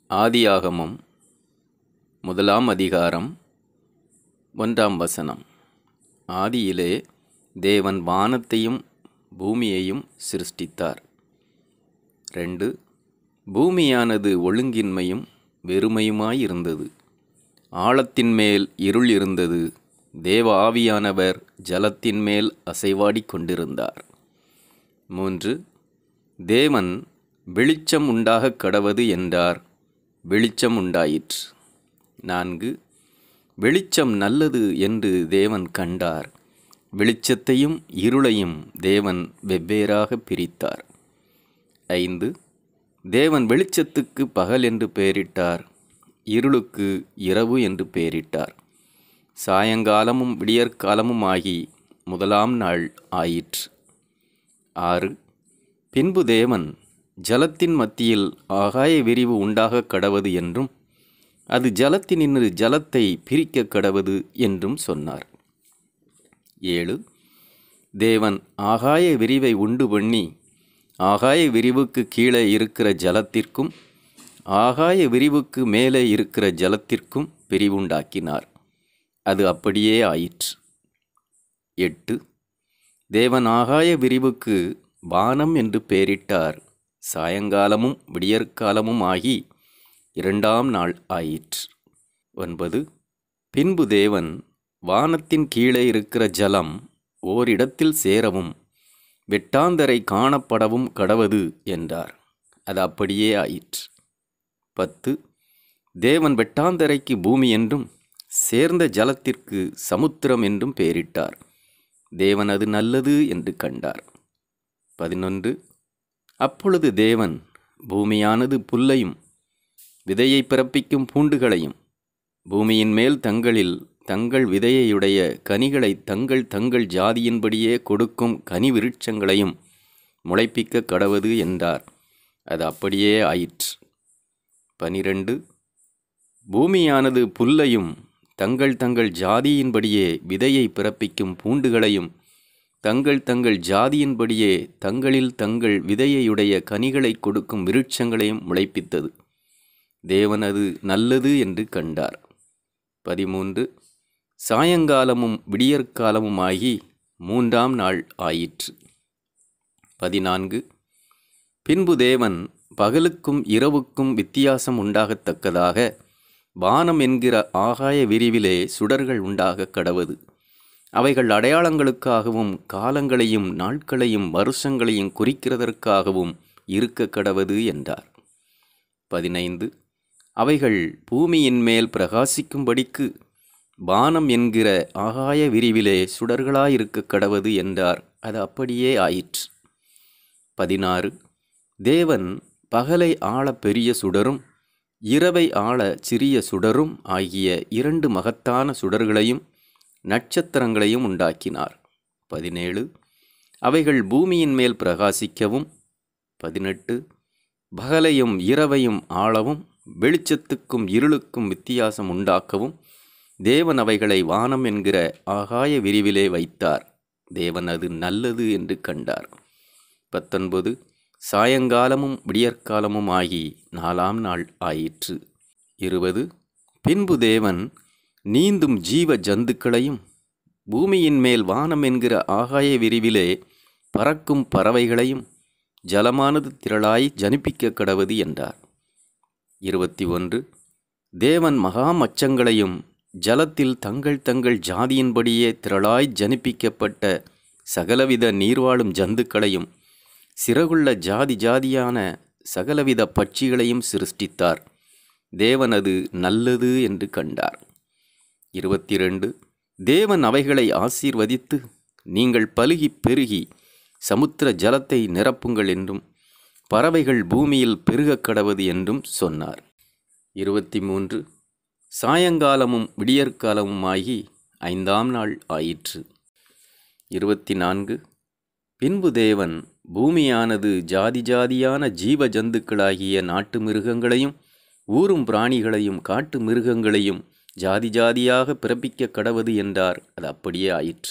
ஆதியாகமம் முதலாம் அதிகாரம் 1ஆம் வசனம். ஆதியிலே தேவன் வானத்தையும் பூமியையும் சிருஷ்டித்தார். 2. பூமியானது ஒழுங்கின்மையும் வெறுமையுமாயிருந்தது. ஆழத்தின் மேல் இருள் இருந்தது. தேவ ஆவியானவர் ஜலத்தின் மேல் அசைவாடிக் கொண்டிருந்தார். 3. தேவன் வெளிச்சம் உண்டாகக் கடவது என்றார். வெளிச்சம் உண்டாயிற்று. 4. வெளிச்சம் நல்லது என்று தேவன் கண்டார். வெளிச்சத்தையும் இருளையும் தேவன் வெவ்வேறாக பிரித்தார். 5. தேவன் வெளிச்சத்துக்கு பகல் என்று பெயரிட்டார். இருளுக்கு இரவு என்று பெயரிட்டார். சாயங்காலமும் விடியற்காலமும் ஆகி முதலாம் நாள் ஆயிற்று. 6. பின்பு தேவன் ஜலத்தின் மத்தியில் ஆகாய விரிவு உண்டாகக் கடவது என்றும் அது ஜலத்தினின்று ஜலத்தை பிரிக்கக் கடவது என்றும் சொன்னார். 7. தேவன் ஆகாய விரிவை உண்டு பண்ணி ஆகாய விரிவுக்கு கீழே இருக்கிற ஜலத்திற்கும் ஆகாய விரிவுக்கு மேலே இருக்கிற ஜலத்திற்கும் பிரிவுண்டாக்கினார். அது அப்படியே ஆயிற்று. 8. தேவன் ஆகாய விரிவுக்கு வானம் என்று பெயரிட்டார். சாயங்காலமும் விடியற்காலமும் ஆகி இரண்டாம் நாள் ஆயிற்று. 9. பின்பு தேவன் வானத்தின் கீழே இருக்கிற ஜலம் ஓரிடத்தில் சேரவும் வெட்டாந்தரை காணப்படவும் கடவது என்றார். அது அப்படியே ஆயிற்று. 10. தேவன் வெட்டாந்தரைக்கு பூமி என்றும் சேர்ந்த ஜலத்திற்கு சமுத்திரம் என்றும் பெயரிட்டார். தேவன் அது நல்லது என்று கண்டார். 11. அப்பொழுது தேவன் பூமியானது புல்லையும் விதையை பிறப்பிக்கும் பூண்டுகளையும் பூமியின் மேல் தங்கள் விதையுடைய கனிகளை தங்கள் ஜாதியின்படியே கொடுக்கும் கனி விருட்சங்களையும் முளைப்பிக்க கடவது என்றார். அது அப்படியே ஆயிற்று. 12. பூமியானது புல்லையும் தங்கள் ஜாதியின்படியே விதையை பிறப்பிக்கும் பூண்டுகளையும் தங்கள் ஜாதியின்படியே தங்கள் விதையுடைய கனிகளை கொடுக்கும் விருட்சங்களையும் முளைப்பித்தது. தேவன் அது நல்லது என்று கண்டார். 13. சாயங்காலமும் விடியற்காலமும் ஆகி மூன்றாம் நாள் ஆயிற்று. 14. பின்பு தேவன் பகலுக்கும் இரவுக்கும் வித்தியாசம் உண்டாகத்தக்கதாக வானம் என்கிற ஆகாய விரிவிலே சுடர்கள் உண்டாக கடவது. அவைகள் அடையாளங்களுக்காகவும் காலங்களையும் நாட்களையும் வருஷங்களையும் குறிக்கிறதற்காகவும் இருக்க கடவது என்றார். 15. அவைகள் பூமியின் மேல் பிரகாசிக்கும்படிக்கு வானம் என்கிற ஆகாய விரிவிலே சுடர்களாயிருக்க கடவது என்றார். அது அப்படியே ஆயிற்று. 16. தேவன் பகலை ஆள பெரிய சுடரும் இரவை ஆள சிறிய சுடரும் ஆகிய 2 மகத்தான சுடர்களையும் நட்சத்திரங்களையும் உண்டாக்கினார். 17. அவைகள் பூமியின் மேல் பிரகாசிக்கவும் 18. பகலையும் இரவையும் ஆளவும் வெளிச்சத்துக்கும் இருளுக்கும் வித்தியாசம் உண்டாக்கவும் தேவன் அவைகளை வானம் என்கிற ஆகாய விரிவிலே வைத்தார். தேவன் அது நல்லது என்று கண்டார். 19. சாயங்காலமும் விடியற்காலமும் ஆகி 4ஆம் நாள் ஆயிற்று. 20. பின்பு தேவன் நீந்தும் ஜீவ ஜந்துக்களையும் பூமியின் மேல் வானம் என்கிற ஆகாய விரிவிலே பறக்கும் பறவைகளையும் ஜலமானது திரளாய் ஜனிப்பிக்க கடவது என்றார். 21. தேவன் மகா மச்சங்களையும் ஜலத்தில் தங்கள் ஜாதியின்படியே திரளாய் ஜனிப்பிக்கப்பட்ட சகலவித நீர்வாழும் ஜந்துக்களையும் சிறகுள்ள ஜாதியான சகலவித பட்சிகளையும் சிருஷ்டித்தார். தேவன் அது நல்லது என்று கண்டார். 22. தேவன் அவைகளை ஆசீர்வதித்து நீங்கள் பலுகி பெருகி சமுத்திர ஜலத்தை நிரப்புங்கள் என்றும் பறவைகள் பூமியில் பெருகக் கடவது என்றும் சொன்னார். 23. சாயங்காலமும் விடியற்காலமும் ஆகி 5ஆம் நாள் ஆயிற்று. 24. பின்பு தேவன் பூமியானது ஜாதியான ஜீவ ஜந்துக்களாகிய நாட்டு மிருகங்களையும் ஊரும் பிராணிகளையும் காட்டு மிருகங்களையும் ஜாதியாக பிறப்பிக்க கடவது என்றார். அது அப்படியே ஆயிற்று.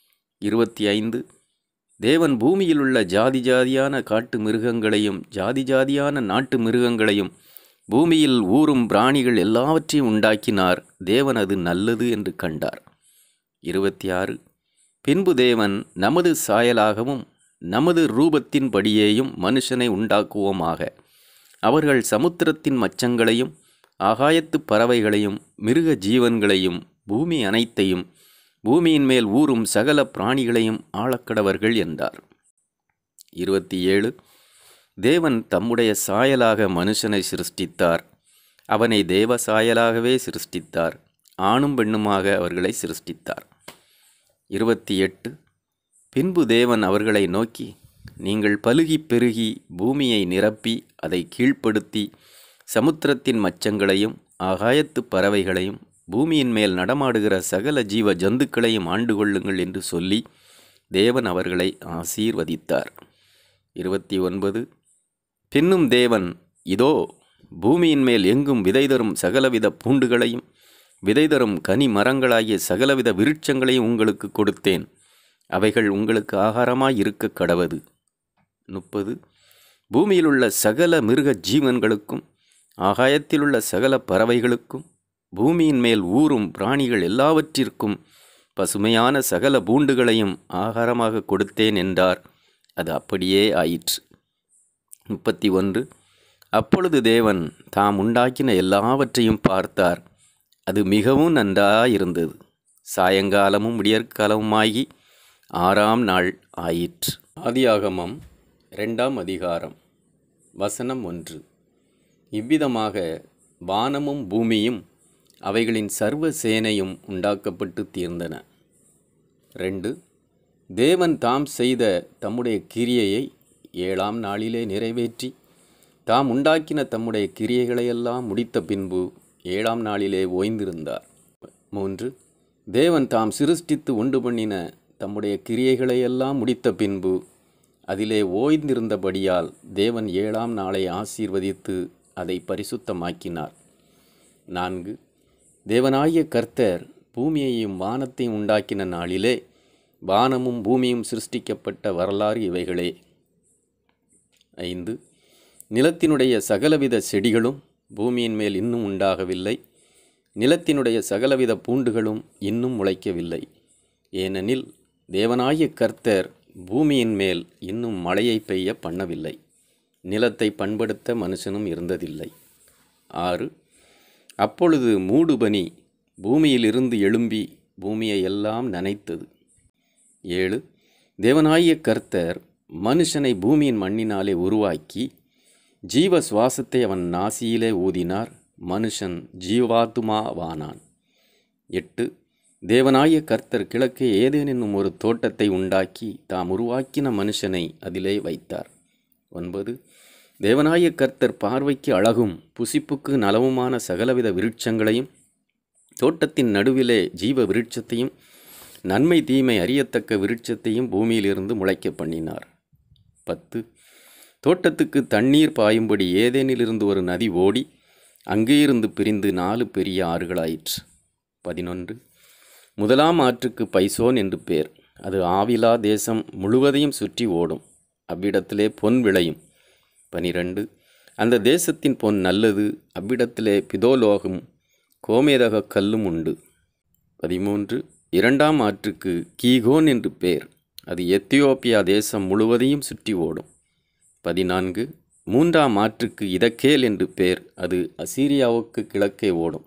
25. தேவன் பூமியில் உள்ள ஜாதியான காட்டு மிருகங்களையும் ஜாதியான நாட்டு மிருகங்களையும் பூமியில் ஊறும் பிராணிகள் எல்லாவற்றையும் உண்டாக்கினார். தேவன் அது நல்லது என்று கண்டார். 26. பின்பு தேவன், நமது சாயலாகவும் நமது ரூபத்தின்படியேயும் மனுஷனை உண்டாக்குவோமாக. அவர்கள் சமுத்திரத்தின் மச்சங்களையும் ஆகாயத்து பறவைகளையும் மிருக ஜீவன்களையும் பூமி அனைத்தையும் பூமியின் மேல் ஊறும் சகல பிராணிகளையும் ஆளக்கடவர்கள் என்றார். 27. தேவன் தம்முடைய சாயலாக மனுஷனை சிருஷ்டித்தார். அவனை தேவ சாயலாகவே சிருஷ்டித்தார். ஆணும் பெண்ணுமாக அவர்களை சிருஷ்டித்தார். 28. பின்பு தேவன் அவர்களை நோக்கி, நீங்கள் பலுகி பெருகி பூமியை நிரப்பி அதை கீழ்ப்படுத்தி சமுத்திரத்தின் மச்சங்களையும் ஆகாயத்து பறவைகளையும் பூமியின் மேல் நடமாடுகிற சகல ஜீவ ஜந்துக்களையும் ஆண்டு கொள்ளுங்கள் என்று சொல்லி தேவன் அவர்களை ஆசீர்வதித்தார். 29. பின்னும் தேவன், இதோ பூமியின் மேல் எங்கும் விதை தரும் சகலவித பூண்டுகளையும் விதை தரும் கனி மரங்களாகிய சகலவித விருட்சங்களையும் உங்களுக்கு கொடுத்தேன். அவைகள் உங்களுக்கு ஆகாரமாய் இருக்க கடவது. 30. பூமியிலுள்ள சகல மிருக ஜீவன்களுக்கும் ஆகாயத்திலுள்ள சகல பறவைகளுக்கும் பூமியின் மேல் ஊறும் பிராணிகள் எல்லாவற்றிற்கும் பசுமையான சகல பூண்டுகளையும் ஆகாரமாக கொடுத்தேன் என்றார். அது அப்படியே ஆயிற்று. 31. அப்பொழுது தேவன் தாம் உண்டாக்கின எல்லாவற்றையும் பார்த்தார். அது மிகவும் நன்றாயிருந்தது. சாயங்காலமும் விடியற்காலமுமாகி 6ஆம் நாள் ஆயிற்று. ஆதியாகமம் 2ஆம் அதிகாரம் வசனம் 1. இவ்விதமாக வானமும் பூமியும் அவைகளின் சர்வ சேனையும் உண்டாக்கப்பட்டு தீர்ந்தன. 2. தேவன் தாம் செய்த தம்முடைய கிரியையை 7ஆம் நாளிலே நிறைவேற்றி தாம் உண்டாக்கின தம்முடைய கிரியைகளையெல்லாம் முடித்த பின்பு 7ஆம் நாளிலே ஓய்ந்திருந்தார். 3. தேவன் தாம் சிருஷ்டித்து உண்டு பண்ணின தம்முடைய கிரியைகளையெல்லாம் முடித்த பின்பு அதிலே ஓய்ந்திருந்தபடியால் தேவன் 7ஆம் நாளை ஆசீர்வதித்து அதை பரிசுத்தமாக்கினார். 4. தேவனாகிய கர்த்தர் பூமியையும் வானத்தையும் உண்டாக்கின நாளிலே வானமும் பூமியும் சிருஷ்டிக்கப்பட்ட வரலாறு இவைகளே. 5. நிலத்தினுடைய சகலவித செடிகளும் பூமியின் மேல் இன்னும் உண்டாகவில்லை. நிலத்தினுடைய சகலவித பூண்டுகளும் இன்னும் முளைக்கவில்லை. ஏனெனில் தேவனாகிய கர்த்தர் பூமியின் மேல் இன்னும் மழையை பெய்ய பண்ணவில்லை. நிலத்தை பண்படுத்த மனுஷனும் இருந்ததில்லை. 6. அப்பொழுது மூடுபனி பூமியிலிருந்து எழும்பி பூமியை எல்லாம் நனைத்தது. 7. தேவனாகிய கர்த்தர் மனுஷனை பூமியின் மண்ணினாலே உருவாக்கி ஜீவ சுவாசத்தை அவன் நாசியிலே ஊதினார். மனுஷன் ஜீவாத்துமாவானான். 8. தேவனாகிய கர்த்தர் கிழக்கே ஏதேன் என்னும் ஒரு தோட்டத்தை உண்டாக்கி தாம் உருவாக்கின மனுஷனை அதிலே வைத்தார். 9. தேவனாகிய கர்த்தர் பார்வைக்கு அழகும் புசிப்புக்கு நலவுமான சகலவித விருட்சங்களையும் தோட்டத்தின் நடுவிலே ஜீவ விருட்சத்தையும் நன்மை தீமை அறியத்தக்க விருட்சத்தையும் பூமியிலிருந்து முளைக்க பண்ணினார். 10. தோட்டத்துக்கு தண்ணீர் பாயும்படி ஏதேனிலிருந்து ஒரு நதி ஓடி அங்கேயிருந்து பிரிந்து 4 பெரிய ஆறுகளாயிற்று. 11. முதலாம் ஆற்றுக்கு பைசோன் என்று பேர். அது ஆவிலா தேசம் முழுவதையும் சுற்றி ஓடும். அவ்விடத்திலே பொன் விளையும். 12. அந்த தேசத்தின் பொன் நல்லது. அவ்விடத்திலே பிதோலோகும் கோமேதக கல்லும் உண்டு. 13. இரண்டாம் ஆற்றுக்கு கீகோன் என்று பேர். அது எத்தியோப்பியா தேசம் முழுவதையும் சுற்றி ஓடும். 14. மூன்றாம் ஆற்றுக்கு இதக்கேல் என்று பேர். அது அசீரியாவுக்கு கிழக்கே ஓடும்.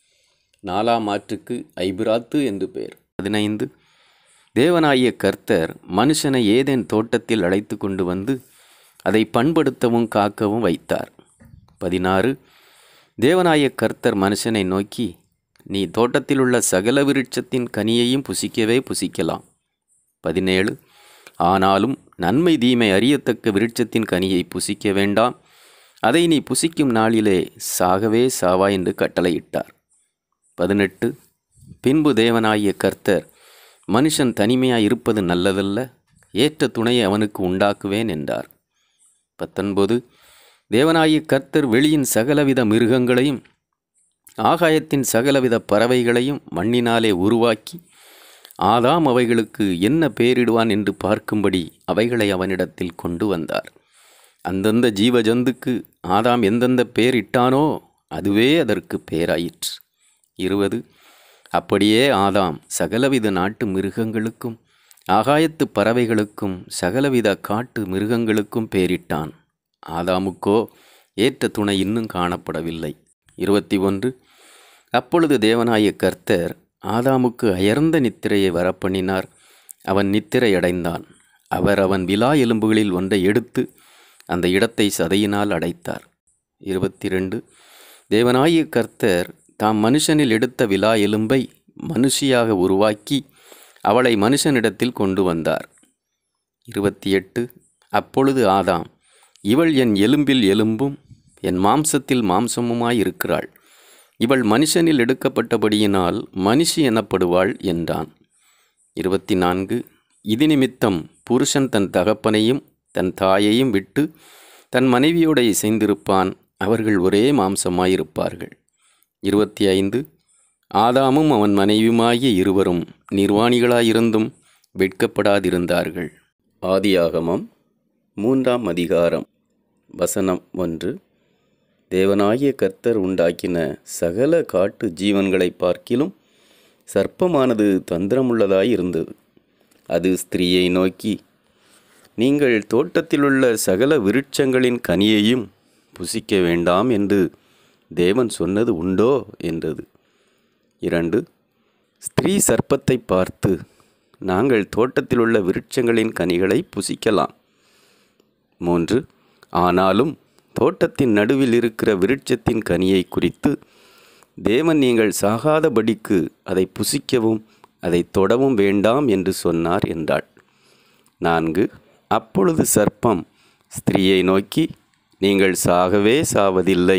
4ஆம் ஆற்றுக்கு ஐபிராத்து என்று பேர். 15. தேவனாகிய கர்த்தர் மனுஷனை ஏதேன் தோட்டத்தில் அழைத்து கொண்டு வந்து அதை பண்படுத்தவும் காக்கவும் வைத்தார். 16. தேவனாகிய கர்த்தர் மனுஷனை நோக்கி, நீ தோட்டத்தில் உள்ள சகல விருட்சத்தின் கனியையும் புசிக்கவே புசிக்கலாம். 17. ஆனாலும் நன்மை தீமை அறியத்தக்க விருட்சத்தின் கனியை புசிக்க வேண்டாம். அதை நீ புசிக்கும் நாளிலே சாகவே சாவா என்று கட்டளையிட்டார். 18. பின்பு தேவனாகிய கர்த்தர், மனுஷன் தனிமையாய் இருப்பது நல்லதல்ல, ஏற்ற துணையை அவனுக்கு உண்டாக்குவேன் என்றார். 19. தேவனாகிய கர்த்தர் வெளியின் சகலவித மிருகங்களையும் ஆகாயத்தின் சகலவித பறவைகளையும் மண்ணினாலே உருவாக்கி ஆதாம் அவைகளுக்கு என்ன பெயரிடுவான் என்று பார்க்கும்படி அவைகளை அவனிடத்தில் கொண்டு வந்தார். அந்தந்த ஜீவஜந்துக்கு ஆதாம் எந்தெந்த பேர் இட்டானோ அதுவே அதற்கு பேராயிற்று. 20. அப்படியே ஆதாம் சகலவித நாட்டு மிருகங்களுக்கும் ஆகாயத்து பறவைகளுக்கும் சகலவித காட்டு மிருகங்களுக்கும் பேரிட்டான். ஆதாமுக்கோ ஏற்ற துணை இன்னும் காணப்படவில்லை. 21. அப்பொழுது தேவனாய கர்த்தர் ஆதாமுக்கு அயர்ந்த நித்திரையை வரப்பண்ணினார். அவன் நித்திரையடைந்தான். அவர் அவன் விலா எலும்புகளில் ஒன்றை எடுத்து அந்த இடத்தை சதையினால் அடைத்தார். 22. தேவனாய கர்த்தர் தாம் மனுஷனில் எடுத்த விலா எலும்பை மனுஷியாக உருவாக்கி அவளை மனுஷனிடத்தில் கொண்டு வந்தார். 28. அப்பொழுது ஆதாம், இவள் என் எலும்பில் எலும்பும் என் மாம்சத்தில் மாம்சமுமாயிருக்கிறாள். இவள் மனுஷனில் எடுக்கப்பட்டபடியினால் மனுஷி எனப்படுவாள் என்றான். 24. இது நிமித்தம் புருஷன் தன் தகப்பனையும் தன் தாயையும் விட்டு தன் மனைவியோடு இசைந்திருப்பான், அவர்கள் ஒரே மாம்சமாயிருப்பார்கள். 25. ஆதாமும் அவன் மனைவியுமாகிய இருவரும் நிர்வாணிகளாயிருந்தும் வெட்கப்படாதிருந்தார்கள். ஆதியாகமம் 3ஆம் அதிகாரம் வசனம் 1. தேவனாகிய கர்த்தர் உண்டாக்கின சகல காட்டு ஜீவன்களை பார்க்கிலும் சர்ப்பமானது தந்திரமுள்ளதாய் இருந்தது. அது ஸ்திரீயை நோக்கி, நீங்கள் தோட்டத்திலுள்ள சகல விருட்சங்களின் கனியையும் புசிக்க வேண்டாம் என்று தேவன் சொன்னது உண்டோ என்றது. 2. ஸ்திரீ சர்ப்பத்தை பார்த்து, நாங்கள் தோட்டத்திலுள்ள விருட்சங்களின் கனிகளை புசிக்கலாம். 3. ஆனாலும் தோட்டத்தின் நடுவில் இருக்கிற விருட்சத்தின் கனியை குறித்து தேவன் நீங்கள் சாகாதபடிக்கு அதை புசிக்கவும் அதை தொடவும் வேண்டாம் என்று சொன்னார் என்றாள். 4. அப்பொழுது சர்ப்பம் ஸ்திரீயை நோக்கி, நீங்கள் சாகவே சாவதில்லை.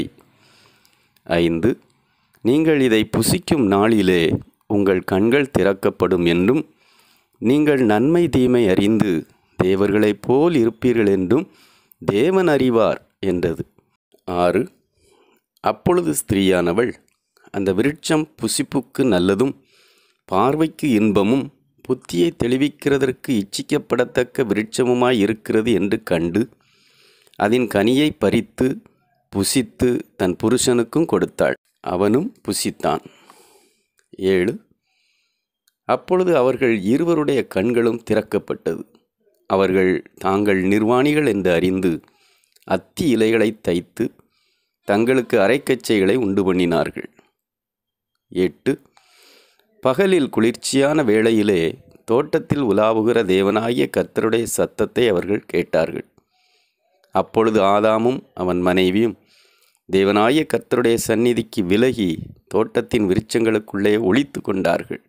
5. நீங்கள் இதை புசிக்கும் நாளிலே உங்கள் கண்கள் திறக்கப்படும் என்றும் நீங்கள் நன்மை தீமை அறிந்து தேவர்களைப் போல் இருப்பீர்கள் என்றும் தேவன் அறிவார் என்றது. 6. அப்பொழுது ஸ்திரீயானவள், அந்த விருட்சம் புசிப்புக்கு நல்லதும் பார்வைக்கு இன்பமும் புத்தியை தெளிவிக்கிறதற்கு இச்சிக்கப்படத்தக்க விருட்சமுமாய் இருக்கிறது என்று கண்டு அதன் கனியை பறித்து புசித்து தன் புருஷனுக்கும் கொடுத்தாள். அவனும் புசித்தான். 7. அப்பொழுது அவர்கள் இருவருடைய கண்களும் திறக்கப்பட்டது. அவர்கள் தாங்கள் நிர்வாணிகள் என்று அறிந்து அத்தி இலைகளை தைத்து தங்களுக்கு அரைக்கச்சைகளை உண்டு பண்ணினார்கள். 8. பகலில் குளிர்ச்சியான வேளையிலே தோட்டத்தில் உலாவுகிற தேவனாகிய கர்த்தருடைய சத்தத்தை அவர்கள் கேட்டார்கள். அப்பொழுது ஆதாமும் அவன் மனைவியும் தேவனாகிய கர்த்தருடைய சந்நிதிக்கு விலகி தோட்டத்தின் விருட்சங்களுக்குள்ளே ஒளித்து கொண்டார்கள்.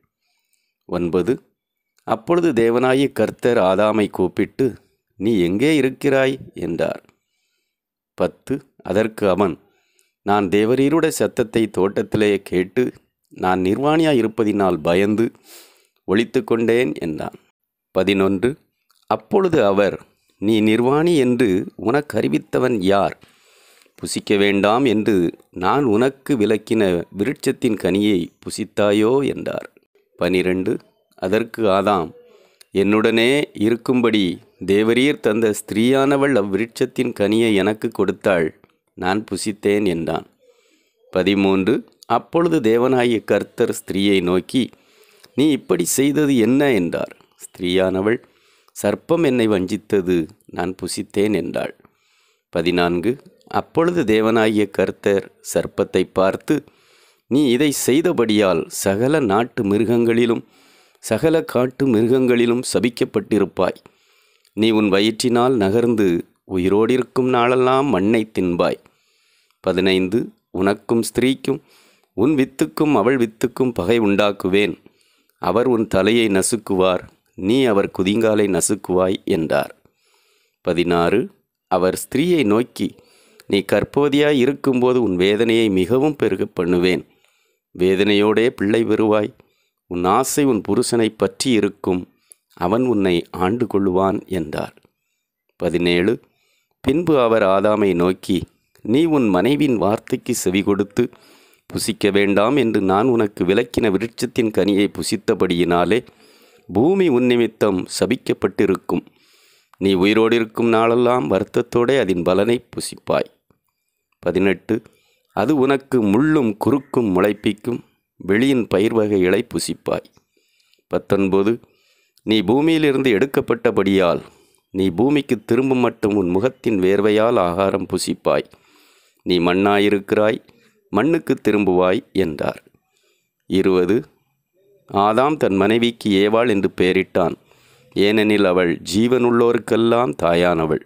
9. அப்பொழுது தேவனாகிய கர்த்தர் ஆதாமை கூப்பிட்டு, நீ எங்கே இருக்கிறாய் என்றார். 10. அதற்கு அவன், நான் தேவரீருடைய சத்தத்தை தோட்டத்திலே கேட்டு நான் நிர்வாணியாயிருப்பதினால் பயந்து ஒளித்து கொண்டேன் என்றான். 11. அப்பொழுது அவர், நீ நிர்வாணி என்று உனக்கு அறிவித்தவன் யார்? புசிக்க வேண்டாம் என்று நான் உனக்கு விலக்கின விருட்சத்தின் கனியை புசித்தாயோ என்றார். 12. அதற்கு ஆதாம், என்னுடனே இருக்கும்படி தேவரீர் தந்த ஸ்திரீயானவள் அவ்விருட்சத்தின் கனியை எனக்கு கொடுத்தாள், நான் புசித்தேன் என்றான். 13. அப்பொழுது தேவனாகிய கர்த்தர் ஸ்திரீயை நோக்கி, நீ இப்படி செய்தது என்ன என்றார். ஸ்திரீயானவள், சர்ப்பம் என்னை வஞ்சித்தது, நான் புசித்தேன் என்றாள். 14. அப்பொழுது தேவனாகிய கர்த்தர் சர்ப்பத்தை பார்த்து, நீ இதை செய்தபடியால் சகல நாட்டு மிருகங்களிலும் சகல காட்டு மிருகங்களிலும் சபிக்கப்பட்டிருப்பாய். நீ உன் வயிற்றினால் நகர்ந்து உயிரோடிருக்கும் நாளெல்லாம் மண்ணை தின்பாய். 15. உனக்கும் ஸ்திரீக்கும் உன் வித்துக்கும் அவள் வித்துக்கும் பகை உண்டாக்குவேன். அவர் உன் தலையை நசுக்குவார், நீ அவர் குதிங்காலை நசுக்குவாய் என்றார். 16. அவர் ஸ்திரீயை நோக்கி, நீ கர்ப்பவதியாய் இருக்கும்போது உன் வேதனையை மிகவும் பெருக பண்ணுவேன். வேதனையோடே பிள்ளை பெறுவாய். உன் ஆசை உன் புருஷனை பற்றி இருக்கும், அவன் உன்னை ஆண்டு கொள்ளுவான் என்றார். 17. பின்பு அவர் ஆதாமை நோக்கி, நீ உன் மனைவியின் வார்த்தைக்கு செவி கொடுத்து புசிக்க வேண்டாம் என்று நான் உனக்கு விலக்கின விருட்சத்தின் கனியை புசித்தபடியினாலே பூமி உன் நிமித்தம் சபிக்கப்பட்டிருக்கும். நீ உயிரோடு இருக்கும் நாளெல்லாம் வருத்தத்தோடே அதன் பலனை புசிப்பாய். 18 அது உனக்கு முள்ளும் குறுக்கும் முளைப்பிக்கும் வெளியின் பயிர் வகைகளை புசிப்பாய். 19 நீ பூமியிலிருந்து எடுக்கப்பட்டபடியால் நீ பூமிக்கு திரும்ப மட்டும் உன் முகத்தின் வேர்வையால் ஆகாரம் புசிப்பாய். நீ மண்ணாயிருக்கிறாய், மண்ணுக்கு திரும்புவாய் என்றார். 20 ஆதாம் தன் மனைவிக்கு ஏவாள் என்று பெயரிட்டான், ஏனெனில் அவள் ஜீவனுள்ளோருக்கெல்லாம் தாயானவள்.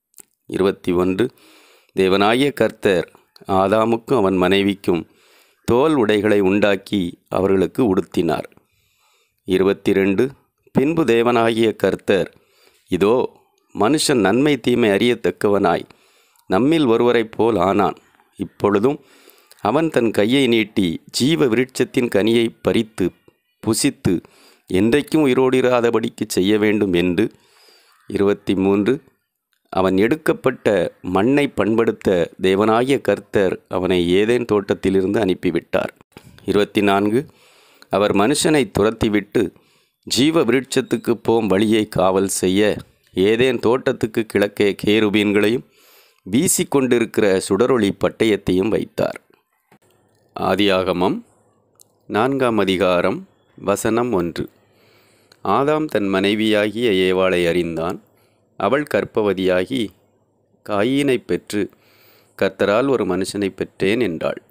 21 தேவனாகிய கர்த்தர் ஆதாமுக்கும் அவன் மனைவிக்கும் தோல் உடைகளை உண்டாக்கி அவர்களுக்கு உடுத்தினார். 22 பின்பு தேவனாகிய கர்த்தர், இதோ மனுஷன் நன்மை தீமை அறியத்தக்கவனாய் நம்மில் ஒருவரைப் போல் ஆனான். இப்பொழுதும் அவன் தன் கையை நீட்டி ஜீவ விருட்சத்தின் கனியை பறித்து புசித்து என்றைக்கும் உயிரோடிராதபடிக்கு செய்ய வேண்டும் என்று. 23 அவன் எடுக்கப்பட்ட மண்ணை பண்படுத்த தேவனாகிய கர்த்தர் அவனை ஏதேன் தோட்டத்திலிருந்து அனுப்பிவிட்டார். 24 அவர் மனுஷனை துரத்திவிட்டு ஜீவ விருட்சத்துக்கு போம் வழியை காவல் செய்ய ஏதேன் தோட்டத்துக்கு கிழக்கே கேருபீன்களையும் வீசிக்கொண்டிருக்கிற சுடரொளி பட்டயத்தையும் வைத்தார். ஆதியாகமம் 4ஆம் அதிகாரம் வசனம் 1. ஆதாம் தன் மனைவியாகிய ஏவாளை அறிந்தான். அவள் கர்ப்பவதியாகி காயீனை பெற்று கர்த்தரால் ஒரு மனுஷனை பெற்றேன் என்றாள்.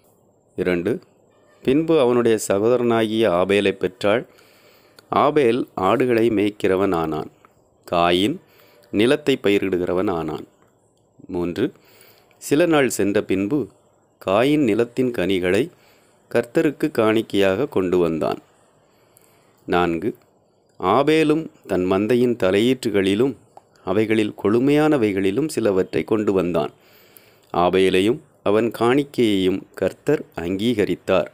2 பின்பு அவனுடைய சகோதரனாகிய ஆபேலை பெற்றாள். ஆபேல் ஆடுகளை மேய்க்கிறவன் ஆனான். காயின் நிலத்தை பயிரிடுகிறவன் ஆனான். 3 சில நாள் சென்ற பின்பு காயின் நிலத்தின் கனிகளை கர்த்தருக்கு காணிக்கையாக கொண்டு வந்தான். 4 ஆபேலும் தன் மந்தையின் தலையீற்றுகளிலும் அவைகளில் கொழுமையானவைகளிலும் சிலவற்றை கொண்டு வந்தான். ஆபேலையும் அவன் காணிக்கையையும் கர்த்தர் அங்கீகரித்தார்.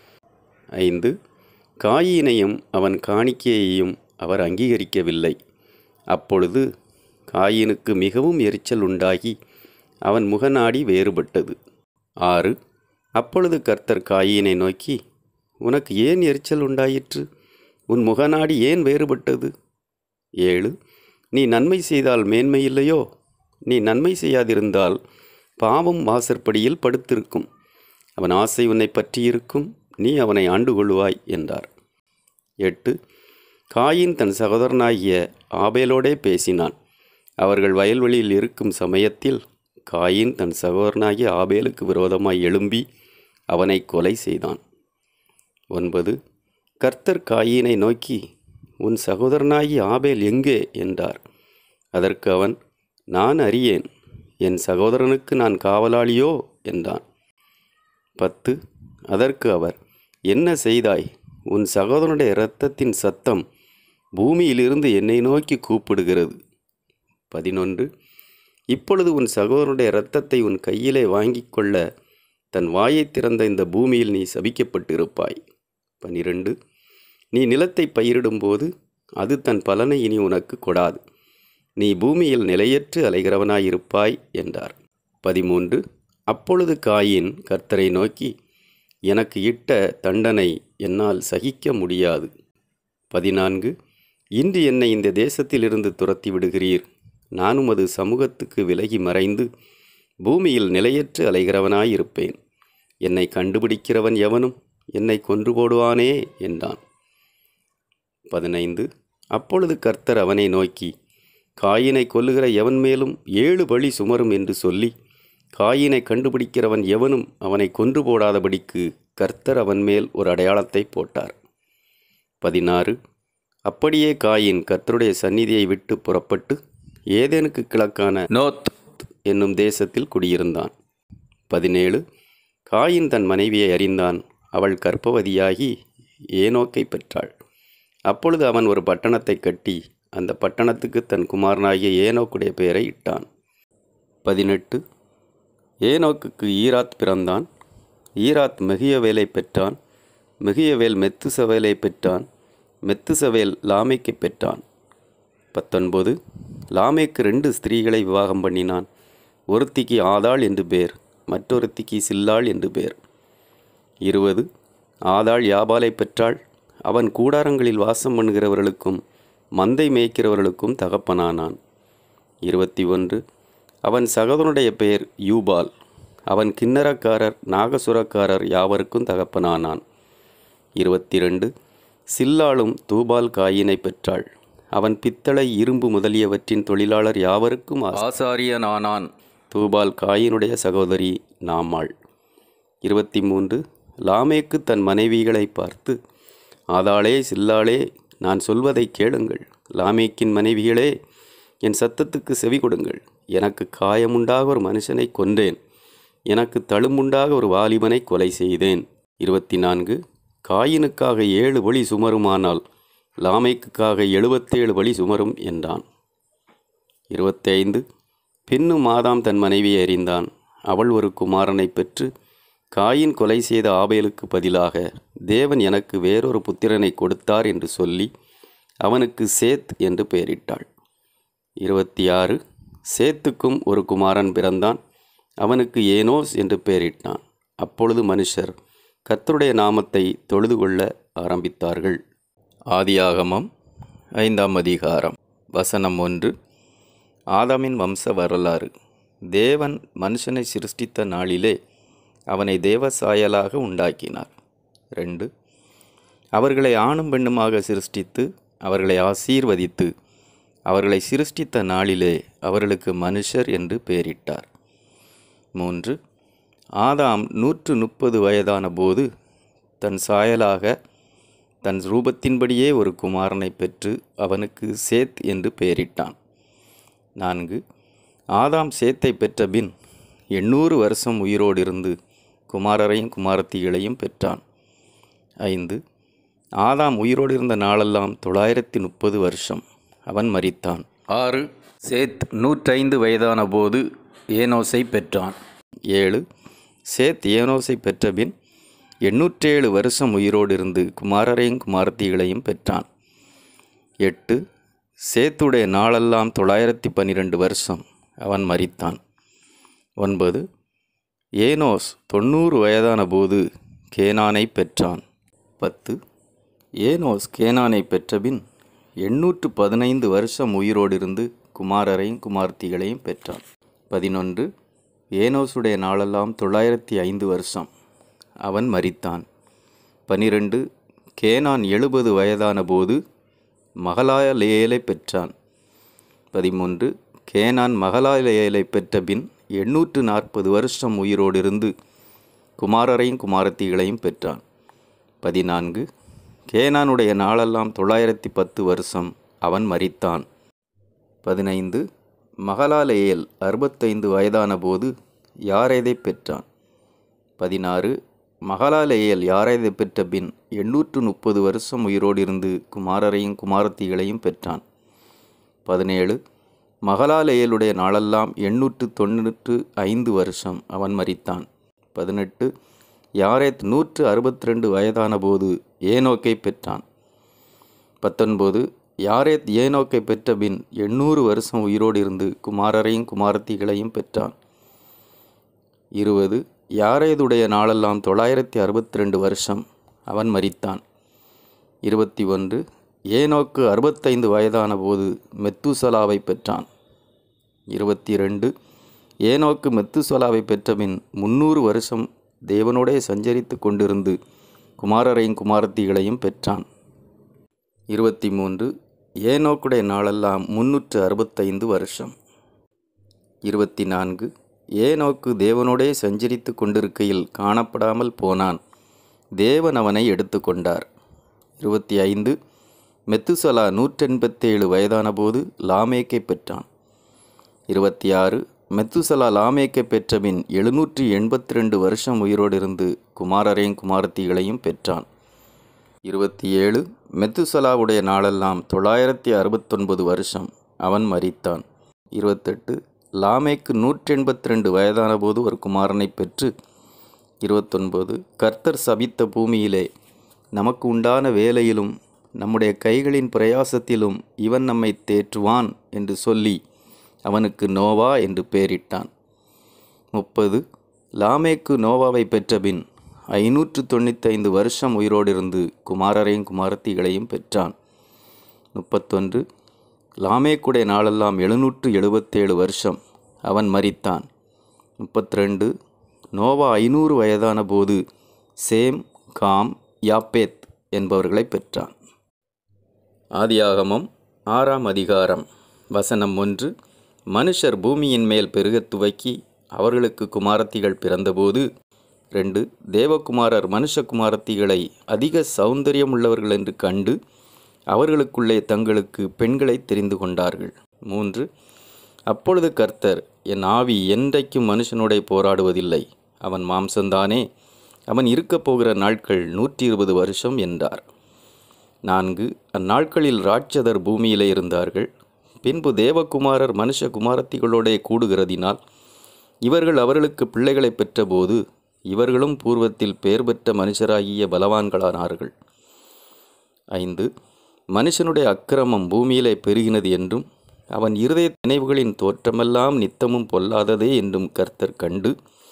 5 காயீனையும் அவன் காணிக்கையையும் அவர் அங்கீகரிக்கவில்லை. அப்பொழுது காயீனுக்கு மிகவும் எரிச்சல் உண்டாகி அவன் முகநாடி வேறுபட்டது. 6 அப்பொழுது கர்த்தர் காயீனை நோக்கி, உனக்கு ஏன் எரிச்சல் உண்டாயிற்று? உன் முகநாடி ஏன் வேறுபட்டது? 7 நீ நன்மை செய்தால் மேன்மை இல்லையோ? நீ நன்மை செய்யாதிருந்தால் பாவம் வாசற்படியில் படுத்திருக்கும். அவன் ஆசை உன்னை பற்றியிருக்கும், நீ அவனை ஆண்டு கொள்வாய் என்றார். 8 காயின் தன் சகோதரனாகிய ஆபேலோடே பேசினான். அவர்கள் வயல்வெளியில் இருக்கும் சமயத்தில் காயின் தன் சகோதரனாகிய ஆபேலுக்கு விரோதமாய் எழும்பி அவனை கொலை செய்தான். 9 கர்த்தர் காயீனை நோக்கி, உன் சகோதரனாகிய ஆபேல் எங்கே என்றார். அதற்கு அவன், நான் அறியேன், என் சகோதரனுக்கு நான் காவலாளியோ என்றான். 10 அதற்கு அவர், என்ன செய்தாய்? உன் சகோதரனுடைய இரத்தத்தின் சத்தம் பூமியிலிருந்து என்னை நோக்கி கூப்பிடுகிறது. 11 இப்பொழுது உன் சகோதரனுடைய இரத்தத்தை உன் கையிலே வாங்கி கொள்ள தன் வாயை திறந்த இந்த பூமியில் நீ சபிக்கப்பட்டிருப்பாய். 12 நீ நிலத்தை பயிரிடும்போது அது தன் பலனை இனி உனக்கு கொடாது. நீ பூமியில் நிலையற்று அலைகிறவனாயிருப்பாய் என்றார். 13 அப்பொழுது காயின் கர்த்தரை நோக்கி, எனக்கு இட்ட தண்டனை என்னால் சகிக்க முடியாது. 14 இன்று என்னை இந்த தேசத்திலிருந்து துரத்தி விடுகிறீர். நானும் அது சமூகத்துக்கு விலகி மறைந்து பூமியில் நிலையற்று அலைகிறவனாயிருப்பேன். என்னை கண்டுபிடிக்கிறவன் எவனும் என்னை கொன்று போடுவானே என்றான். 15 அப்பொழுது கர்த்தர் அவனை நோக்கி, காயினை கொல்லுகிற எவன் மேலும் 7 பழி சுமரும் என்று சொல்லி, காயினை கண்டுபிடிக்கிறவன் எவனும் அவனை கொன்று போடாதபடிக்கு கர்த்தர் அவன் மேல் ஒரு அடையாளத்தை போட்டார். 16 அப்படியே காயின் கர்த்தருடைய சந்நிதியை விட்டு புறப்பட்டு ஏதேனுக்கு கிழக்கான நோத் என்னும் தேசத்தில் குடியிருந்தான். 17 காயின் தன் மனைவியை அறிந்தான். அவள் கர்ப்பவதியாகி ஏனோக்கை பெற்றாள். அப்பொழுது அவன் ஒரு பட்டணத்தை கட்டி அந்த பட்டணத்துக்கு தன் குமாரனாகிய ஏனோக்குடைய பெயரை இட்டான். 18 ஏனோக்குக்கு ஈராத் பிறந்தான். ஈராத் மெகியவேலை பெற்றான். மெகியவேல் மெத்துசவேலை பெற்றான். மெத்துசவேல் லாமேக்கை பெற்றான். 19 லாமேக்கு 2 ஸ்திரீகளை விவாகம் பண்ணினான். ஒருத்திக்கு ஆதாள் என்று பேர், மற்றொருத்திக்கு சில்லாள் என்று பேர். 20 ஆதாள் யாபாலை பெற்றாள். அவன் கூடாரங்களில் வாசம் பண்ணுகிறவர்களுக்கும் மந்தை மேய்க்கிறவர்களுக்கும் தகப்பனானான். 21. அவன் சகோதரனுடைய பெயர் யூபால். அவன் கிண்ணரக்காரர் நாகசுரக்காரர் யாவருக்கும் தகப்பனானான். 22. சில்லாளும் தூபால் காயினை பெற்றாள். அவன் பித்தளை இரும்பு முதலியவற்றின் தொழிலாளர் யாவருக்கும் ஆசாரியனானான். தூபால் காயினுடைய சகோதரி நாமாள். 23. லாமேக்கு தன் மனைவிகளை பார்த்து, ஆதாளே சில்லாளே, நான் சொல்வதை கேளுங்கள். லாமேக்கின் மனைவிகளே, என் சத்தத்துக்கு செவி கொடுங்கள். எனக்கு காயமுண்டாக ஒரு மனுஷனை கொன்றேன். எனக்கு தழும்புண்டாக ஒரு வாலிபனை கொலை செய்தேன். 24. காயினுக்காக 7 வழி சுமருமானால் லாமேக்குக்காக 77 வழி சுமரும் என்றான். 25. பின்னும் ஆதாம் தன் மனைவியை அறிந்தான். அவள் ஒரு குமாரனை பெற்று, காயின் கொலை செய்த ஆபேலுக்கு பதிலாக தேவன் எனக்கு வேறொரு புத்திரனை கொடுத்தார் என்று சொல்லி அவனுக்கு சேத் என்று பெயரிட்டாள். 26. சேத்துக்கும் ஒரு குமாரன் பிறந்தான். அவனுக்கு ஏனோஸ் என்று பெயரிட்டான். அப்பொழுது மனுஷர் கர்த்தருடைய நாமத்தை தொழுது கொள்ள ஆரம்பித்தார்கள். ஆதியாகமம் 5ஆம் அதிகாரம். வசனம் 1. ஆதாமின் வம்ச வரலாறு. தேவன் மனுஷனை சிருஷ்டித்த நாளிலே அவனை தேவசாயலாக உண்டாக்கினார். 2. அவர்களை ஆணும் பெண்ணுமாக சிருஷ்டித்து அவர்களை ஆசீர்வதித்து அவர்களை சிருஷ்டித்த நாளிலே அவர்களுக்கு மனுஷர் என்று பெயரிட்டார். 3. ஆதாம் 130 வயதான போது தன் சாயலாக தன் ரூபத்தின்படியே ஒரு குமாரனை பெற்று அவனுக்கு சேத் என்று பெயரிட்டான். 4. ஆதாம் சேத்தை பெற்ற பின் 800 வருஷம் உயிரோடு இருந்து குமாரரையும் குமாரத்திகளையும் பெற்றான். 5. ஆதாம் உயிரோடு இருந்த நாளெல்லாம் 930 வருஷம். அவன் மரித்தான். 6. சேத் 105 வயதான போது ஏனோசை பெற்றான். 7. சேத் ஏனோசை பெற்ற பின் 807 வருஷம் உயிரோடு இருந்து குமாரரையும் குமாரத்திகளையும் பெற்றான். 8. சேத்துடைய நாளெல்லாம் 912 வருஷம். அவன் மரித்தான். 9. ஏனோஸ் 90 வயதான போது கேனானை பெற்றான். 10. ஏனோஸ் கேனானை பெற்றபின் 815 வருஷம் உயிரோடு இருந்து குமாரரையும் குமார்த்திகளையும் பெற்றான். 11. ஏனோசுடைய நாளெல்லாம் 905 வருஷம். அவன் மரித்தான். 12. கேனான் 70 வயதான போது மகலாயலேயலை பெற்றான். 13. கேனான் மகலாயலேயலை பெற்ற பின் 840 வருஷம் உயிரோடு இருந்து குமாரரையும் குமாரத்திகளையும் பெற்றான். 14. கேனானுடைய நாளெல்லாம் 910 வருஷம். அவன் மரித்தான். 15. மகலாலேயேல் 65 வயதான போது யாரேதை பெற்றான். 16. மகலாலேயேல் யாரேதை பெற்ற பின் 830 வருஷம் உயிரோடு இருந்து குமாரரையும் குமாரத்திகளையும் பெற்றான். 17. மகலாலேயேலுடைய நாளெல்லாம் 895 வருஷம். அவன் மரித்தான். 18. யாரேத் 162 வயதான போது ஏனோக்கை பெற்றான். 19. யாரேத் ஏனோக்கை பெற்ற பின் 800 வருஷம் உயிரோடு இருந்து குமாரரையும் குமாரத்திகளையும் பெற்றான். 20. யாரேதுடைய நாளெல்லாம் 962 வருஷம். அவன் மரித்தான். 21. ஏனோக்கு 65 வயதான போது மெத்துசலாவை பெற்றான். 22. ஏனோக்கு மெத்துசலாவை பெற்றபின் 300 வருஷம் தேவனோடே சஞ்சரித்து கொண்டிருந்து குமாரரையும் குமாரத்திகளையும் பெற்றான். 23. ஏனோக்குடைய நாளெல்லாம் 365 வருஷம். 24. ஏனோக்கு தேவனோடே சஞ்சரித்து கொண்டிருக்கையில் காணப்படாமல் போனான். தேவன் அவனை எடுத்து கொண்டார். 25. மெத்துசலா 187 வயதான போது லாமேக்கை பெற்றான். 26. மெத்துசலா லாமேக்கை பெற்றபின் 782 வருஷம் உயிரோடு இருந்து குமாரரையும் குமாரத்திகளையும் பெற்றான். 27. மெத்துசலாவுடைய நாளெல்லாம் 969 வருஷம். அவன் மரித்தான். 28. லாமேக்கு 182 வயதான போது ஒரு குமாரனை பெற்று 29. கர்த்தர் சபித்த பூமியிலே நமக்கு உண்டான வேலையிலும் நம்முடைய கைகளின் பிரயாசத்திலும் இவன் நம்மை தேற்றுவான் என்று சொல்லி அவனுக்கு நோவா என்று பெயரிட்டான். 30. லாமேக்கு நோவாவை பெற்றபின் 595 வருஷம் உயிரோடு இருந்து குமாரரையும் குமாரத்திகளையும் பெற்றான். 31. லாமேக்குடைய நாளெல்லாம் 777 வருஷம். அவன் மரித்தான். 32 நோவா 500 வயதான போது சேம், காம், யாப்பேத் என்பவர்களை பெற்றான். ஆதியாகமம் 6ஆம் அதிகாரம் வசனம் 1. மனுஷர் பூமியின் மேல் பெருகத் துவக்கி அவர்களுக்கு குமாரத்திகள் பிறந்தபோது 2. தேவகுமாரர் மனுஷகுமாரத்திகளை அதிக சௌந்தரியமுள்ளவர்கள் என்று கண்டு அவர்களுக்குள்ளே தங்களுக்கு பெண்களை தெரிந்து கொண்டார்கள். 3. அப்பொழுது கர்த்தர், என் ஆவி என்றைக்கும் மனுஷனோடே போராடுவதில்லை, அவன் மாம்சந்தானே, அவன் இருக்கப் போகிற நாட்கள் 120 வருஷம் என்றார். 4. அந்நாட்களில் ராட்சதர் பூமியிலே இருந்தார்கள். பின்பு தேவகுமாரர் மனுஷகுமாரத்திகளோடே கூடுகிறதினால் இவர்கள் அவர்களுக்கு பிள்ளைகளை பெற்றபோது இவர்களும் பூர்வத்தில் பெயர் பெற்ற மனுஷராகிய பலவான்களானார்கள். 5. மனுஷனுடைய அக்கிரமம் பூமியிலே பெருகினது என்றும் அவன் இருதய நினைவுகளின் தோற்றமெல்லாம் நித்தமும் பொல்லாததே என்றும் கர்த்தர் கண்டு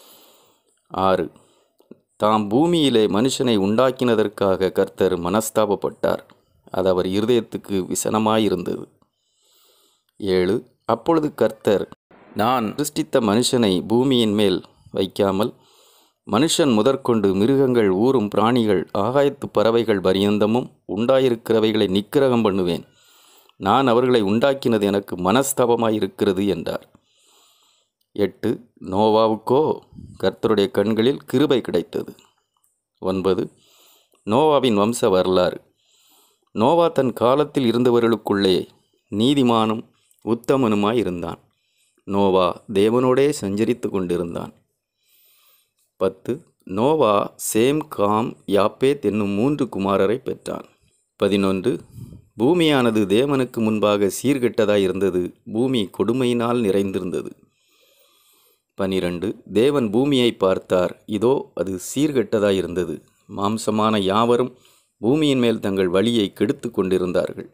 6. தாம் பூமியிலே மனுஷனை உண்டாக்கினதற்காக கர்த்தர் மனஸ்தாபப்பட்டார். அது அவர் இருதயத்துக்கு விசனமாயிருந்தது. 7. அப்பொழுது கர்த்தர், நான் சிருஷ்டித்த மனுஷனை பூமியின் மேல் வைக்காமல் மனுஷன் முதற்கொண்டு மிருகங்கள், ஊரும் பிராணிகள், ஆகாயத்து பறவைகள் பரியந்தமும் உண்டாயிருக்கிறவைகளை நிக்கிரகம் பண்ணுவேன். நான் அவர்களை உண்டாக்கினது எனக்கு மனஸ்தாபமாயிருக்கிறது என்றார். 8. நோவாவுக்கோ கர்த்தருடைய கண்களில் கிருபை கிடைத்தது. 9. நோவாவின் வம்ச வரலாறு. நோவா தன் காலத்தில் இருந்தவர்களுக்குள்ளே நீதிமானும் உத்தமனுமாயிருந்தான். நோவா தேவனோடே சஞ்சரித்து கொண்டிருந்தான். 10. நோவா சேம், காம், யாப்பேத் என்னும் 3 குமாரரை பெற்றான். 11. பூமியானது தேவனுக்கு முன்பாக சீர்கெட்டதாயிருந்தது, பூமி கொடுமையினால் நிறைந்திருந்தது. 12. தேவன் பூமியை பார்த்தார், இதோ அது சீர்கெட்டதாயிருந்தது, மாம்சமான யாவரும் பூமியின் மேல் தங்கள் வழியை கெடுத்து கொண்டிருந்தார்கள்.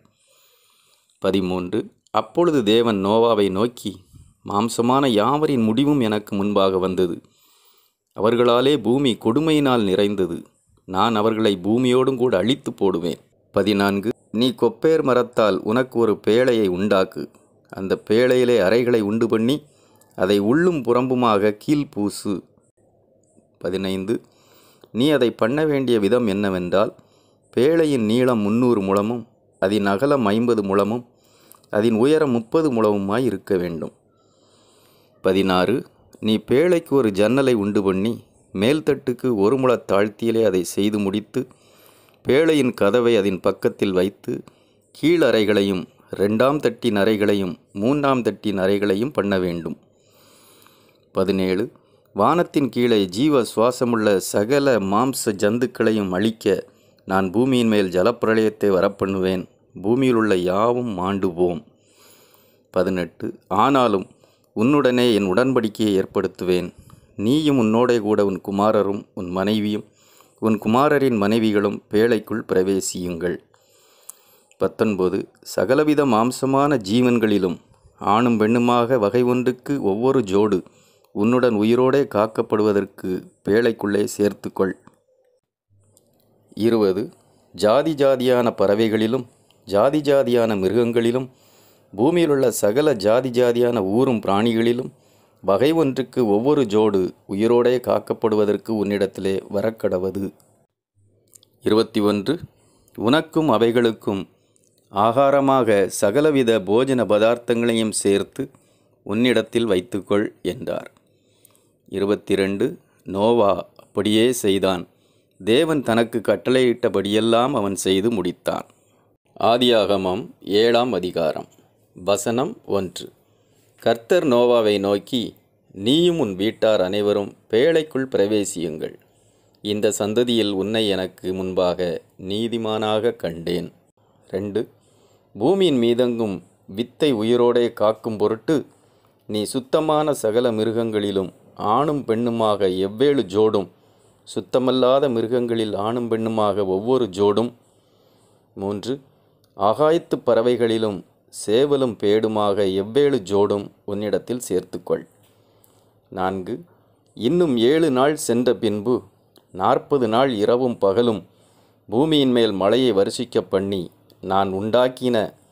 13. அப்பொழுது தேவன் நோவாவை நோக்கி, மாம்சமான யாவரின் முடிவும் எனக்கு முன்பாக வந்தது, அவர்களாலே பூமி கொடுமையினால் நிறைந்தது, நான் அவர்களை பூமியோடும் கூட அழித்து போடுவேன். 14. நீ கொப்பேர் மரத்தால் உனக்கு ஒரு பேழையை உண்டாக்கு, அந்த பேழையிலே அறைகளை உண்டு பண்ணி அதை உள்ளும் புறம்புமாக கீழ்பூசு. 15. நீ அதை பண்ண வேண்டிய விதம் என்னவென்றால், பேழையின் நீளம் 300 முழமும் அதன் அகலம் 50 முழமும் அதன் உயரம் 30 முழமுமாய் இருக்க வேண்டும். 16. நீ பேழைக்கு ஒரு ஜன்னலை உண்டு பண்ணி மேல்தட்டுக்கு 1 முழ தாழ்த்தியிலே அதை செய்து முடித்து பேழையின் கதவை அதன் பக்கத்தில் வைத்து கீழறைகளையும் 2ஆம் தட்டின் அறைகளையும் 3ஆம் தட்டின் அறைகளையும் பண்ண வேண்டும். 17. வானத்தின் கீழே ஜீவ சுவாசமுள்ள சகல மாம்ச ஜந்துக்களையும் அழிக்க நான் பூமியின் மேல் ஜலப்பிரளயத்தை வரப்பண்ணுவேன், பூமியில் உள்ள யாவும் மாண்டு போம். 18. ஆனாலும் உன்னுடனே என் உடன்படிக்கையை ஏற்படுத்துவேன், நீயும் உன்னோடே கூட உன் குமாரரும் உன் மனைவியும் உன் குமாரரின் மனைவிகளும் பேழைக்குள் பிரவேசியுங்கள். 19. சகலவித மாம்சமான ஜீவன்களிலும் ஆணும் பெண்ணுமாக வகை ஒன்றுக்கு ஒவ்வொரு ஜோடு உன்னுடன் உயிரோடே காக்கப்படுவதற்கு பேழைக்குள்ளே சேர்த்துக்கொள். 20. ஜாதி ஜாதியான பறவைகளிலும் ஜாதி ஜாதியான மிருகங்களிலும் பூமியிலுள்ள சகல ஜாதி ஜாதியான ஊரும் பிராணிகளிலும் வகை ஒன்றுக்கு ஒவ்வொரு ஜோடு உயிரோடே காக்கப்படுவதற்கு உன்னிடத்திலே வரக்கடவது. 21. உனக்கும் அவைகளுக்கும் ஆகாரமாக சகலவித போஜன பதார்த்தங்களையும் சேர்த்து உன்னிடத்தில் வைத்துக்கொள் என்றார். 22. நோவா அப்படியே செய்தான், தேவன் தனக்கு கட்டளையிட்டபடியெல்லாம் அவன் செய்து முடித்தான். ஆதியாகமம் 7ஆம் அதிகாரம் வசனம் 1. கர்த்தர் நோவாவை நோக்கி, நீயும் உன் வீட்டார் அனைவரும் பேழைக்குள் பிரவேசியுங்கள், இந்த சந்ததியில் உன்னை எனக்கு முன்பாக நீதிமானாக கண்டேன். 2. பூமியின் மீதெங்கும் வித்தை உயிரோடே காக்கும் பொருட்டு நீ சுத்தமான சகல மிருகங்களிலும் ஆணும் பெண்ணுமாக 7 ஜோடும், சுத்தமல்லாத மிருகங்களில் ஆணும் பெண்ணுமாக ஒவ்வொரு ஜோடும். 3. ஆகாயத்து பறவைகளிலும் சேவலும் பேடுமாக 7 ஜோடும் உன்னிடத்தில் சேர்த்துக்கொள். 4. இன்னும் 7 நாள் சென்ற பின்பு 40 நாள் இரவும் பகலும் பூமியின் மேல் மழையை வருஷிக்க பண்ணி நான் உண்டாக்கின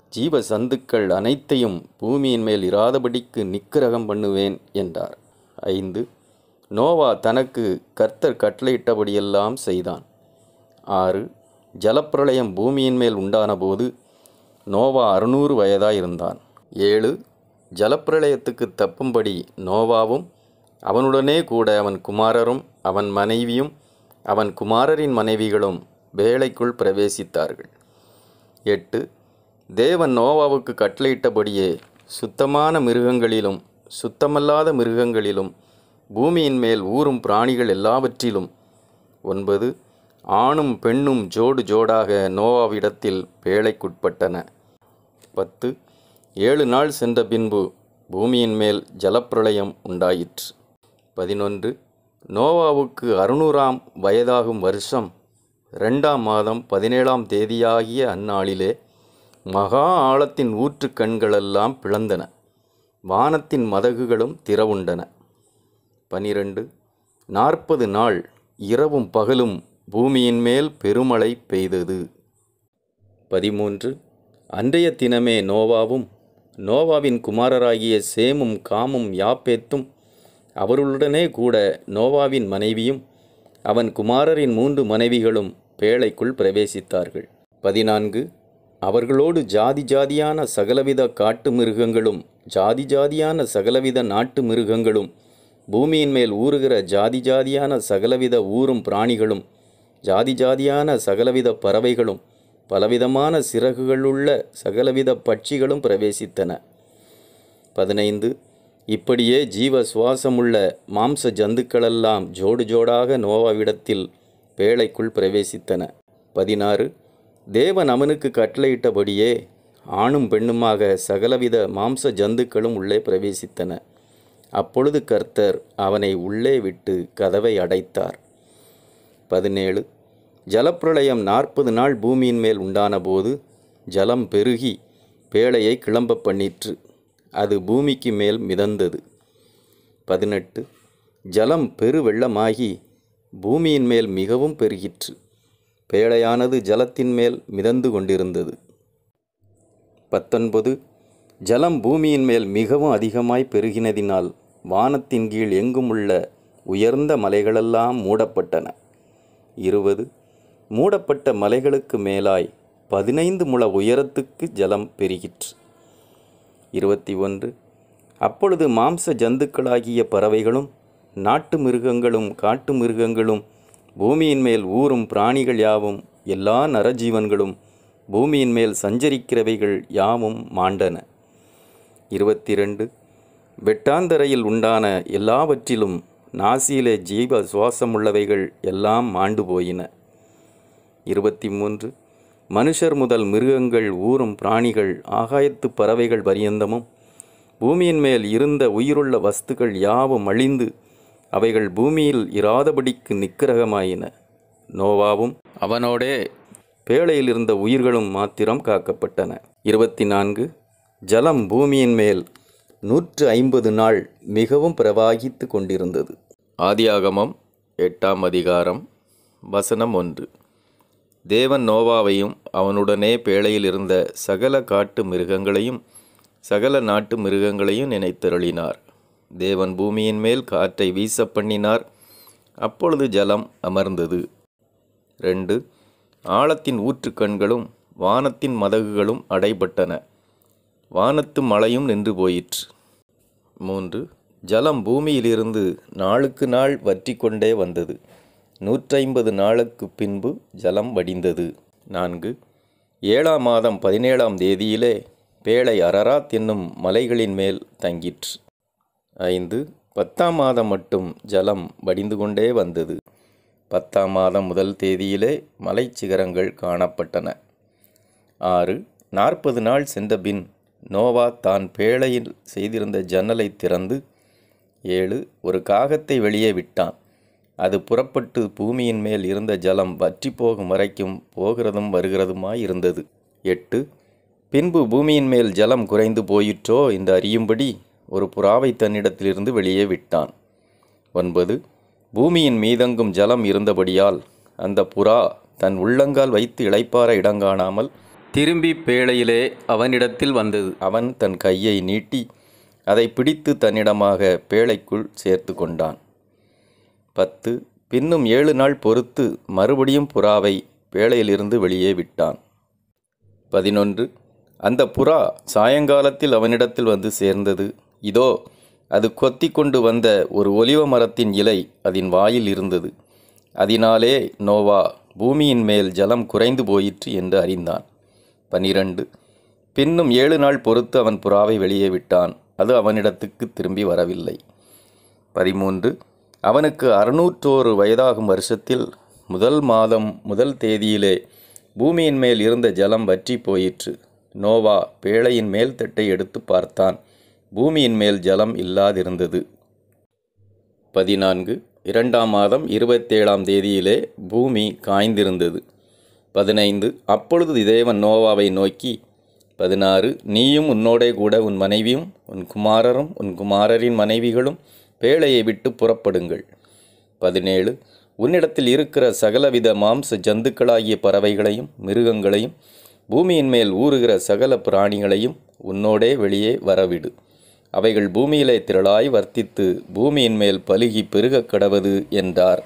ஜீவ சந்துக்கள் அனைத்தையும் பூமியின் மேல் இராதபடிக்கு நிக்கிரகம் பண்ணுவேன் என்றார். 5. நோவா தனக்கு கர்த்தர் கட்டளையிட்டபடியெல்லாம் செய்தான். 6. ஜலப்பிரளயம் பூமியின் மேல் உண்டான போது நோவா 600 வயதாயிருந்தான். 7. ஜலப்பிரளயத்துக்கு தப்பும்படி நோவாவும் அவனுடனே கூட அவன் குமாரரும் அவன் மனைவியும் அவன் குமாரரின் மனைவிகளும் வேலைக்குள் பிரவேசித்தார்கள். 8. தேவன் நோவாவுக்கு கட்டளையிட்டபடியே சுத்தமான மிருகங்களிலும் சுத்தமல்லாத மிருகங்களிலும் பூமியின் மேல் ஊறும் பிராணிகள் எல்லாவற்றிலும் 9. ஆணும் பெண்ணும் ஜோடு ஜோடாக நோவாவிடத்தில் வேலைக்குட்பட்டன. 10. 7 நாள் சென்ற பின்பு பூமியின் மேல் ஜலப்பிரளயம் உண்டாயிற்று. 11. நோவாவுக்கு 600ஆம் வயதாகும் வருஷம் 2ஆம் மாதம் 17ஆம் தேதியாகிய அந்நாளிலே மகா ஆழத்தின் ஊற்று கண்களெல்லாம் பிளந்தன, வானத்தின் மதகுகளும் திறவுண்டன. 12. 40 நாள் இரவும் பகலும் பூமியின் மேல் பெருமழை பெய்தது. 13. அன்றைய தினமே நோவாவும் நோவாவின் குமாரராகிய சேமும் காமும் யாப்பேத்தும் அவர்களுடனே கூட நோவாவின் மனைவியும் அவன் குமாரரின் 3 மனைவிகளும் பேழைக்குள் பிரவேசித்தார்கள். 14. அவர்களோடு ஜாதி ஜாதியான சகலவித காட்டு மிருகங்களும் ஜாதி ஜாதியான சகலவித நாட்டு மிருகங்களும் பூமியின் மேல் ஊறுகிற ஜாதி ஜாதியான சகலவித ஊறும் பிராணிகளும் ஜாதி ஜாதியான சகலவித பறவைகளும் பலவிதமான சிறகுகளுள்ள சகலவித பட்சிகளும் பிரவேசித்தன. 15. இப்படியே ஜீவ சுவாசமுள்ள மாம்ச ஜந்துக்களெல்லாம் ஜோடு ஜோடாக நோவாவிடத்தில் பேழைக்குள் பிரவேசித்தன. 16. தேவன் அவனுக்கு கட்டளையிட்டபடியே ஆணும் பெண்ணுமாக சகலவித மாம்ச ஜந்துக்களும் உள்ளே பிரவேசித்தன. அப்பொழுது கர்த்தர் அவனை உள்ளே விட்டு கதவை அடைத்தார். 17. ஜலப்பிரளயம் 40 நாள் பூமியின் மேல் உண்டான போது ஜலம் பெருகி பேழையை கிளம்ப பண்ணிற்று, அது பூமிக்கு மேல் மிதந்தது. 18. ஜலம் பெரு வெள்ளமாகி பூமியின் மேல் மிகவும் பெருகிற்று, பேழையானது ஜலத்தின் மேல் மிதந்து கொண்டிருந்தது. 19. ஜலம் பூமியின் மேல் மிகவும் அதிகமாய் பெருகினதினால் வானத்தின் கீழ் எங்கும் உள்ள உயர்ந்த மலைகளெல்லாம் மூடப்பட்டன. 20. மூடப்பட்ட மலைகளுக்கு மேலாய் 15 முழ உயரத்துக்கு ஜலம் பெருகிற்று. 21. அப்பொழுது மாம்ச ஜந்துக்களாகிய பறவைகளும் நாட்டு மிருகங்களும் காட்டு மிருகங்களும் பூமியின் மேல் ஊறும் பிராணிகள் யாவும் எல்லா நரஜீவன்களும் பூமியின் மேல் சஞ்சரிக்கிறவைகள் யாவும் மாண்டன. 22. வெட்டாந்தரையில் உண்டான எல்லாவற்றிலும் நாசியிலே ஜீவ சுவாசமுள்ளவைகள் எல்லாம் மாண்டு போயின. 23. மனுஷர் முதல் மிருகங்கள் ஊறும் பிராணிகள் ஆகாயத்து பறவைகள் பரியந்தமும் பூமியின் மேல் இருந்த உயிருள்ள வஸ்துக்கள் யாவும் அழிந்து அவைகள் பூமியில் இராதபடிக்கு நிக்கிரகமாயின. நோவாவும் அவனோடே பேழையில் இருந்த உயிர்களும் மாத்திரம் காக்கப்பட்டன. 24. ஜலம் பூமியின் மேல் 150 நாள் மிகவும் பிரவாகித்து கொண்டிருந்தது. ஆதியாகமம் 8ஆம் அதிகாரம் வசனம் 1. தேவன் நோவாவையும் அவனுடனே பேழையில் இருந்த சகல காட்டு மிருகங்களையும் சகல நாட்டு மிருகங்களையும் நினைத்தருளினார். தேவன் பூமியின் மேல் காற்றை வீச பண்ணினார், அப்பொழுது ஜலம் அமர்ந்தது. 2. ஆழத்தின் ஊற்றுக்கண்களும் வானத்தின் மதகுகளும் அடைபட்டன, வானத்து மழையும் நின்று போயிற்று. 3. ஜலம் பூமியிலிருந்து நாளுக்கு நாள் வற்றி கொண்டே வந்தது. 150 நாளுக்கு பின்பு ஜலம் வடிந்தது. 4. 7ஆம் மாதம் 17ஆம் தேதியிலே பேழை அரராத் என்னும் மலைகளின் மேல் தங்கிற்று. 5. 10ஆம் மாதம் மட்டும் ஜலம் வடிந்து கொண்டே வந்தது. 10ஆம் மாதம் முதல் தேதியிலே மலைச்சிகரங்கள் காணப்பட்டன. 6. 40 நாள் சென்றபின் நோவா தான் பேழையில் செய்திருந்த ஜன்னலை திறந்து 7. ஒரு காகத்தை வெளியே விட்டான். அது புறப்பட்டு பூமியின் மேல் இருந்த ஜலம் வற்றி போகும் வரைக்கும் போகிறதும் வருகிறதுமாயிருந்தது. 8. பின்பு பூமியின் மேல் ஜலம் குறைந்து போயிற்றோ என்று அறியும்படி ஒரு புறாவை தன்னிடத்திலிருந்து வெளியே விட்டான். 9. பூமியின் மீதெங்கும் ஜலம் இருந்தபடியால் அந்த புறா தன் உள்ளங்கால் வைத்து இளைப்பாற இடங்காணாமல் திரும்பி பேழையிலே அவனிடத்தில் வந்தது. அவன் தன் கையை நீட்டி அதை பிடித்து தன்னிடமாக பேழைக்குள் சேர்த்து கொண்டான். 10. பின்னும் 7 நாள் பொறுத்து மறுபடியும் புறாவை பேழையிலிருந்து வெளியே விட்டான். 11. அந்த புறா சாயங்காலத்தில் அவனிடத்தில் வந்து சேர்ந்தது. இதோ, அது கொத்தி கொண்டு வந்த ஒரு ஒலிவ மரத்தின் இலை அதன் வாயில் இருந்தது. அதனாலே நோவா பூமியின் மேல் ஜலம் குறைந்து போயிற்று என்று அறிந்தான். 12. பின்னும் 7 நாள் பொறுத்து அவன் புறாவை வெளியே விட்டான். அது அவனிடத்துக்கு திரும்பி வரவில்லை. 13. அவனுக்கு 601 வயதாகும் வருஷத்தில் முதல் மாதம் முதல் தேதியிலே பூமியின் மேல் இருந்த ஜலம் வற்றி போயிற்று. நோவா பேழையின் மேல் தட்டை எடுத்து பார்த்தான். பூமியின் மேல் ஜலம் இல்லாதிருந்தது. 14. 2ஆம் மாதம் 27ஆம் தேதியிலே பூமி காய்ந்திருந்தது. 15. அப்பொழுது தேவன் நோவாவை நோக்கி, 16. நீயும் உன்னோடே கூட உன் மனைவியும் உன் குமாரரும் உன் குமாரரின் மனைவிகளும் பேழையை விட்டு புறப்படுங்கள். 17. உன்னிடத்தில் இருக்கிற சகலவித மாம்ச ஜந்துக்களாகிய பறவைகளையும் மிருகங்களையும் பூமியின் மேல் ஊறுகிற சகல பிராணிகளையும் உன்னோடே வெளியே வரவிடு. அவைகள் பூமியிலே திரளாய் வர்த்தித்து பூமியின் மேல் பலுகி பெருகக் கடவது என்றார்.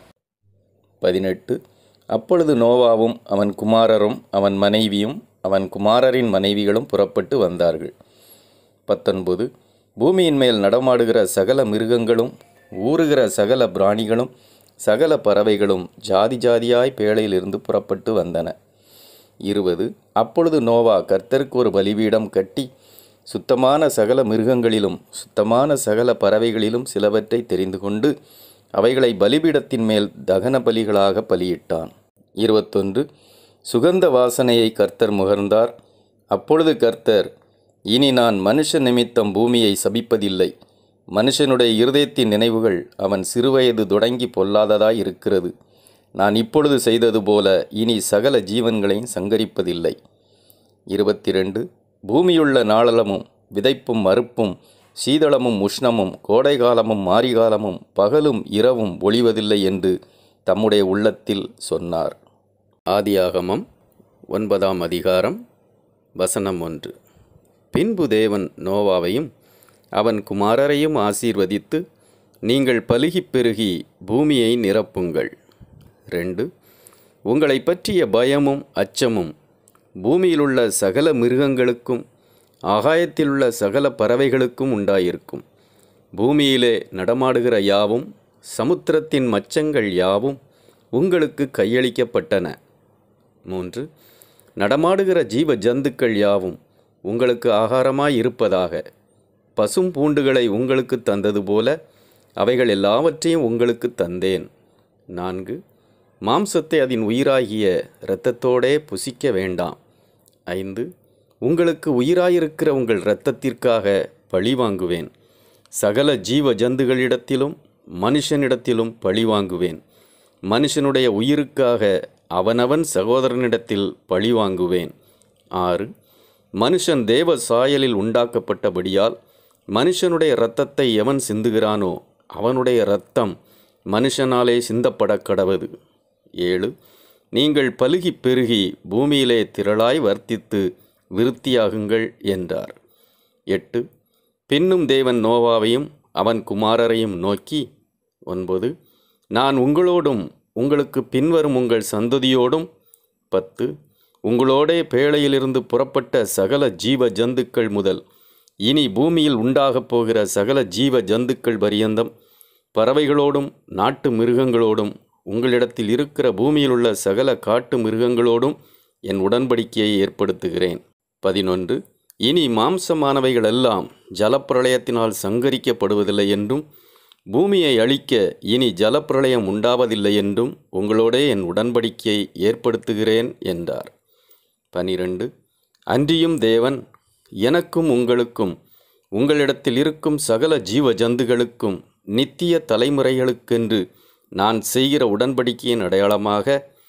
18. அப்பொழுது நோவாவும் அவன் குமாரரும் அவன் மனைவியும் அவன் குமாரரின் மனைவிகளும் புறப்பட்டு வந்தார்கள். 19. பூமியின் மேல் நடமாடுகிற சகல மிருகங்களும் ஊறுகிற சகல பிராணிகளும் சகல பறவைகளும் ஜாதி ஜாதியாய் பேழையிலிருந்து புறப்பட்டு வந்தன. 20. அப்பொழுது நோவா கர்த்தருக்கு ஒரு பலிபீடம் கட்டி சுத்தமான சகல மிருகங்களிலும் சுத்தமான சகல பறவைகளிலும் சிலவற்றை தெரிந்து கொண்டு அவைகளை பலிபீடத்தின் மேல் தகன பலிகளாக பலியிட்டான். 21. சுகந்த வாசனையை கர்த்தர் முகர்ந்தார். அப்பொழுது கர்த்தர், இனி நான் மனுஷ நிமித்தம் பூமியை சபிப்பதில்லை. மனுஷனுடைய இருதயத்தின் நினைவுகள் அவன் சிறுவயது தொடங்கி பொல்லாததாய் இருக்கிறது. நான் இப்பொழுது செய்தது போல இனி சகல ஜீவன்களையும் சங்கரிப்பதில்லை. 22. பூமியுள்ள நாளலமும் விதைப்பும் மறுப்பும் சீதளமும் உஷ்ணமும் கோடைகாலமும் மாரிகாலமும் பகலும் இரவும் ஒளிவதில்லை என்று தம்முடைய உள்ளத்தில் சொன்னார். ஆதியாகமம் 9ஆம் அதிகாரம் வசனம் 1. பின்பு தேவன் நோவாவையும் அவன் குமாரரையும் ஆசீர்வதித்து, நீங்கள் பலுகிப் பெருகி பூமியை நிரப்புங்கள். 2. உங்களை பற்றிய பயமும் அச்சமும் பூமியிலுள்ள சகல மிருகங்களுக்கும் ஆகாயத்திலுள்ள சகல பறவைகளுக்கும் உண்டாயிருக்கும். பூமியிலே நடமாடுகிற யாவும் சமுத்திரத்தின் மச்சங்கள் யாவும் உங்களுக்கு கையளிக்கப்பட்டன. 3. நடமாடுகிற ஜீவ ஜந்துக்கள் யாவும் உங்களுக்கு ஆகாரமாய் இருப்பதாக. பசும் பூண்டுகளை உங்களுக்கு தந்தது போல அவைகள் எல்லாவற்றையும் உங்களுக்கு தந்தேன். 4. மாம்சத்தை அதன் உயிராகிய இரத்தத்தோடே புசிக்க வேண்டாம். 5. உங்களுக்கு உயிராயிருக்கிற உங்கள் இரத்தத்திற்காக பழி வாங்குவேன். சகல ஜீவ ஜந்துகளிடத்திலும் மனுஷனிடத்திலும் பழி வாங்குவேன். மனுஷனுடைய உயிருக்காக அவனவன் சகோதரனிடத்தில் பழி வாங்குவேன். 6. மனுஷன் தேவ சாயலில் உண்டாக்கப்பட்டபடியால் மனுஷனுடைய இரத்தத்தை எவன் சிந்துகிறானோ அவனுடைய இரத்தம் மனுஷனாலே சிந்தப்படக் கடவது. 7. நீங்கள் பலுகி பெருகி பூமியிலே திரளாய் வர்த்தித்து விருத்தியாகுங்கள் என்றார். 8. பின்னும் தேவன் நோவாவையும் அவன் குமாரரையும் நோக்கி, 9. நான் உங்களோடும் உங்களுக்கு பின்வரும் உங்கள் சந்ததியோடும் 10. உங்களோடே பேழையிலிருந்து புறப்பட்ட சகல ஜீவ ஜந்துக்கள் முதல் இனி பூமியில் உண்டாகப் போகிற சகல ஜீவ ஜந்துக்கள் பரியந்தம் பறவைகளோடும் நாட்டு மிருகங்களோடும் உங்களிடத்தில் இருக்கிற பூமியிலுள்ள சகல காட்டு மிருகங்களோடும் என் உடன்படிக்கையை ஏற்படுத்துகிறேன். 11. இனி மாம்சமானவைகளெல்லாம் ஜலப்பிரளயத்தினால் சங்கரிக்கப்படுவதில்லை என்றும் பூமியை அழிக்க இனி ஜலப்பிரளயம் உண்டாவதில்லை என்றும் உங்களோடே என் உடன்படிக்கையை ஏற்படுத்துகிறேன் என்றார். 12. அன்றியும் தேவன், எனக்கும் உங்களுக்கும் உங்களிடத்தில் இருக்கும் சகல ஜீவ ஜந்துகளுக்கும் நித்திய தலைமுறைகளுக்கென்று நான் செய்கிற உடன்படிக்கையின் அடையாளமாக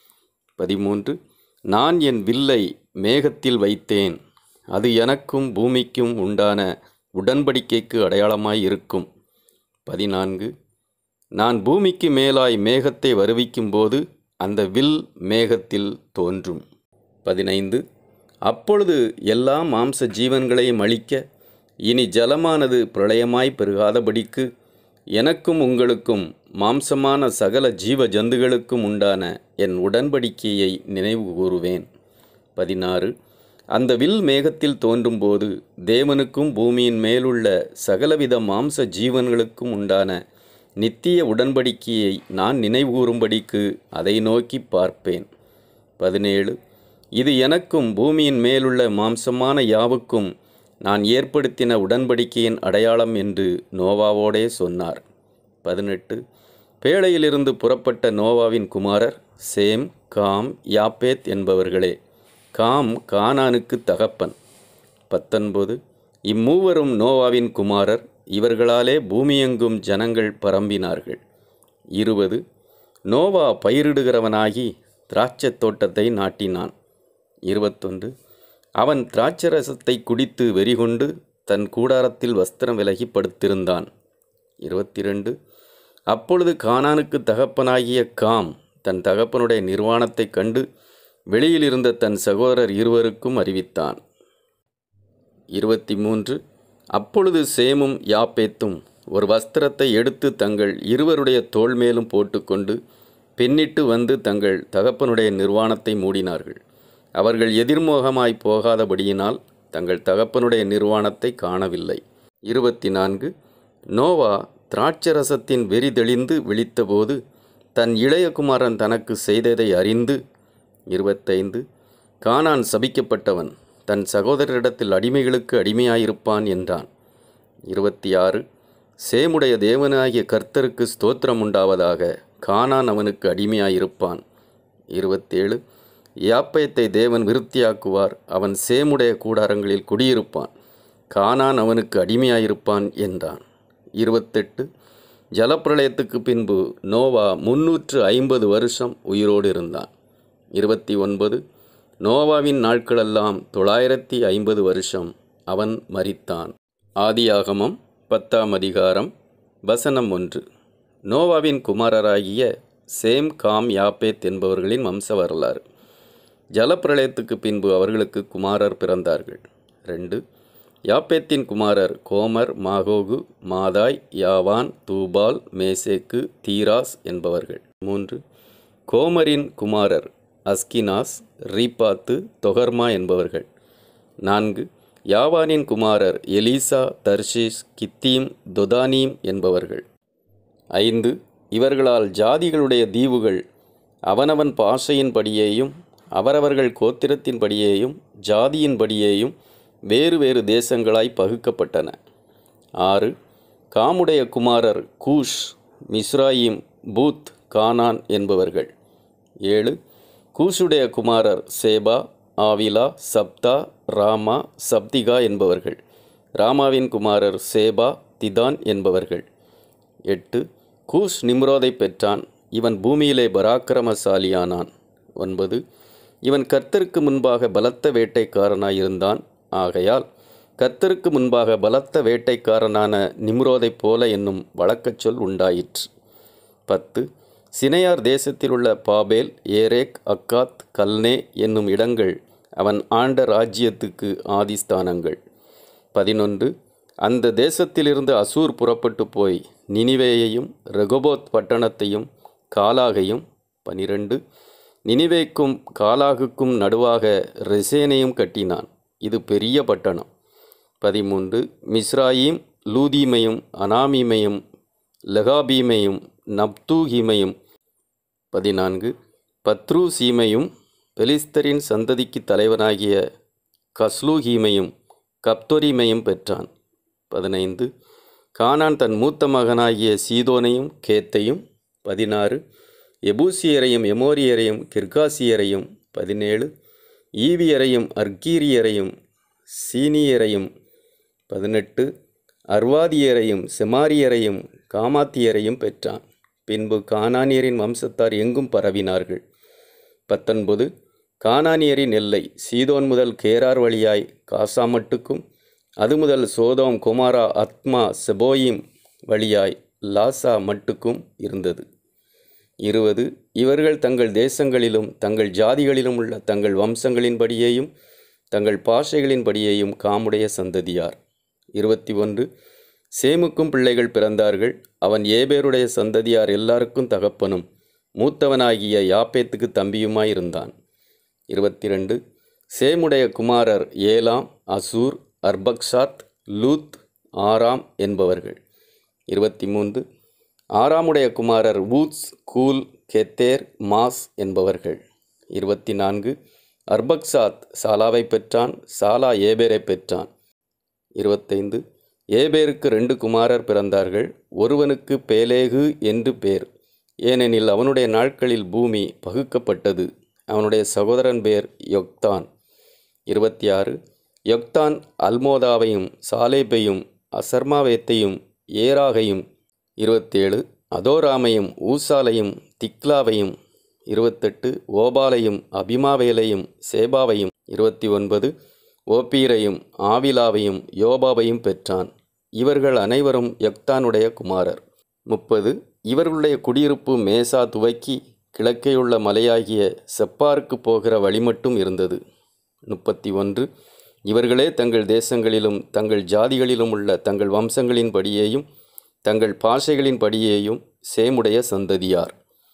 13. நான் என் வில்லை மேகத்தில் வைத்தேன். அது எனக்கும் பூமிக்கும் உண்டான உடன்படிக்கைக்கு அடையாளமாய் இருக்கும். 14. நான் பூமிக்கு மேலாய் மேகத்தை வருவிக்கும்போது அந்த வில் மேகத்தில் தோன்றும். 15. அப்பொழுது எல்லா மாம்ச ஜீவன்களையும் அழிக்க இனி ஜலமானது பிரளயமாய் பெருகாதபடிக்கு எனக்கும் உங்களுக்கும் மாம்சமான சகல ஜீவ ஜந்துகளுக்கும் உண்டான என் உடன்படிக்கையை நினைவு கூறுவேன். 16. அந்த வில் மேகத்தில் தோன்றும்போது தேவனுக்கும் பூமியின் மேலுள்ள சகலவித மாம்ச ஜீவன்களுக்கும் உண்டான நித்திய உடன்படிக்கையை நான் நினைவுகூறும்படிக்கு அதை நோக்கி பார்ப்பேன். 17. இது எனக்கும் பூமியின் மேலுள்ள மாம்சமான யாவுக்கும் நான் ஏற்படுத்தின உடன்படிக்கையின் அடையாளம் என்று நோவாவோடே சொன்னார். 18. பேழையிலிருந்து புறப்பட்ட நோவாவின் குமாரர் சேம், காம், யாப்பேத் என்பவர்களே. காம் கானானுக்கு தகப்பன். 19. இம்மூவரும் நோவாவின் குமாரர், இவர்களாலே பூமியெங்கும் ஜனங்கள் பரம்பினார்கள். 20. நோவா பயிரிடுகிறவனாகி திராட்சைத் தோட்டத்தை நாட்டினான். 21. அவன் திராட்சரசத்தை குடித்து வெறிகொண்டு தன் கூடாரத்தில் வஸ்திரம் விலகி படுத்திருந்தான். 22. அப்பொழுது கானானுக்கு தகப்பனாகிய காம் தன் தகப்பனுடைய நிர்வாணத்தைக் கண்டு வெளியில் இருந்த தன் சகோதரர் இருவருக்கும் அறிவித்தான். 23. அப்பொழுது சேமும் யாப்பேத்தும் ஒரு வஸ்திரத்தை எடுத்து தங்கள் இருவருடைய தோள் மேலும் போட்டுக்கொண்டு பின்னிட்டு வந்து தங்கள் தகப்பனுடைய நிர்வாணத்தை மூடினார்கள். அவர்கள் எதிர்முகமாய் போகாதபடியினால் தங்கள் தகப்பனுடைய நிர்வாணத்தை காணவில்லை. 24. நோவா திராட்சரசத்தின் வெறி தெளிந்து விழித்தபோது தன் இளையகுமாரன் தனக்கு செய்ததை அறிந்து 25. கானான் சபிக்கப்பட்டவன், தன் சகோதரரிடத்தில் அடிமைகளுக்கு அடிமையாயிருப்பான் என்றான். 26. சேமுடைய தேவனாகிய கர்த்தருக்கு ஸ்தோத்திரம் உண்டாவதாக, கானான் அவனுக்கு அடிமையாயிருப்பான். 27. யாப்பேத்தை தேவன் விருத்தியாக்குவார், அவன் சேமுடைய கூடாரங்களில் குடியிருப்பான், கானான் அவனுக்கு அடிமையாயிருப்பான் என்றான். 28. ஜலப்பிரளயத்துக்கு பின்பு நோவா 350 வருஷம் உயிரோடு இருந்தான். 29. நோவாவின் நாட்களெல்லாம் 950 வருஷம், அவன் மரித்தான். ஆதியாகமம் 10ஆம் அதிகாரம் வசனம் 1. நோவாவின் குமாரராகிய சேம், காம், யாப்பேத் என்பவர்களின் வம்ச வரலாறு. ஜலப்பிரளயத்துக்கு பின்பு அவர்களுக்கு குமாரர் பிறந்தார்கள். 2. யாப்பேத்தின் குமாரர் கோமர், மாகோகு, மாதாய், யாவான், தூபால், மேசேக்கு, தீராஸ் என்பவர்கள். 3. கோமரின் குமாரர் அஸ்கினாஸ், ரீபாத்து, தொகர்மா என்பவர்கள். 4. யாவானின் குமாரர் எலீசா, தர்ஷீஸ், கித்தீம், தொதானீம் என்பவர்கள். 5. இவர்களால் ஜாதிகளுடைய தீவுகள் அவனவன் பாஷையின்படியேயும் அவரவர்கள் கோத்திரத்தின்படியேயும் ஜாதியின்படியேயும் வேறு வேறு தேசங்களாய் பகுக்கப்பட்டன. 6. காமுடைய குமாரர் கூஷ், மிஸ்ராயிம், பூத், கானான் என்பவர்கள். 7. கூஷுடைய குமாரர் சேபா, ஆவிலா, சப்தா, ராமா, சப்திகா என்பவர்கள். ராமாவின் குமாரர் சேபா, திதான் என்பவர்கள். 8. கூஷ் நிம்ரோதை பெற்றான், இவன் பூமியிலே பராக்கிரமசாலியானான். 9. இவன் கர்த்தருக்கு முன்பாக பலத்த வேட்டைக்காரனாயிருந்தான், ஆகையால் கர்த்தருக்கு முன்பாக பலத்த வேட்டைக்காரனான நிம்ரோதைப் போல என்னும் வழக்கச் சொல் உண்டாயிற்று. 10. சினையார் தேசத்தில் உள்ள பாபேல், ஏரேக், அக்காத், கல்னே என்னும் இடங்கள் அவன் ஆண்ட ராஜ்யத்துக்கு ஆதிஸ்தானங்கள். 11. அந்த தேசத்திலிருந்து அசூர் புறப்பட்டு போய் நினிவேயையும் ரெகொபோத் பட்டணத்தையும் காலாகையும். 12. நினிவேக்கும் காலாகுக்கும் நடுவாக ரெசேனையும் கட்டினான், இது பெரிய பட்டணம். 13. மிஸ்ராயீம், லூதீமையும், அனாமீமையும், லெகாபீமையும், நப்தூகீமையும். 14. பத்ரூசீமையும், பெலிஸ்தரின் சந்ததிக்கு தலைவனாகிய கஸ்லூகீமையும் கப்தொரிமையும் பெற்றான். 15. கானான் தன் மூத்த மகனாகிய சீதோனையும் கேத்தையும். 16. எபூசியரையும் எமோரியரையும் கிர்காசியரையும். 17. ஈவியரையும் அர்கீரியரையும் சீனியரையும். 18. அர்வாதியரையும் செமாரியரையும் காமாத்தியரையும் பெற்றான். பின்பு கானானியரின் வம்சத்தார் எங்கும் பரவினார்கள். 19. கானானியரின் எல்லை சீதோன் முதல் கேரார் வழியாய் காசா மட்டுக்கும், அது முதல் சோதோம், கொமாரா, அத்மா, செபோயிம் வழியாய் லாசா மட்டுக்கும் இருந்தது. 20. இவர்கள் தங்கள் தேசங்களிலும் தங்கள் ஜாதிகளிலும் உள்ள தங்கள் வம்சங்களின்படியேயும் தங்கள் பாஷைகளின்படியேயும் காமுடைய சந்ததியார். 21 சேமுக்கும் பிள்ளைகள் பிறந்தார்கள். அவன் ஏபேருடைய சந்ததியார் எல்லாருக்கும் தகப்பனும் மூத்தவனாகிய யாப்பேத்துக்கு தம்பியுமாயிருந்தான். 22 சேமுடைய குமாரர் ஏலாம், அசூர், அர்பக்சாத், லூத், ஆராம் என்பவர்கள். 23 ஆராமுடைய குமாரர் ஊத்ஸ், கூல், கெத்தேர், மாஸ் என்பவர்கள். 24 அர்பக்சாத் சாலாவை பெற்றான். சாலா ஏபேரை பெற்றான். 25 ஏபேருக்கு 2 குமாரர் பிறந்தார்கள். ஒருவனுக்கு பேலேகு என்று பேர், ஏனெனில் அவனுடைய நாட்களில் பூமி பகுக்கப்பட்டது. அவனுடைய சகோதரன் பேர் யொக்தான். 26 யொக்தான் அல்மோதாவையும் சாலேபையும் அசர்மாவேத்தையும் ஏராகையும். 27 அதோராமையும் ஊசாலையும் திக்லாவையும். 28 ஓபாலையும் அபிமாவேலையும் சேபாவையும். 29 ஓப்பீரையும் ஆவிலாவையும் யோபாவையும் பெற்றான். இவர்கள் அனைவரும் யொக்தானுடைய குமாரர். 30 இவர்களுடைய குடியிருப்பு மேசா துவக்கி கிழக்கேயுள்ள மலையாகிய செப்பாருக்கு போகிற வழிமட்டும் இருந்தது. 31 இவர்களே தங்கள் தேசங்களிலும் தங்கள் ஜாதிகளிலும் உள்ள தங்கள் வம்சங்களின்படியேயும் தங்கள் பாஷைகளின்படியேயும் சேமுடைய சந்ததியார்.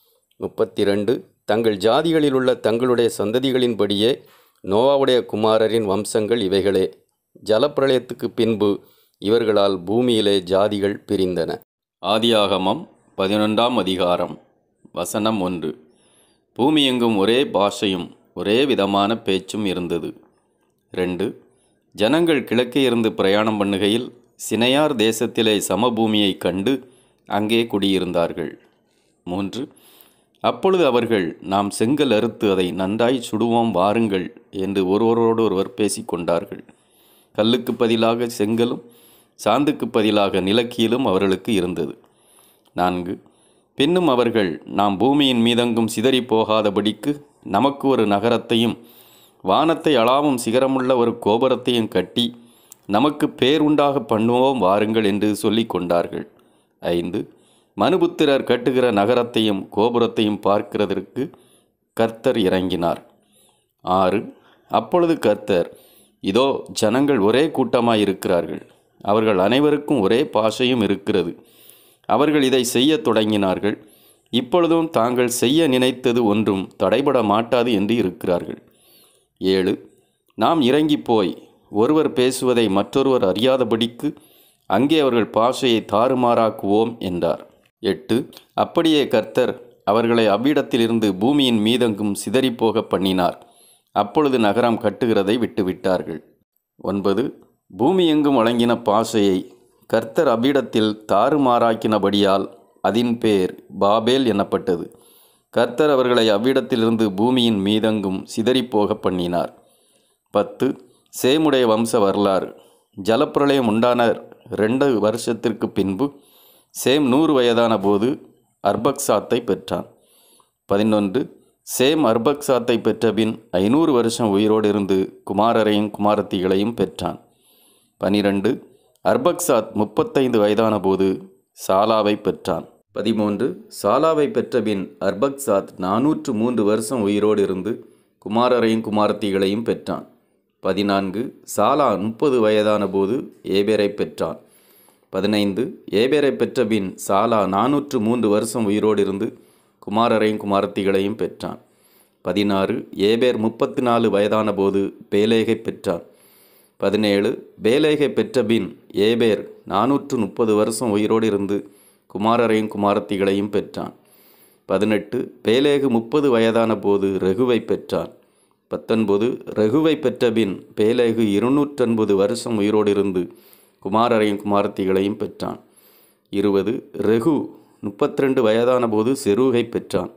32 தங்கள் ஜாதிகளிலுள்ள தங்களுடைய சந்ததிகளின்படியே நோவாவுடைய குமாரரின் வம்சங்கள் இவைகளே. ஜலப்பிரளயத்துக்கு பின்பு இவர்களால் பூமியிலே ஜாதிகள் பிரிந்தன. ஆதியாகமம் 11ஆம் அதிகாரம் வசனம் 1. பூமியெங்கும் ஒரே பாஷையும் ஒரே விதமான பேச்சும் இருந்தது. 2 ஜனங்கள் கிழக்கே இருந்து பிரயாணம் பண்ணுகையில் சினையார் தேசத்திலே சமபூமியை கண்டு அங்கே குடியிருந்தார்கள். 3 அப்பொழுது அவர்கள், நாம் செங்கல் அறுத்து அதை நன்றாய் சுடுவோம் வாருங்கள் என்று ஒருவரோடு ஒருவர் பேசிக்கொண்டார்கள். கல்லுக்கு பதிலாக செங்கலும் சாந்துக்கு பதிலாக நிலக்கீலும் அவர்களுக்கு இருந்தது. 4 பின்னும் அவர்கள், நாம் பூமியின் மீதெங்கும் சிதறி போகாதபடிக்கு நமக்கு ஒரு நகரத்தையும் வானத்தை அளாவும் சிகரமுள்ள ஒரு கோபுரத்தையும் கட்டி நமக்கு பேர் உண்டாக பண்ணுவோம் வாருங்கள் என்று சொல்லி கொண்டார்கள். 5 மனுபுத்திரர் கட்டுகிற நகரத்தையும் கோபுரத்தையும் பார்க்கிறதற்கு கர்த்தர் இறங்கினார். 6 அப்பொழுது கர்த்தர், இதோ ஜனங்கள் ஒரே கூட்டமாயிருக்கிறார்கள், அவர்கள் அனைவருக்கும் ஒரே பாஷையும் இருக்கிறது. அவர்கள் இதை செய்ய தொடங்கினார்கள். இப்பொழுதும் தாங்கள் செய்ய நினைத்தது ஒன்றும் தடைபட மாட்டாது என்று இருக்கிறார்கள். 7 நாம் இறங்கி போய் ஒருவர் பேசுவதை மற்றொருவர் அறியாதபடிக்கு அங்கே அவர்கள் பாஷையை தாறுமாறாக்குவோம் என்றார். 8 அப்படியே கர்த்தர் அவர்களை அவ்விடத்திலிருந்து பூமியின் மீதெங்கும் சிதறிப்போக பண்ணினார். அப்பொழுது நகரம் கட்டுகிறதை விட்டுவிட்டார்கள். 9 பூமி எங்கும் வழங்கின பாஷையை கர்த்தர் அவ்விடத்தில் தாறுமாறாக்கினபடியால் அதன் பேர் பாபேல் எனப்பட்டது. கர்த்தர் அவர்களை அவ்விடத்திலிருந்து பூமியின் மீதெங்கும் சிதறிப்போக பண்ணினார். 10 சேமுடைய வம்ச வரலாறு. ஜலப்பிரளயம் உண்டான 2 வருஷத்திற்கு பின்பு சேம் 100 வயதான போது அர்பக்சாத்தை பெற்றான். 11 சேம் அர்பக்சாத்தை பெற்றபின் 500 வருஷம் உயிரோடு இருந்து குமாரரையும் குமாரத்திகளையும் பெற்றான். 12 அர்பக்சாத் 35 வயதான போது சாலாவை பெற்றான். 13 சாலாவை பெற்றபின் அர்பக்சாத் 403 வருஷம் உயிரோடு இருந்து குமாரரையும் குமாரத்திகளையும் பெற்றான். 14 சாலா 30 வயதான போது ஏபேரை பெற்றான். 15 ஏபேரை பெற்றபின் சாலா 403 வருஷம் உயிரோடு இருந்து குமாரரையும் குமாரத்திகளையும் பெற்றான். 16 ஏபேர் 34 வயதான போது பேலேகை பெற்றான். 17 பேலேகை பெற்றபின் ஏபேர் 430 வருஷம் உயிரோடு இருந்து குமாரரையும் குமாரத்திகளையும் பெற்றான். 18 பேலேகு 30 வயதான போது ரெகுவை பெற்றான். 19 ரெகுவை பெற்றபின் பேலேகு 280 வருஷம் உயிரோடு இருந்து குமாரரையும் குமாரத்திகளையும் பெற்றான். 20 ரெகு 32 வயதான போது செரூகை பெற்றான்.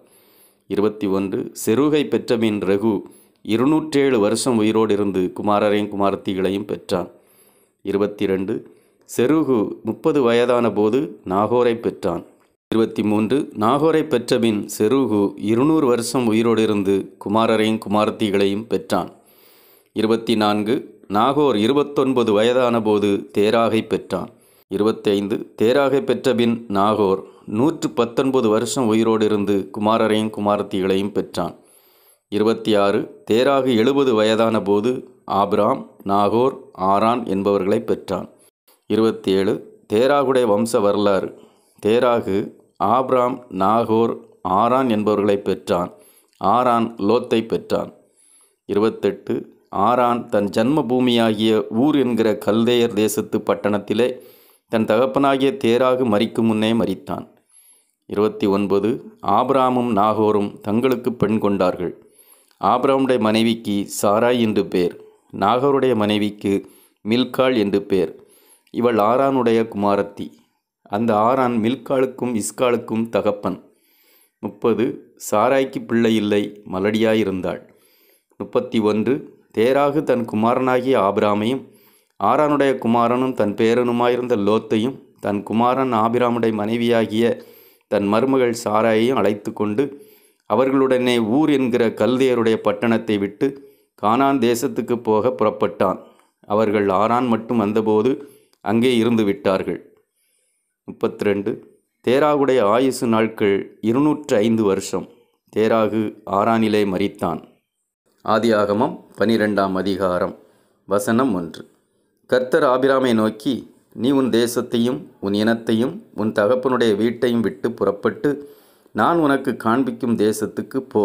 21 செரூகை பெற்றபின் ரெகு 207 வருஷம் உயிரோடு இருந்து குமாரரையும் குமாரத்திகளையும் பெற்றான். 22 செரூகு 30 வயதான போது நாகோரை பெற்றான். 23 நாகோரை பெற்றபின் செரூகு 200 வருஷம் உயிரோடு இருந்து குமாரரையும் குமாரத்திகளையும் பெற்றான். 24 நாகோர் 29 வயதான போது தேராகை பெற்றான். 25 தேராகை பெற்றபின் நாகோர் 119 வருஷம் உயிரோடு இருந்து குமாரரையும் குமாரத்திகளையும் பெற்றான். 26 தேராகு 70 வயதான போது ஆபிராம், நாகோர், ஆரான் என்பவர்களை பெற்றான். 27. தேராகுடைய வம்ச வரலாறு. தேராகு ஆபிராம், நாகோர், ஆரான் என்பவர்களை பெற்றான். ஆரான் லோத்தை பெற்றான். 28. ஆரான் தன் ஜன்ம பூமியாகிய ஊர் என்கிற கல்தேயர் தேசத்து பட்டணத்திலே தன் தகப்பனாகிய தேராகு மரிக்கும் முன்னே மரித்தான். 29. ஆபிராமும் நாகோரும் தங்களுக்கு பெண் கொண்டார்கள். ஆபிராமுடைய மனைவிக்கு சாராய் என்று பேர். நாகோருடைய மனைவிக்கு மில்காள் என்று பேர். இவள் ஆரானுடைய குமாரத்தி. அந்த ஆரான் மில்காளுக்கும் இஸ்காளுக்கும் தகப்பன். 30. சாராய்க்கு பிள்ளை இல்லை, மலடியாயிருந்தாள். 31. தேராகு தன் குமாரனாகிய ஆபிராமையும் ஆரானுடைய குமாரனும் தன் பேரனுமாயிருந்த லோத்தையும் தன் குமாரன் ஆபிராமுடைய மனைவியாகிய தன் மருமகள் சாராயையும் அழைத்து கொண்டு அவர்களுடனே ஊர் என்கிற கல்தேயருடைய பட்டணத்தை விட்டு கானான் தேசத்துக்கு போக புறப்பட்டான். அவர்கள் ஆரான் மட்டும் வந்தபோது அங்கே இருந்து விட்டார்கள். 32. தேராகுடைய ஆயுசு நாட்கள் 205 வருஷம். தேராகு ஆரானிலே மரித்தான். ஆதியாகமம் 12ஆம் அதிகாரம். வசனம் 1. கர்த்தர் ஆபிராமை நோக்கி, நீ உன் தேசத்தையும் உன் இனத்தையும் உன் தகப்பனுடைய வீட்டையும் விட்டு புறப்பட்டு நான் உனக்கு காண்பிக்கும் தேசத்துக்கு போ.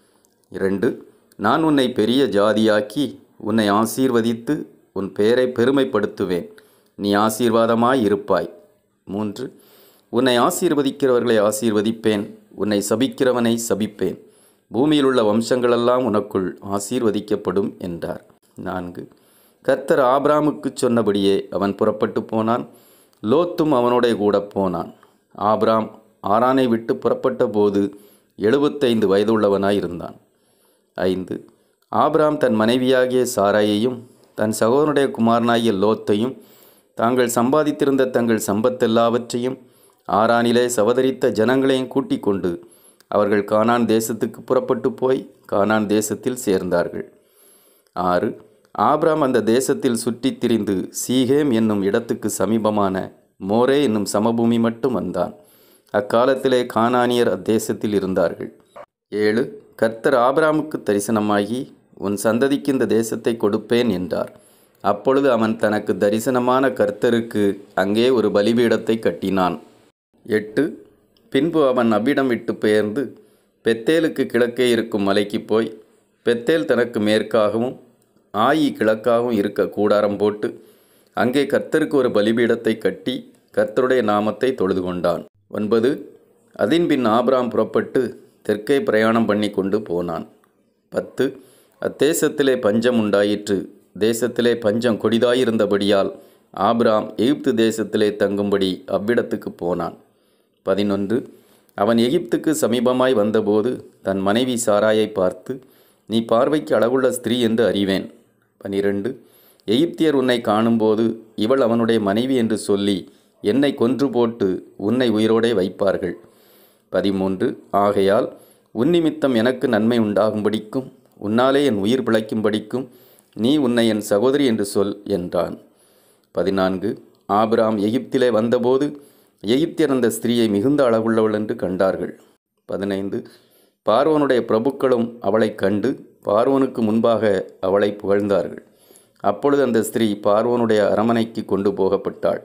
2. நான் உன்னை பெரிய ஜாதியாக்கி உன்னை ஆசீர்வதித்து உன் பெயரை பெருமைப்படுத்துவேன். நீ ஆசீர்வாதமாய் இருப்பாய். 3. உன்னை ஆசீர்வதிக்கிறவர்களை ஆசீர்வதிப்பேன், உன்னை சபிக்கிறவனை சபிப்பேன். பூமியில் உள்ள வம்சங்களெல்லாம் உனக்குள் ஆசீர்வதிக்கப்படும் என்றார். 4. கர்த்தர் ஆபிராமுக்கு சொன்னபடியே அவன் புறப்பட்டு போனான். லோத்தும் அவனோட கூட போனான். ஆபிராம் ஆரானை விட்டு புறப்பட்ட போது 75 வயதுள்ளவனாயிருந்தான். 5. ஆபிராம் தன் மனைவியாகிய சாராயையும் தன் சகோதரனுடைய குமாரனாகிய லோத்தையும் தாங்கள் சம்பாதித்திருந்த தங்கள் சம்பத்தெல்லாவற்றையும் ஆரானிலே சவதரித்த ஜனங்களையும் கூட்டிக் கொண்டு அவர்கள் கானான் தேசத்துக்கு புறப்பட்டு போய் கானான் தேசத்தில் சேர்ந்தார்கள். 6. ஆபிராம் அந்த தேசத்தில் சுற்றித் திரிந்து சீகேம் என்னும் இடத்துக்கு சமீபமான மோரே என்னும் சமபூமி மட்டும் வந்தான். அக்காலத்திலே கானானியர் அத்தேசத்தில் இருந்தார்கள். 7. கர்த்தர் ஆபிராமுக்கு தரிசனமாகி, உன் சந்ததிக்கு இந்த தேசத்தை கொடுப்பேன் என்றார். அப்பொழுது அவன் தனக்கு தரிசனமான கர்த்தருக்கு அங்கே ஒரு பலிபீடத்தை கட்டினான். 8. பின்பு அவன் அவ்விடம் விட்டு பெயர்ந்து பெத்தேலுக்கு கிழக்கே இருக்கும் மலைக்கு போய் பெத்தேல் தனக்கு மேற்காகவும் ஆயி கிழக்காகவும் இருக்க கூடாரம் போட்டு அங்கே கர்த்தருக்கு ஒரு பலிபீடத்தை கட்டி கர்த்தருடைய நாமத்தை தொழுது கொண்டான். 9. அதின்பின் ஆபிராம் புறப்பட்டு தெற்கே பிரயாணம் பண்ணி கொண்டு போனான். 10. அத்தேசத்திலே பஞ்சம் உண்டாயிற்று. தேசத்திலே பஞ்சம் கொடிதாயிருந்தபடியால் ஆபிராம் எகிப்து தேசத்திலே தங்கும்படி அவ்விடத்துக்கு போனான். 11. அவன் எகிப்துக்கு சமீபமாய் வந்தபோது தன் மனைவி சாராயை பார்த்து, நீ பார்வைக்கு அழகுள்ள ஸ்திரீ என்று அறிவேன். 12. எகிப்தியர் உன்னை காணும்போது இவள் அவனுடைய மனைவி என்று சொல்லி என்னை கொன்று போட்டு உன்னை உயிரோடே வைப்பார்கள். 13. ஆகையால் உன் நிமித்தம் எனக்கு நன்மை உண்டாகும்படிக்கும் உன்னாலே என் உயிர் பிழைக்கும்படிக்கும் நீ உன்னை என் சகோதரி என்று சொல் என்றான். 14. ஆபிராம் எகிப்திலே வந்தபோது எகிப்தியர் அந்த ஸ்திரீயை மிகுந்த அழகுள்ளவள் என்று கண்டார்கள். 15. பார்வோனுடைய பிரபுக்களும் அவளை கண்டு பார்வோனுக்கு முன்பாக அவளை புகழ்ந்தார்கள். அப்பொழுது அந்த ஸ்திரீ பார்வோனுடைய அரமனைக்கு கொண்டு போகப்பட்டாள்.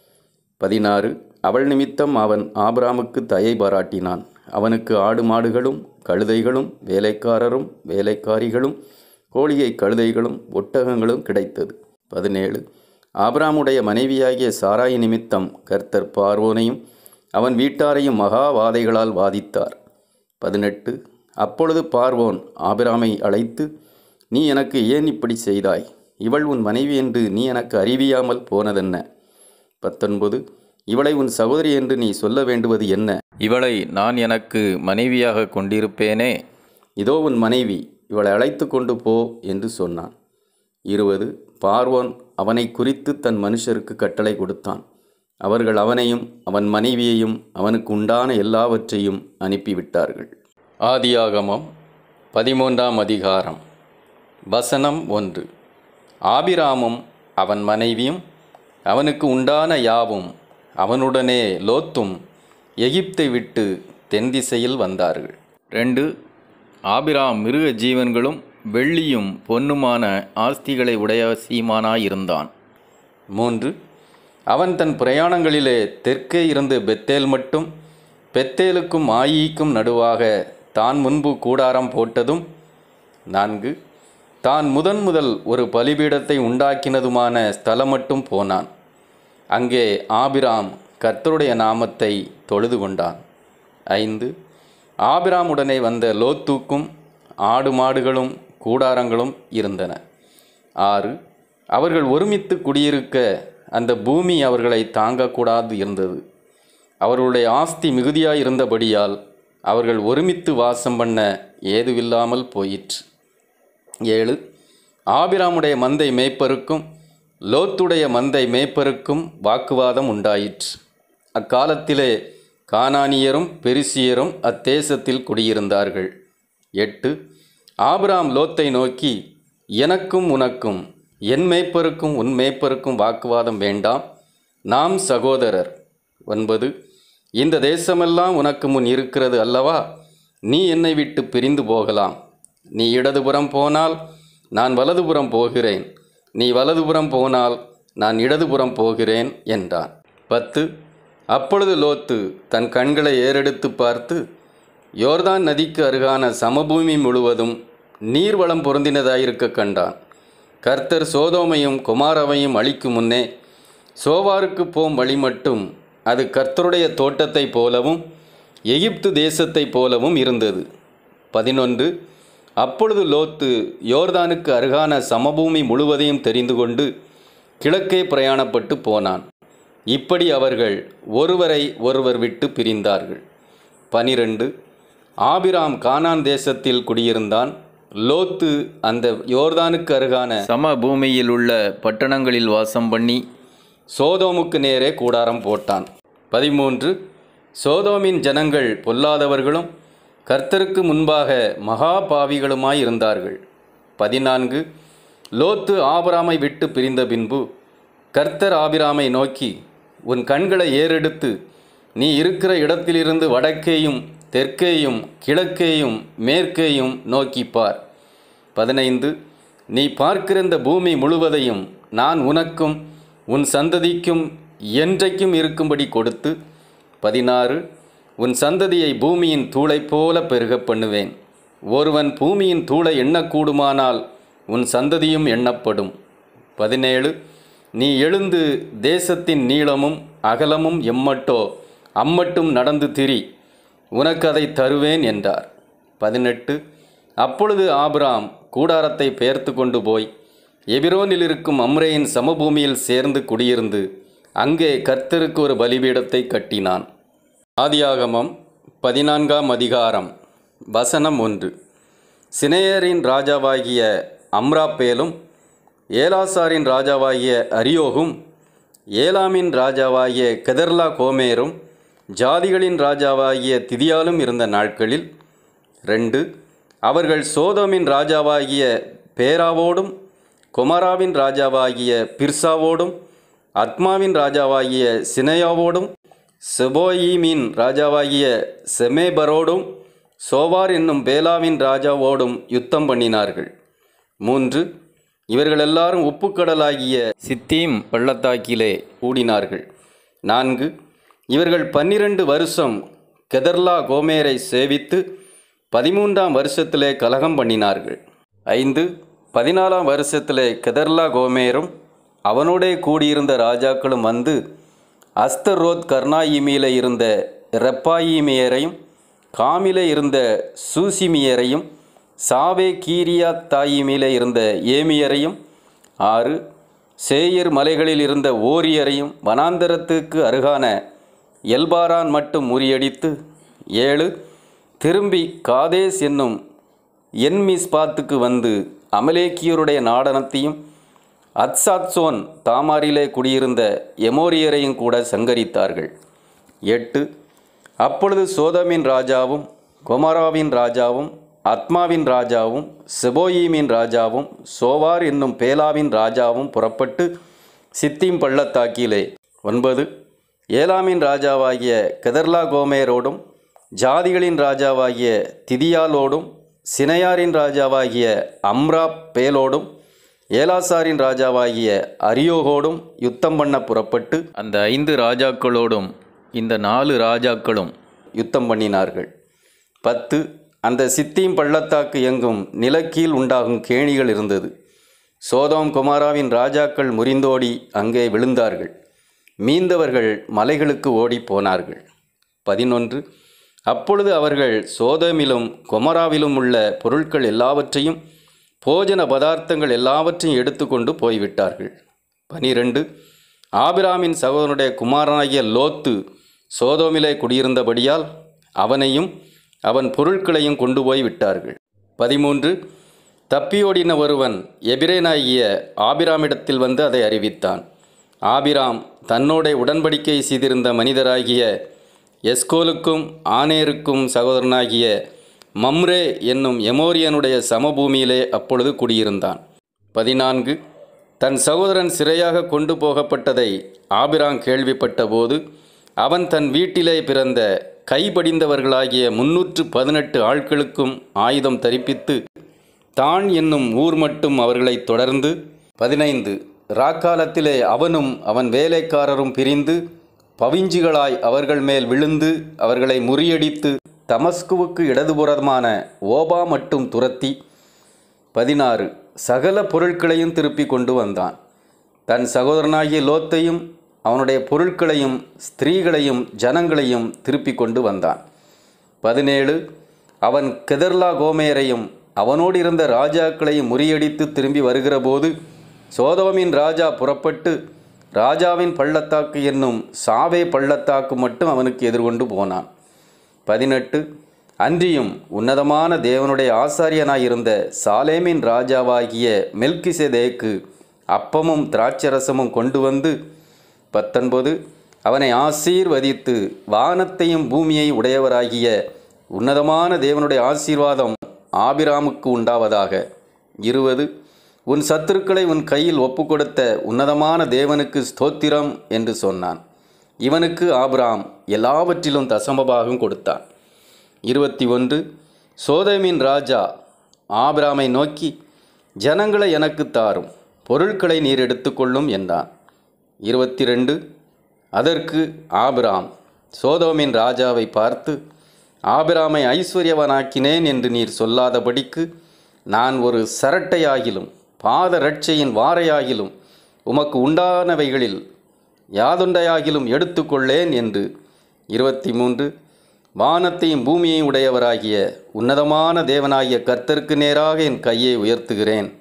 16. அவள் நிமித்தம் அவன் ஆபிராமுக்கு தயை பாராட்டினான். அவனுக்கு ஆடு மாடுகளும் கழுதைகளும் வேலைக்காரரும் வேலைக்காரிகளும் கோழிகை கழுதைகளும் ஒட்டகங்களும் கிடைத்தது. 17. ஆபிராமுடைய மனைவியாகிய சாராய் நிமித்தம் கர்த்தர் பார்வோனையும் அவன் வீட்டாரையும் மகா வாதைகளால் வாதித்தார். 18. அப்பொழுது பார்வோன் ஆபிராமை அழைத்து, நீ எனக்கு ஏன் இப்படி செய்தாய்? இவள் உன் மனைவி என்று நீ எனக்கு அறிவியாமல் போனதென்ன? 19. இவளை உன் சகோதரி என்று நீ சொல்ல வேண்டுவது என்ன? இவளை நான் எனக்கு மனைவியாக கொண்டிருப்பேனே. இதோ உன் மனைவி, இவளை அழைத்து கொண்டு போ என்று சொன்னான். 20. பார்வோன் அவனை குறித்து தன் மனுஷருக்கு கட்டளை கொடுத்தான். அவர்கள் அவனையும் அவன் மனைவியையும் அவனுக்கு உண்டான எல்லாவற்றையும் அனுப்பிவிட்டார்கள். ஆதியாகமம் 13ஆம் அதிகாரம். வசனம் 1. ஆபிராமும் அவன் மனைவியும் அவனுக்கு உண்டான யாவும் அவனுடனே லோத்தும் எகிப்தை விட்டு தென் திசையில் வந்தார்கள். 2. ஆபிராம் மிருக ஜீவன்களும் வெள்ளியும் பொன்னுமான ஆஸ்திகளை உடைய சீமானாயிருந்தான். 3. அவன் தன் பிரயாணங்களிலே தெற்கே இருந்து பெத்தேல் மட்டும், பெத்தேலுக்கும் ஆயீக்கும் நடுவாக தான் முன்பு கூடாரம் போட்டதும். 4. தான் முதல் ஒரு பலிபீடத்தை உண்டாக்கினதுமான ஸ்தலம் மட்டும் போனான். அங்கே ஆபிராம் கர்த்தருடைய நாமத்தை தொழுது கொண்டான். 5. ஆபிராமுடனே வந்த லோத்துக்கும் ஆடு மாடுகளும் கூடாரங்களும் இருந்தன. 6. அவர்கள் ஒருமித்து குடியிருக்க அந்த பூமி அவர்களை தாங்கக்கூடாது இருந்தது. அவர்களுடைய ஆஸ்தி மிகுதியாயிருந்தபடியால் அவர்கள் ஒருமித்து வாசம் பண்ண ஏதுவில்லாமல் போயிற்று. 7. ஆபிராமுடைய மந்தை மேய்ப்பருக்கும் லோத்துடைய மந்தை மேய்ப்பருக்கும் வாக்குவாதம் உண்டாயிற்று. அக்காலத்திலே கானானியரும் பெரிசியரும் அத்தேசத்தில் குடியிருந்தார்கள். 8. ஆபிராம் லோத்தை நோக்கி, எனக்கும் உனக்கும் என் மேய்ப்பருக்கும் உன் மேய்ப்பருக்கும் வாக்குவாதம் வேண்டாம், நாம் சகோதரர். 9. இந்த தேசமெல்லாம் உனக்கு முன் இருக்கிறது அல்லவா, நீ என்னை விட்டு பிரிந்து போகலாம். நீ இடதுபுறம் போனால் நான் வலதுபுறம் போகிறேன், நீ வலதுபுறம் போனால் நான் இடதுபுறம் போகிறேன் என்றான். 10. அப்பொழுது லோத்து தன் கண்களை ஏறெடுத்து பார்த்து, யோர்தான் நதிக்கு அருகான சமபூமி முழுவதும் நீர்வளம் பொருந்தினதாயிருக்க கண்டான். கர்த்தர் சோதோமையும் கொமாராவையும் அழிக்கும் முன்னே சோவாருக்கு போம் வழி மட்டும் அது கர்த்தருடைய தோட்டத்தை போலவும் எகிப்து தேசத்தை போலவும் இருந்தது. 11. அப்பொழுது லோத்து யோர்தானுக்கு அருகான சமபூமி முழுவதையும் தெரிந்து கொண்டு கிழக்கே பிரயாணப்பட்டு போனான். இப்படி அவர்கள் ஒருவரை ஒருவர் விட்டு பிரிந்தார்கள். 12. ஆபிராம் கானான் தேசத்தில் குடியிருந்தான். லோத்து அந்த யோர்தானுக்கு அருகான சமபூமியில் உள்ள பட்டணங்களில் வாசம் பண்ணி சோதோமுக்கு நேரே கூடாரம் போட்டான். 13. சோதோமின் ஜனங்கள் பொல்லாதவர்களும் கர்த்தருக்கு முன்பாக மகா பாவிகளுமாயிருந்தார்கள். 14. லோத்து ஆபிராமை விட்டு பிரிந்த பின்பு கர்த்தர் ஆபிராமை நோக்கி, உன் கண்களை ஏறெடுத்து நீ இருக்கிற இடத்திலிருந்து வடக்கேயும் தெற்கேயும் கிழக்கேயும் மேற்கேயும் நோக்கிப்பார். 15. நீ பார்க்கிற இந்த பூமி முழுவதையும் நான் உனக்கும் உன் சந்ததிக்கும் என்றைக்கும் இருக்கும்படி கொடுத்து, 16. உன் சந்ததியை பூமியின் தூளை போல பெருக பண்ணுவேன். ஒருவன் பூமியின் தூளை எண்ணக்கூடுமானால் உன் சந்ததியும் எண்ணப்படும். 17. நீ எழுந்து தேசத்தின் நீளமும் அகலமும் எம்மட்டோ அம்மட்டும் நடந்து திரி, உனக்கு அதை தருவேன் என்றார். 18. அப்பொழுது ஆபிராம் கூடாரத்தை பெயர்த்து கொண்டு போய் எபிரோனில் இருக்கும் அம்ரேயின் சமபூமியில் சேர்ந்து குடியிருந்து அங்கே கர்த்தருக்கு ஒரு பலிபீடத்தை கட்டினான். ஆதியாகமம் 14ஆம் அதிகாரம் வசனம் 1. சினேயரின் ராஜாவாகிய அம்ராப்பேலும் ஏலாசாரின் ராஜாவாகிய அரியோகும் ஏலாமின் ராஜாவாகிய கெதர்லா கோமேரும் ஜாதிகளின் ராஜாவாகிய திதியாலும் இருந்த நாட்களில் 2. அவர்கள் சோதோமின் ராஜாவாகிய பேராவோடும் கொமராவின் ராஜாவாகிய பிர்சாவோடும் அத்மாவின் ராஜாவாகிய சினையாவோடும் செபோயீமின் ராஜாவாகிய செமேபரோடும் சோவார் என்னும் பேலாவின் ராஜாவோடும் யுத்தம் பண்ணினார்கள். 3. இவர்கள் எல்லாரும் உப்புக்கடலாகிய சித்தீம் பள்ளத்தாக்கிலே கூடினார்கள். 4. இவர்கள் 12 வருஷம் கெதர்லா கோமேரை சேவித்து 13ஆம் வருஷத்திலே கலகம் பண்ணினார்கள். 5. 14ஆம் வருஷத்திலே கெதர்லா கோமேரும் அவனோடே கூடியிருந்த ராஜாக்களும் வந்து அஸ்தரோத் கர்னாயிமிலே இருந்த ரெப்பாயிமியரையும் காமிலே இருந்த சூசிமியரையும் சாவே கீரியா தாயிமிலே இருந்த ஏமியரையும் 6. சேயர் மலைகளில் இருந்த ஓரியரையும் வனாந்தரத்துக்கு அருகான எல்பாரான் மட்டும் முறியடித்து 7. திரும்பி காதேஸ் என்னும் என்மிஸ்பாத்துக்கு வந்து அமலேக்கியருடைய நாடனத்தையும் அத்சாத்சோன் தாமாரிலே குடியிருந்த எமோரியரையும் கூட சங்கரித்தார்கள். 8. அப்பொழுது சோதோமின் ராஜாவும் கொமராவின் ராஜாவும் அத்மாவின் ராஜாவும் செபோயீமின் ராஜாவும் சோவார் என்னும் பேலாவின் ராஜாவும் புறப்பட்டு சித்தீம் பள்ளத்தாக்கிலே 9. ஏலாமின் ராஜாவாகிய கெதர்லா கோமேரோடும் ஜாதிகளின் ராஜாவாகிய திதியாலோடும் சினையாரின் ராஜாவாகிய அம்ராப்பேலோடும் ஏலாசாரின் ராஜாவாகிய அரியோகோடும் யுத்தம் பண்ண புறப்பட்டு அந்த 5 ராஜாக்களோடும் இந்த 4 ராஜாக்களும் யுத்தம் பண்ணினார்கள். 10 அந்த சித்தீம் பள்ளத்தாக்கு எங்கும் நிலக்கீழ் உண்டாகும் கேணிகள் இருந்தது. சோதோம் குமாராவின் ராஜாக்கள் முறிந்தோடி அங்கே விழுந்தார்கள். மீந்தவர்கள் மலைகளுக்கு ஓடி போனார்கள். 11 அப்பொழுது அவர்கள் சோதோமிலும் கொமராவிலும் உள்ள பொருட்கள் எல்லாவற்றையும் போஜன பதார்த்தங்கள் எல்லாவற்றையும் எடுத்துக்கொண்டு போய்விட்டார்கள். 12 ஆபிராமின் சகோதரனுடைய குமாரனாகிய லோத்து சோதோமிலே குடியிருந்தபடியால் அவனையும் அவன் பொருட்களையும் கொண்டு போய் விட்டார்கள். 13 தப்பியோடின ஒருவன் எபிரேனாகிய ஆபிராமிடத்தில் வந்து அதை அறிவித்தான். ஆபிராம் தன்னோட உடன்படிக்கை செய்திருந்த மனிதராகிய எஸ்கோலுக்கும் ஆனேருக்கும் சகோதரனாகிய மம்ரே என்னும் எமோரியனுடைய சமபூமியிலே அப்பொழுது குடியிருந்தான். 14 தன் சகோதரன் சிறையாக கொண்டு போகப்பட்டதை ஆபிராம் கேள்விப்பட்ட போது அவன் தன் வீட்டிலே பிறந்த கைபடிந்தவர்களாகிய 318 ஆட்களுக்கும் ஆயுதம் தரிப்பித்து தான் என்னும் ஊர் மட்டும் அவர்களை தொடர்ந்து 15 ராக்காலத்திலே அவனும் அவன் வேலைக்காரரும் பிரிந்து பவிஞ்சிகளாய் அவர்கள் மேல் விழுந்து அவர்களை முறியடித்து தமஸ்குவுக்கு இடதுபுறமான ஓபா மட்டும் துரத்தி 16 சகல பொருட்களையும் திருப்பி கொண்டு வந்தான். தன் சகோதரனாகிய லோத்தையும் அவனுடைய பொருட்களையும் ஸ்திரீகளையும் ஜனங்களையும் திருப்பி கொண்டு வந்தான். 17 அவன் கெதர்லா கோமேரையும் அவனோடு இருந்த ராஜாக்களையும் முறியடித்து திரும்பி வருகிறபோது சோதோமின் ராஜா புறப்பட்டு ராஜாவின் பள்ளத்தாக்கு என்னும் சாவே பள்ளத்தாக்கு மட்டும் அவனுக்கு எதிர்கொண்டு போனான். 18 அன்றியும் உன்னதமான தேவனுடைய ஆசாரியனாயிருந்த சாலேமின் ராஜாவாகிய மெல்கிசேதேக்கு அப்பமும் திராட்சரசமும் கொண்டு வந்து 19 அவனை ஆசீர்வதித்து வானத்தையும் பூமியை உடையவராகிய உன்னதமான தேவனுடைய ஆசீர்வாதம் ஆபிராமுக்கு உண்டாவதாக. 20 உன் சத்துருக்களை உன் கையில் ஒப்புக்கொடுத்த உன்னதமான தேவனுக்கு ஸ்தோத்திரம் என்று சொன்னான். இவனுக்கு ஆபிராம் எல்லாவற்றிலும் தசமபாகம் கொடுத்தான். 21 சோதோமின் ராஜா ஆபிராமை நோக்கி ஜனங்களை எனக்கு தாரும், பொருட்களை நீர் எடுத்துக்கொள்ளும் என்றான். 22 அதற்கு ஆபிராம் சோதோமின் ராஜாவை பார்த்து ஆபிராமை ஐஸ்வர்யவனாக்கினேன் என்று நீர் சொல்லாதபடிக்கு நான் ஒரு சரட்டையாகிலும் பாத ரட்சையின் வாரையாகிலும் உமக்கு உண்டானவைகளில் யாதொண்டையாகிலும் எடுத்துக்கொள்ளேன் என்று 23 வானத்தையும் பூமியையும் உடையவராகிய உன்னதமான தேவனாகிய கர்த்தருக்கு நேராக என் கையை உயர்த்துகிறேன்.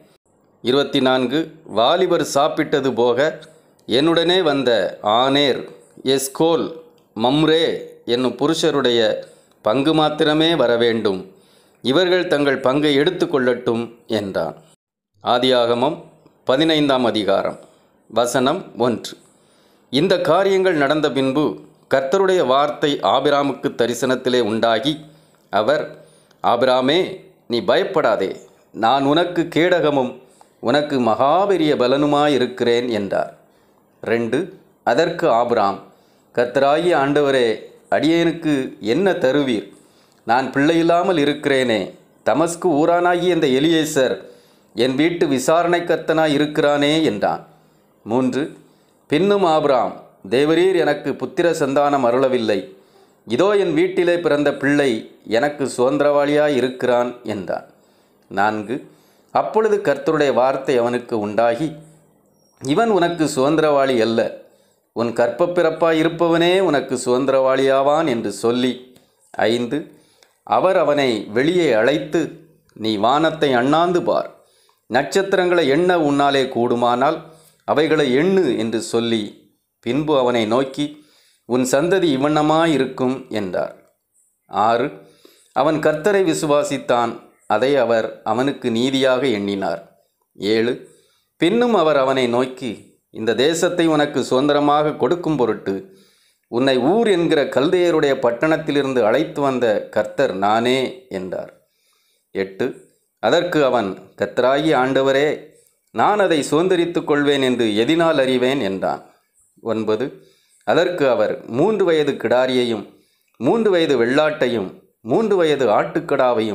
24 வாலிபர் சாப்பிட்டது போக என்னுடனே வந்த ஆனேர் எஸ்கோல் மம்ரே என்னும் புருஷருடைய பங்கு மாத்திரமே வரவேண்டும், இவர்கள் தங்கள் பங்கை எடுத்துக்கொள்ளட்டும் என்றான். ஆதியாகமம் 15ஆம் அதிகாரம் வசனம் 1 இந்த காரியங்கள் நடந்த பின்பு கர்த்தருடைய வார்த்தை ஆபிராமுக்கு தரிசனத்திலே உண்டாகி அவர், ஆபிராமே நீ பயப்படாதே, நான் உனக்கு கேடகமும் உனக்கு மகாபெரிய பலனுமாயிருக்கிறேன் என்றார். 2 அதற்கு ஆபிராம், கர்த்தராகிய ஆண்டவரே, அடியேனுக்கு என்ன தருவீர்? நான் பிள்ளையில்லாமல் இருக்கிறேனே. தமஸ்கு ஊரானாகிய இந்த எலியேசர் என் வீட்டு விசாரணை கர்த்தனாய் இருக்கிறானே என்றான். 3 பின்னும் ஆபிராம், தேவரீர் எனக்கு புத்திர சந்தானம் அருளவில்லை, இதோ என் வீட்டிலே பிறந்த பிள்ளை எனக்கு சுதந்திரவாளியாய் இருக்கிறான் என்றான். 4 அப்பொழுது கர்த்தருடைய வார்த்தை அவனுக்கு உண்டாகி, இவன் உனக்கு சுதந்திரவாளி அல்ல, உன் கற்பப்பிறப்பாய் இருப்பவனே உனக்கு சுதந்திரவாளியாவான் என்று சொல்லி 5 அவர் அவனை வெளியே அழைத்து, நீ வானத்தை அண்ணாந்து பார், நட்சத்திரங்களை எண்ண உன்னாலே கூடுமானால் அவைகளை எண்ணு என்று சொல்லி பின்பு அவனை நோக்கி, உன் சந்ததி இவ்வண்ணமாயிருக்கும் என்றார். 6 அவன் கர்த்தரை விசுவாசித்தான், அதை அவர் அவனுக்கு நீதியாக எண்ணினார். 7 பின்னும் அவர் அவனை நோக்கி, இந்த தேசத்தை உனக்கு சுதந்திரமாக கொடுக்கும் பொருட்டு உன்னை ஊர் என்கிற கல்தையருடைய பட்டணத்திலிருந்து அழைத்து வந்த கர்த்தர் நானே என்றார். 8 அதற்கு அவன், கர்த்தராகிய ஆண்டவரே, நான் அதை சுதந்திரித்து கொள்வேன் என்று எதினால் அறிவேன் என்றான். 9 அதற்கு அவர் 3 வயது கிடாரியையும் 3 வயது வெள்ளாட்டையும் 3 வயது ஆட்டுக்கடாவையும்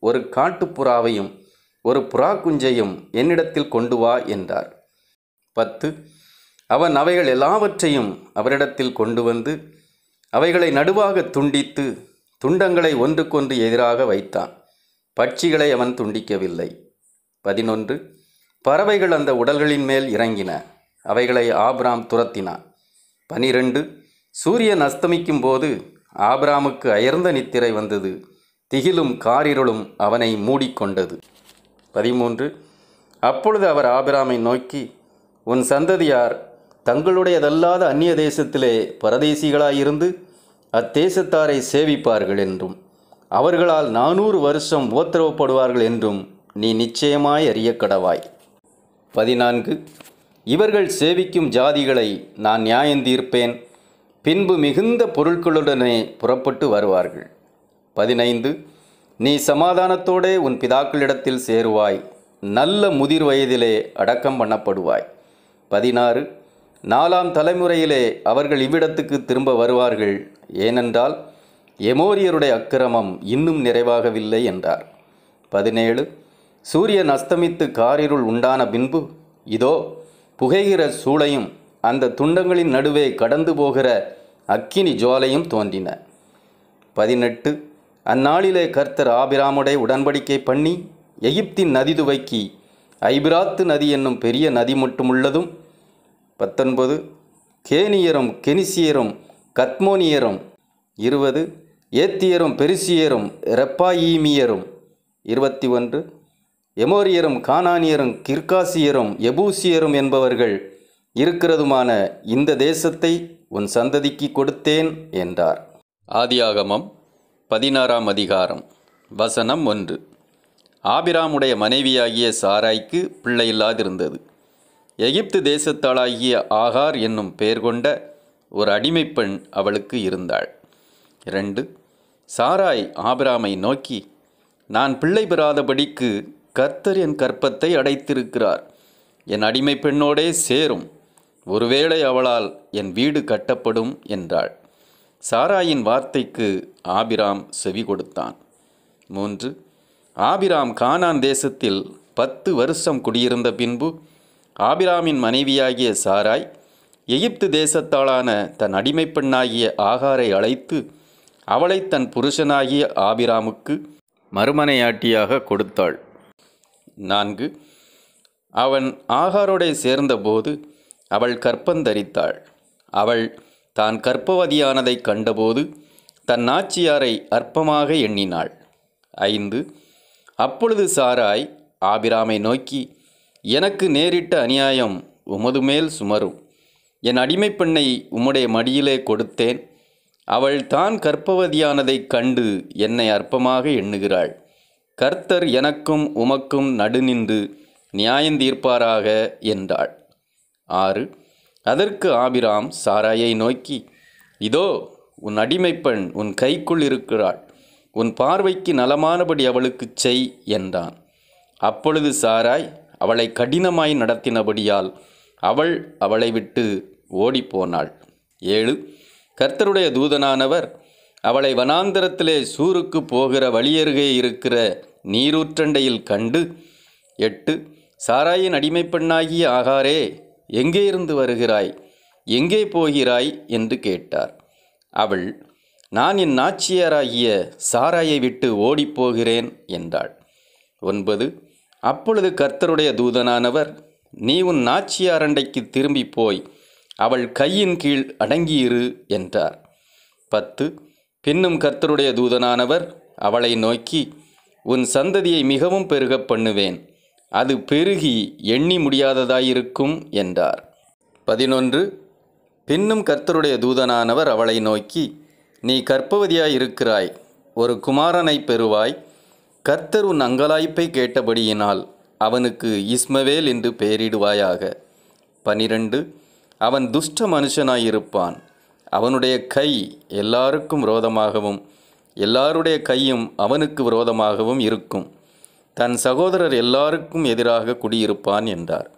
ஒரு காட்டுப்புறாவையும் ஒரு புறா குஞ்சையும் என்னிடத்தில் கொண்டு வா என்றார். 10 அவன் அவைகள் எல்லாவற்றையும் அவரிடத்தில் கொண்டு வந்து அவைகளை நடுவாக துண்டித்து துண்டங்களை ஒன்றுக்கொன்று எதிராக வைத்தான். பட்சிகளை அவன் துண்டிக்கவில்லை. 11 பறவைகள் அந்த உடல்களின் மேல் இறங்கின. அவைகளை ஆபிராம் துரத்தினான். 12 சூரியன் அஸ்தமிக்கும் போது ஆபிராமுக்கு அயர்ந்த நித்திரை வந்தது. திகிலும் காரிருளும் அவனை மூடிக்கொண்டது. 13 அப்பொழுது அவர் ஆபிராமை நோக்கி, உன் சந்ததியார் தங்களுடையதல்லாத அந்நிய தேசத்திலே பரதேசிகளாயிருந்து அத்தேசத்தாரை சேவிப்பார்கள் என்றும் அவர்களால் 400 வருஷம் உபத்திரவப்படுவார்கள் என்றும் நீ நிச்சயமாய் அறிய கடவாய். 14 இவர்கள் சேவிக்கும் ஜாதிகளை நான் நியாயந்தீர்ப்பேன். பின்பு மிகுந்த பொருட்களுடனே புறப்பட்டு வருவார்கள். 15 நீ சமாதானத்தோடே உன் பிதாக்களிடத்தில் சேருவாய். நல்ல முதிர் வயதிலே அடக்கம் பண்ணப்படுவாய். 16 4ஆம் தலைமுறையிலே அவர்கள் இவ்விடத்துக்கு திரும்ப வருவார்கள். ஏனென்றால் எமோரியருடைய அக்கிரமம் இன்னும் நிறைவாகவில்லை என்றார். 17 சூரியன் அஸ்தமித்து காரிருள் உண்டான பின்பு இதோ புகைகிற சூளையும் அந்த துண்டங்களின் நடுவே கடந்து போகிற அக்கினி ஜுவாலையும் தோன்றின. 18 அந்நாளிலே கர்த்தர் ஆபிராமுடைய உடன்படிக்கை பண்ணி எகிப்தின் நதி துவக்கி ஐபிராத்து நதி என்னும் பெரிய நதி மட்டுமுள்ளதும் 19 கேனியரும் கெனிசியரும் கத்மோனியரும் 20 ஏத்தியரும் பெரிசியரும் ரெப்பாயீமியரும் 21 எமோரியரும் கானானியரும் கிர்காசியரும் எபூசியரும் என்பவர்கள் இருக்கிறதுமான இந்த தேசத்தை உன் சந்ததிக்கு கொடுத்தேன் என்றார். ஆதியாகமம் 16ஆம் அதிகாரம் வசனம் 1 ஆபிராமுடைய மனைவியாகிய சாராய்க்கு பிள்ளை இல்லாதிருந்தது. எகிப்து தேசத்தாளாகிய ஆகார் என்னும் பெயர் கொண்ட ஒரு அடிமைப்பெண் அவளுக்கு இருந்தாள். 2 சாராய் ஆபிராமை நோக்கி, நான் பிள்ளை பெறாதபடிக்கு கர்த்தர் என் கற்பத்தை அடைத்திருக்கிறார். என் அடிமை பெண்ணோடே சேரும். ஒருவேளை அவளால் என் வீடு கட்டப்படும் என்றாள். சாராயின் வார்த்தைக்கு ஆபிராம் செவி கொடுத்தான். 3 ஆபிராம் கானான் தேசத்தில் 10 வருஷம் குடியிருந்த பின்பு ஆபிராமின் மனைவியாகிய சாராய் எகிப்து தேசத்தாளான தன் அடிமை பெண்ணாகிய ஆகாரை அழைத்து அவளை தன் புருஷனாகிய ஆபிராமுக்கு மறுமனையாட்டியாக கொடுத்தாள். 4 அவன் ஆகாரோடே சேர்ந்தபோது அவள் கற்பந்தரித்தாள். அவள் தான் கற்பவதியானதை கண்டபோது தன் நாச்சியாரை அற்பமாக எண்ணினாள். 5 அப்பொழுது சாராய் ஆபிராமை நோக்கி, எனக்கு நேரிட்ட அநியாயம் உமது மேல் சுமரும். என் அடிமை பெண்ணை உம்முடைய மடியிலே கொடுத்தேன். அவள் தான் கற்பவதியானதைக் கண்டு என்னை அற்பமாக எண்ணுகிறாள். கர்த்தர் எனக்கும் உமக்கும் நடுநின்று நியாயந்தீர்ப்பாராக என்றாள். 6 அதற்கு ஆபிராம் சாராயை நோக்கி, இதோ உன் அடிமை பெண் உன் கைக்குள் இருக்கிறாள். உன் பார்வைக்கு நலமானபடி அவளுக்குச் செய் என்றான். அப்பொழுது சாராய் அவளை கடினமாய் நடத்தினபடியால் அவள் அவளை விட்டு ஓடிப்போனாள். 7 கர்த்தருடைய தூதனானவர் அவளை வனாந்தரத்திலே சூருக்கு போகிற வழியருகே இருக்கிற நீரூற்றண்டையில் கண்டு 8 சாராயின் அடிமை பெண்ணாகிய ஆகாரே, எங்கே இருந்து வருகிறாய்? எங்கே போகிறாய் என்று கேட்டார். அவள், நான் என் நாச்சியாராகிய சாராயை விட்டு ஓடிப்போகிறேன் என்றாள். 9 அப்பொழுது கர்த்தருடைய தூதனானவர், நீ உன் நாச்சியாரண்டைக்கு திரும்பி போய் அவள் கையின் கீழ் அடங்கியிரு என்றார். 10 பின்னும் கர்த்தருடைய தூதனானவர் அவளை நோக்கி, உன் சந்ததியை மிகவும் பெருகப் பண்ணுவேன். அது பெருகி எண்ணி முடியாததாயிருக்கும் என்றார். 11 பின்னும் கர்த்தருடைய தூதனானவர் அவளை நோக்கி, நீ கர்ப்பவதியாயிருக்கிறாய், ஒரு குமாரனை பெறுவாய். கர்த்தர் உன் அங்கலாய்ப்பை கேட்டபடியினால் அவனுக்கு இஸ்மவேல் என்று பெயரிடுவாயாக. 12 அவன் துஷ்ட மனுஷனாயிருப்பான். அவனுடைய கை எல்லாருக்கும் விரோதமாகவும் எல்லாருடைய கையும் அவனுக்கு விரோதமாகவும் இருக்கும். தன் சகோதரர் எல்லாருக்கும் எதிராக குடியிருப்பான் என்றார்.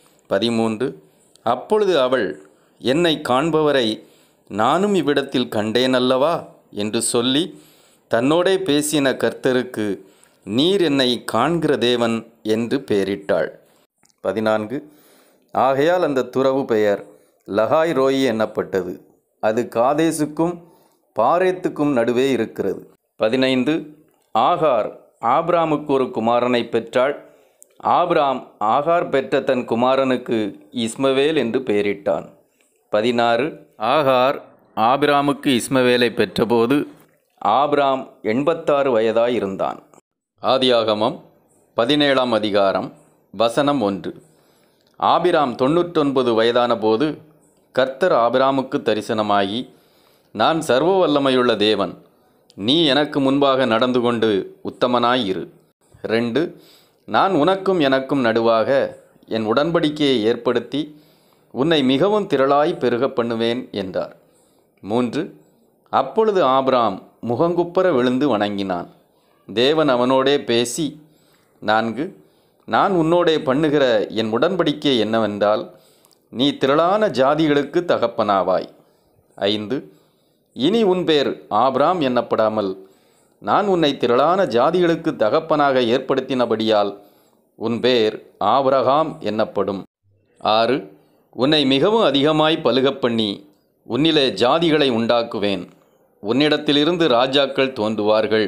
13 அப்பொழுது அவள், என்னை காண்பவரை நானும் இவ்விடத்தில் கண்டேன் அல்லவா என்று சொல்லி தன்னோடே பேசின கர்த்தருக்கு நீர் என்னை காண்கிற தேவன் என்று பெயரிட்டாள். 14. ஆகையால் அந்த துறவு பெயர் லகாய் ரோயி என்னப்பட்டது. அது காதேசுக்கும் பாரேத்துக்கும் நடுவே இருக்கிறது. 15. ஆகார் ஆபிராமுக்கு ஒரு குமாரனை பெற்றாள். ஆபிராம் ஆகார் பெற்ற தன் குமாரனுக்கு இஸ்மவேல் என்று பெயரிட்டான். 16. ஆகார் ஆபிராமுக்கு இஸ்மவேலை பெற்றபோது ஆபிராம் 86 வயதாய் இருந்தான். ஆதியாகமம் 17ஆம் அதிகாரம் வசனம் 1. ஆபிராம் 99 வயதான போது கர்த்தர் ஆபிராமுக்கு தரிசனமாகி, நான் சர்வ வல்லமையுள்ள தேவன், நீ எனக்கு முன்பாக நடந்து கொண்டு உத்தமனாயிரு. 2. நான் உனக்கும் எனக்கும் நடுவாக என் உடன்படிக்கையை ஏற்படுத்தி உன்னை மிகவும் திரளாய் பெருக பண்ணுவேன் என்றார். 3. அப்பொழுது ஆபிராம் முகங்குப்புற விழுந்து வணங்கினான். தேவன் அவனோடே பேசி, 4. நான் உன்னோடே பண்ணுகிற என் உடன்படிக்கை என்னவென்றால், நீ திரளான ஜாதிகளுக்கு தகப்பனாவாய். 5. இனி உன் பேர் ஆபிராம் என்னப்படாமல் நான் உன்னை திரளான ஜாதிகளுக்கு தகப்பனாக ஏற்படுத்தினபடியால் உன் பேர் ஆபிரகாம் என்னப்படும். 6. உன்னை மிகவும் அதிகமாய் பலுகப் பண்ணி உன்னிலே ஜாதிகளை உண்டாக்குவேன். உன்னிடத்திலிருந்து ராஜாக்கள் தோன்றுவார்கள்.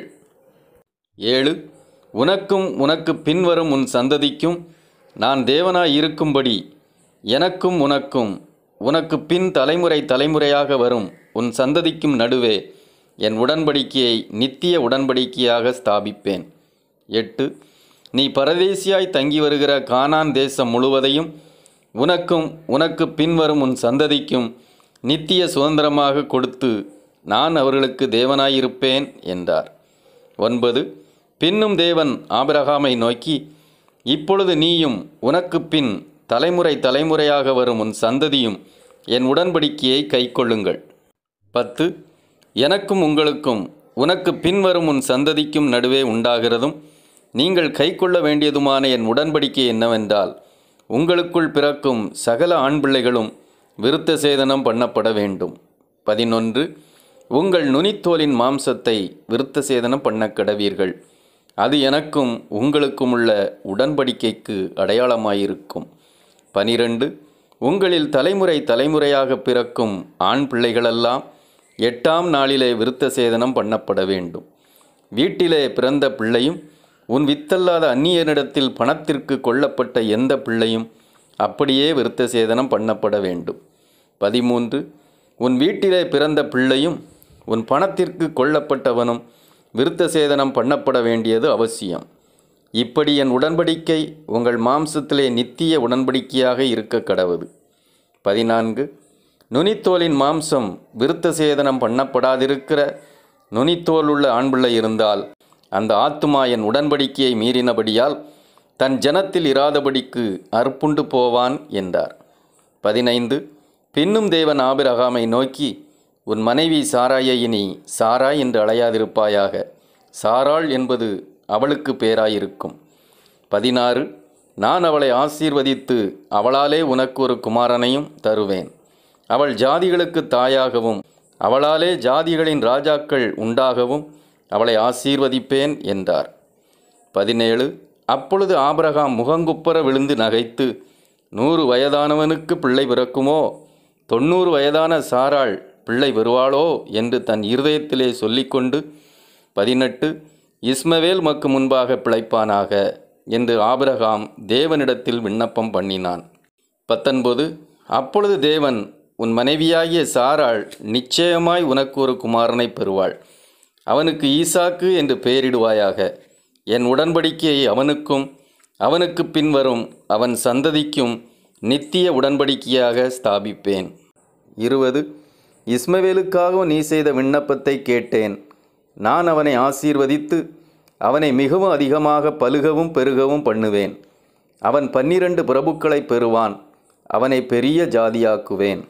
7. உனக்கும் உனக்கு பின்வரும் உன் சந்ததிக்கும் நான் தேவனாய் இருக்கும்படி எனக்கும் உனக்கும் உனக்கு பின் தலைமுறை தலைமுறையாக வரும் உன் சந்ததிக்கும் நடுவே என் உடன்படிக்கையை நித்திய உடன்படிக்கையாக ஸ்தாபிப்பேன். 8. நீ பரதேசியாய் தங்கி வருகிற கானான் தேசம் முழுவதையும் உனக்கும் உனக்கு பின்வரும் உன் சந்ததிக்கும் நித்திய சுதந்திரமாக கொடுத்து நான் அவர்களுக்கு தேவனாயிருப்பேன் என்றார். 9. பின்னும் தேவன் ஆபிரகாமை நோக்கி, இப்பொழுது நீயும் உனக்கு பின் தலைமுறை தலைமுறையாக வரும் உன் சந்ததியும் என் உடன்படிக்கையை கைக்கொள்ளுங்கள். 10. எனக்கும் உங்களுக்கும் உனக்கு பின்வரும் உன் சந்ததிக்கும் நடுவே உண்டாகிறதும் நீங்கள் கைக்கொள்ள வேண்டியதுமான என் உடன்படிக்கை என்னவென்றால், உங்களுக்குள் பிறக்கும் சகல ஆண் பிள்ளைகளும் விருத்த சேதனம் பண்ணப்பட வேண்டும். 11. உங்கள் நுனித்தோலின் மாம்சத்தை விருத்த சேதனம் பண்ண கடவீர்கள். அது எனக்கும் உங்களுக்கும் உள்ள உடன்படிக்கைக்கு அடையாளமாயிருக்கும். 12. உங்களில் தலைமுறை தலைமுறையாக பிறக்கும் ஆண் பிள்ளைகளெல்லாம் 8ஆம் நாளிலே விருத்த சேதனம் பண்ணப்பட வேண்டும். வீட்டிலே பிறந்த பிள்ளையும் உன் வித்தல்லாத அந்நியனிடத்தில் பணத்திற்கு கொள்ளப்பட்ட எந்த பிள்ளையும் அப்படியே விருத்த சேதனம் பண்ணப்பட வேண்டும். 13. உன் வீட்டிலே பிறந்த பிள்ளையும் உன் பணத்திற்கு கொள்ளப்பட்டவனும் விருத்த சேதனம் பண்ணப்பட வேண்டியது அவசியம். இப்படி என் உடன்படிக்கை உங்கள் மாம்சத்திலே நித்திய உடன்படிக்கையாக இருக்க கடவுது. 14. நுனித்தோலின் மாம்சம் விருத்த சேதனம் பண்ணப்படாதிருக்கிற நுனித்தோல் உள்ள ஆண்பிள்ளை இருந்தால் அந்த ஆத்துமா என் உடன்படிக்கையை மீறினபடியால் தன் ஜனத்தில் இராதபடிக்கு அறுப்புண்டு போவான் என்றார். 15. பின்னும் தேவன் ஆபிரகாமை நோக்கி, உன் மனைவி சாராயை இனி சாராய் என்று அழையாதிருப்பாயாக, சாராள் என்பது அவளுக்கு பேராயிருக்கும். 16. நான் அவளை ஆசீர்வதித்து அவளாலே உனக்கு ஒரு குமாரனையும் தருவேன். அவள் ஜாதிகளுக்கு தாயாகவும் அவளாலே ஜாதிகளின் ராஜாக்கள் உண்டாகவும் அவளை ஆசீர்வதிப்பேன் என்றார். 17. அப்பொழுது ஆபிரகாம் முகங்குப்புற விழுந்து நகைத்து, 100 வயதானவனுக்கு பிள்ளை பிறக்குமோ, 90 வயதான சாராள் பிள்ளை பெறுவாளோ என்று தன் இருதயத்திலே சொல்லிக்கொண்டு, 18. இஸ்மவேல் மக்கு முன்பாக பிழைப்பானாக என்று ஆபிரகாம் தேவனிடத்தில் விண்ணப்பம் பண்ணினான். 19. அப்பொழுது தேவன், உன் மனைவியாகிய சாராள் நிச்சயமாய் உனக்கு ஒரு குமாரனை பெறுவாள். அவனுக்கு ஈசாக்கு என்று பெயரிடுவாயாக. என் உடன்படிக்கையை அவனுக்கும் அவனுக்கு பின்வரும் அவன் சந்ததிக்கும் நித்திய உடன்படிக்கையாக ஸ்தாபிப்பேன். 20. இஸ்மவேலுக்காக நீ செய்த விண்ணப்பத்தை கேட்டேன். நான் அவனை ஆசீர்வதித்து அவனை மிகவும் அதிகமாக பலுகவும் பெருகவும் பண்ணுவேன். அவன் 12 பிரபுக்களை பெறுவான். அவனை பெரிய ஜாதியாக்குவேன்.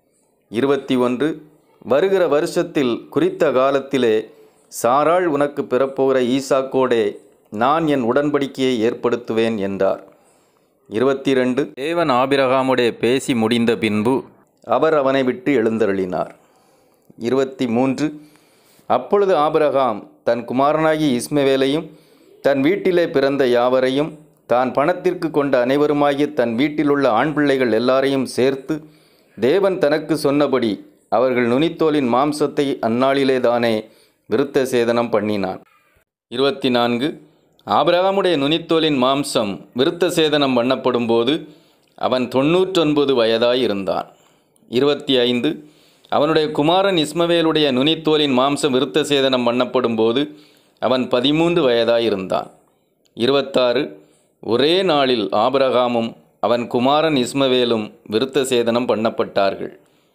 21. வருகிற வருஷத்தில் குறித்த காலத்திலே சாராள் உனக்கு பிறப்போகிற ஈசாக்கோடே நான் என் உடன்படிக்கையை ஏற்படுத்துவேன் என்றார். 22. தேவன் ஆபிரகாமுடைய பேசி முடிந்த பின்பு அவர் அவனை விட்டு எழுந்தருளினார். 23. அப்பொழுது ஆபிரகாம் தன் குமாரனாகிய இஸ்மவேலையும் தன் வீட்டிலே பிறந்த யாவரையும் தான் பணத்திற்கு கொண்ட அனைவருமாகிய தன் வீட்டிலுள்ள ஆண் பிள்ளைகள் எல்லாரையும் சேர்த்து தேவன் தனக்கு சொன்னபடி அவர்கள் நுனித்தோலின் மாம்சத்தை அந்நாளிலே தானே விருத்த சேதனம் பண்ணினான். 24. ஆபிரகாமுடைய நுனித்தோலின் மாம்சம் விருத்த சேதனம் பண்ணப்படும் போது அவன் 99 வயதாய் இருந்தான். 25. அவனுடைய குமாரன் இஸ்மவேலுடைய நுனித்தோலின் மாம்சம் விருத்த சேதனம் பண்ணப்படும் போது அவன் 13 வயதாய் இருந்தான். 26. ஒரே நாளில் ஆபிரகாமும் அவன் குமாரன் இஸ்மவேலும் விருத்த சேதனம் பண்ணப்பட்டார்கள்.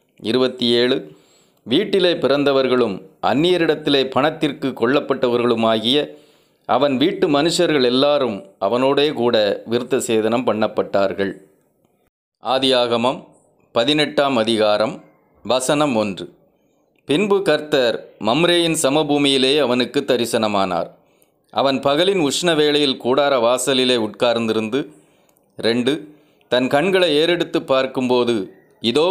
27. வீட்டிலே பிறந்தவர்களும் அந்நியரிடத்திலே பணத்திற்கு கொல்லப்பட்டவர்களுமாகிய அவன் வீட்டு மனுஷர்கள் எல்லாரும் அவனோடே கூட விருத்த சேதனம் பண்ணப்பட்டார்கள். ஆதியாகமம் 18ஆம் அதிகாரம் வசனம் 1. பின்பு கர்த்தர் மம்ரேயின் சமபூமியிலே அவனுக்கு தரிசனமானார். அவன் பகலின் உஷ்ண வேளையில் கூடார வாசலிலே உட்கார்ந்திருந்து 2. தன் கண்களை ஏறெடுத்து பார்க்கும்போது இதோ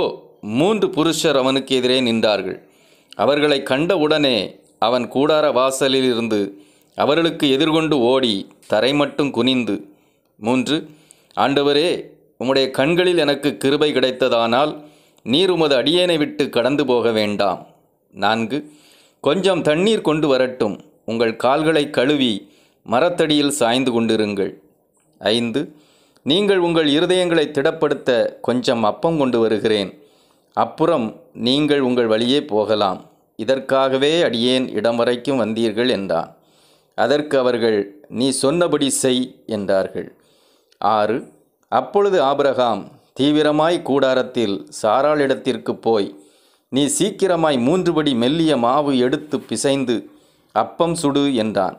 3 புருஷர் அவனுக்கு எதிரே நின்றார்கள். அவர்களை கண்டவுடனே அவன் கூடார வாசலில் இருந்து அவர்களுக்கு எதிர்கொண்டு ஓடி தரை மட்டும் குனிந்து 3. ஆண்டவரே, உம்முடைய கண்களில் எனக்கு கிருபை கிடைத்ததானால் நீர் உமது அடியேனை விட்டு கடந்து போக வேண்டாம். 4. கொஞ்சம் தண்ணீர் கொண்டு வரட்டும், உங்கள் கால்களை கழுவி மரத்தடியில் சாய்ந்து கொண்டிருங்கள். 5. நீங்கள் உங்கள் இருதயங்களை திடப்படுத்த கொஞ்சம் அப்பம் கொண்டு வருகிறேன். அப்புறம் நீங்கள் உங்கள் வழியே போகலாம். இதற்காகவே அடியேன் இடம் வரைக்கும் வந்தீர்கள் என்றான். அதற்கு அவர்கள், நீ சொன்னபடி செய் என்றார்கள். 6. அப்பொழுது ஆபிரகாம் தீவிரமாய் கூடாரத்தில் சாராளிடத்திற்கு போய், நீ சீக்கிரமாய் 3 படி மெல்லிய மாவு எடுத்து பிசைந்து அப்பம் சுடு என்றான்.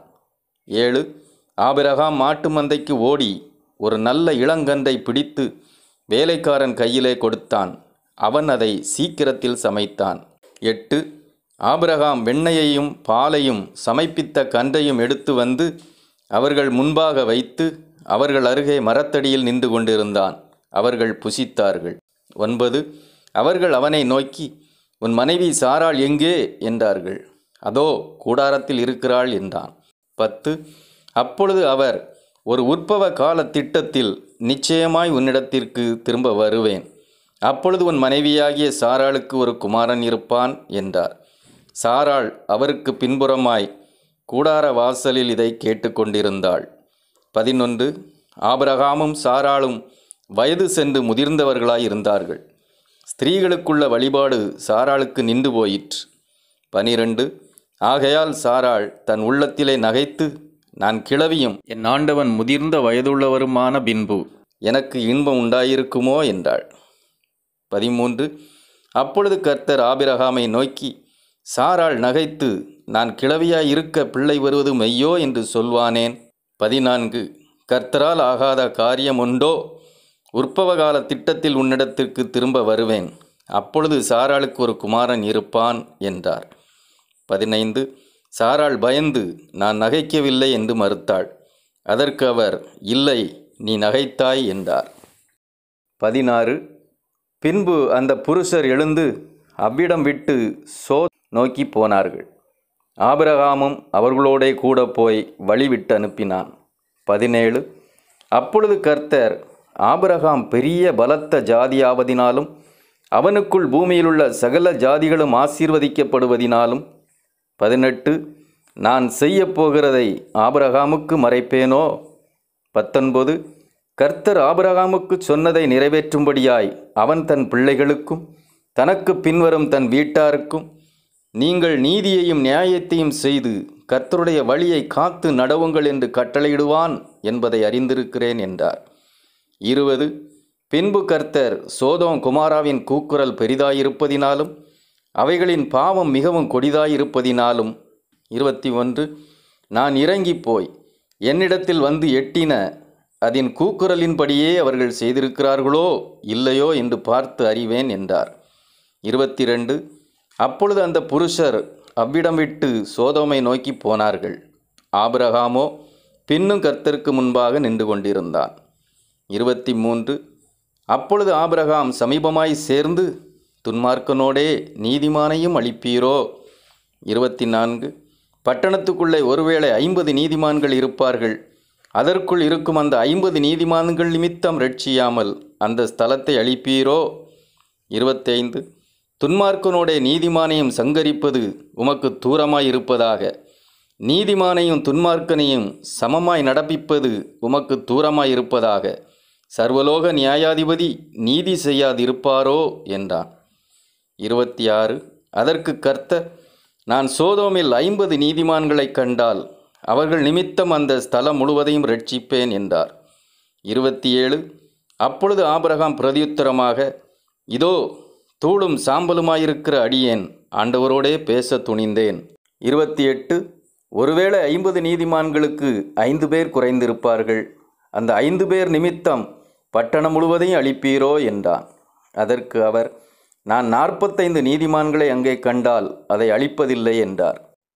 7. ஆபிரகாம் மாட்டு மந்தைக்கு ஓடி ஒரு நல்ல இளங்கன்றை பிடித்து வேலைக்காரன் கையிலே கொடுத்தான். அவன் அதை சீக்கிரத்தில் சமைத்தான். 8. ஆபிரகாம் வெண்ணெயையும் பாலையும் சமைப்பித்த கன்றையும் எடுத்து வந்து அவர்கள் முன்பாக வைத்து அவர்கள் அருகே மரத்தடியில் நின்று கொண்டிருந்தான். அவர்கள் புசித்தார்கள். 9. அவர்கள் அவனை நோக்கி, உன் மனைவி சாராள் எங்கே என்றார்கள். அதோ கூடாரத்தில் இருக்கிறாள் என்றான். 10. அப்பொழுது அவர், ஒரு உற்பவ கால திட்டத்தில் நிச்சயமாய் உன்னிடத்திற்கு திரும்ப வருவேன். அப்பொழுது உன் மனைவியாகிய சாராளுக்கு ஒரு குமாரன் இருப்பான் என்றார். சாராள் அவருக்கு பின்புறமாய் கூடார வாசலில் இதை கேட்டுக்கொண்டிருந்தாள். 11. ஆபிரகாமும் சாராளும் வயது சென்று முதிர்ந்தவர்களாய் இருந்தார்கள். ஸ்திரீகளுக்குள்ள வழிபாடு சாராளுக்கு நின்று போயிற்று. 12. ஆகையால் சாராள் தன் உள்ளத்திலே நகைத்து, நான் கிழவியும் என் ஆண்டவன் முதிர்ந்த வயதுள்ளவருமான பின்பு எனக்கு இன்பம் உண்டாயிருக்குமோ என்றாள். 13. அப்பொழுது கர்த்தர் ஆபிரகாமை நோக்கி, சாராள் நகைத்து, நான் கிழவியாய் இருக்க பிள்ளை வருவது மெய்யோ என்று சொல்வானேன்? 14. கர்த்தரால் ஆகாத காரியம் உண்டோ? உற்பவகால திட்டத்தில் உன்னிடத்திற்கு திரும்ப வருவேன். அப்பொழுது சாராளுக்கு ஒரு குமாரன் இருப்பான் என்றார். 15. சாராள் பயந்து, நான் நகைக்கவில்லை என்று மறுத்தாள். அதற்கு அவர், இல்லை, நீ நகைத்தாய் என்றார். 16. பின்பு அந்த புருஷர் எழுந்து அவ்விடம் விட்டு நோக்கி போனார்கள். ஆபிரகாமும் அவர்களோடே கூட போய் வழிவிட்டு அனுப்பினான். 17. அப்பொழுது கர்த்தர், ஆபிரகாம் பெரிய பலத்த ஜாதியாவதினாலும் அவனுக்குள் பூமியிலுள்ள சகல ஜாதிகளும் ஆசீர்வதிக்கப்படுவதினாலும் 18. நான் செய்ய போகிறதை ஆபிரகாமுக்கு மறைப்பேனோ? 19. கர்த்தர் ஆபிரகாமுக்கு சொன்னதை நிறைவேற்றும்படியாய் அவன் தன் பிள்ளைகளுக்கும் தனக்கு பின்வரும் தன் வீட்டாருக்கும், நீங்கள் நீதியையும் நியாயத்தையும் செய்து கர்த்தருடைய வழியை காத்து நடவுங்கள் என்று கட்டளையிடுவான் என்பதை அறிந்திருக்கிறேன் என்றார். 20. பின்பு கர்த்தர் சோதோம் குமாராவின் கூக்குரல் பெரிதாயிருப்பதினாலும் அவைகளின் பாவம் மிகவும் கொடிதாயிருப்பதினாலும் 21. நான் இறங்கி போய் என்னிடத்தில் வந்து எட்டின அதன் கூக்குரலின்படியே அவர்கள் செய்திருக்கிறார்களோ இல்லையோ என்று பார்த்து அறிவேன் என்றார். 22. அப்பொழுது அந்த புருஷர் அவ்விடம் விட்டு சோதோமை நோக்கி போனார்கள். ஆபிரகாமோ பின்னும் கர்த்தருக்கு முன்பாக நின்று கொண்டிருந்தான். 23. அப்பொழுது ஆபிரகாம் சமீபமாய் சேர்ந்து, துன்மார்க்கனோடே நீதிமானையும் அழிப்பீரோ? 24. பட்டணத்துக்குள்ளே ஒருவேளை 50 நீதிமான்கள் இருப்பார்கள். அதற்குள் இருக்கும் அந்த 50 நீதிமான்கள் நிமித்தம் ரட்சியாமல் அந்த ஸ்தலத்தை அழிப்பீரோ? 25. துன்மார்க்கனோடே நீதிமானையும் சங்கரிப்பது உமக்கு தூரமாயிருப்பதாக. நீதிமானையும் துன்மார்க்கனையும் சமமாய் நடப்பிப்பது உமக்கு தூரமாயிருப்பதாக. சர்வலோக நியாயாதிபதி நீதி செய்யாதிருப்பாரோ என்றான். 26. அதற்கு கர்த்தர், நான் சோதோமில் 50 நீதிமான்களைக் கண்டால் அவர்கள் நிமித்தம் அந்த ஸ்தலம் முழுவதையும் ரட்சிப்பேன் என்றார். 27. அப்பொழுது ஆபிரகாம் பிரதியுத்தரமாக, இதோ தூளும் சாம்பலுமாயிருக்கிற அடியேன் ஆண்டவரோடே பேச துணிந்தேன். 28. ஒருவேளை 50 நீதிமான்களுக்கு 5 பேர் குறைந்திருப்பார்கள். அந்த 5 பேர் நிமித்தம் பட்டணம் முழுவதையும் அழிப்பீரோ என்றான். அதற்கு அவர், நான் 45 நீதிமான்களை அங்கே கண்டால் அதை அழிப்பதில்லை என்றார்.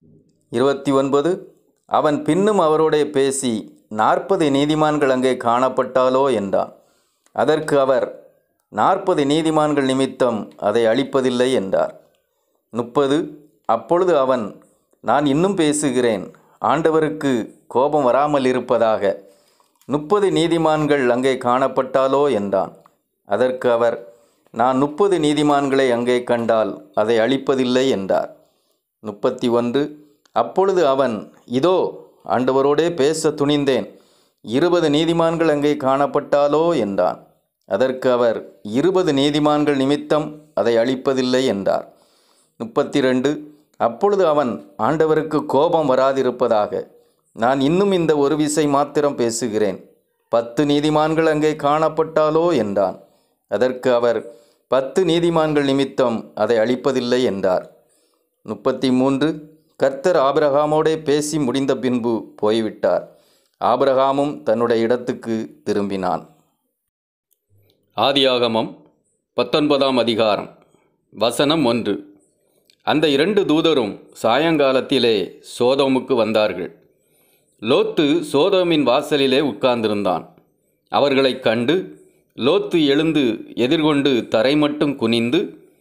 29. அவன் பின்னும் அவரோடே பேசி, 40 நீதிமான்கள் அங்கே காணப்பட்டாலோ என்றான். அதற்கு அவர், 40 நீதிமான்கள் நிமித்தம் அதை அழிப்பதில்லை என்றார். 30. அப்பொழுது அவன், நான் இன்னும் பேசுகிறேன், ஆண்டவருக்கு கோபம் வராமல் இருப்பதாக. 30 நீதிமான்கள் அங்கே காணப்பட்டாலோ என்றான். அதற்கு அவர், நான் 30 நீதிமான்களை அங்கே கண்டால் அதை அழிப்பதில்லை என்றார். 31. அப்பொழுது அவன், இதோ ஆண்டவரோடே பேச துணிந்தேன், 20 நீதிமான்கள் அங்கே காணப்பட்டாலோ என்றான். அதற்கு அவர், 20 நீதிமான்கள் நிமித்தம் அதை அழிப்பதில்லை என்றார். 32. அப்பொழுது அவன், ஆண்டவருக்கு கோபம் வராதிருப்பதாக. நான் இன்னும் இந்த ஒரு விசை மாத்திரம் பேசுகிறேன், 10 நீதிமான்கள் அங்கே காணப்பட்டாலோ என்றான். அதற்கு அவர், 10 நீதிமான்கள் நிமித்தம் அதை அழிப்பதில்லை என்றார். 33. கர்த்தர் ஆபிரகாமோடே பேசி முடிந்த பின்பு போய்விட்டார். ஆபிரகாமும் தன்னுடைய இடத்துக்கு திரும்பினான். ஆதியாகமம் 19ஆம் அதிகாரம். வசனம் 1. அந்த 2 தூதரும் சாயங்காலத்திலே சோதோமுக்கு வந்தார்கள். லோத்து சோதோமின் வாசலிலே உட்கார்ந்திருந்தான். அவர்களைக் கண்டு லோத்து எழுந்து எதிர்கொண்டு தரை மட்டும் குனிந்து,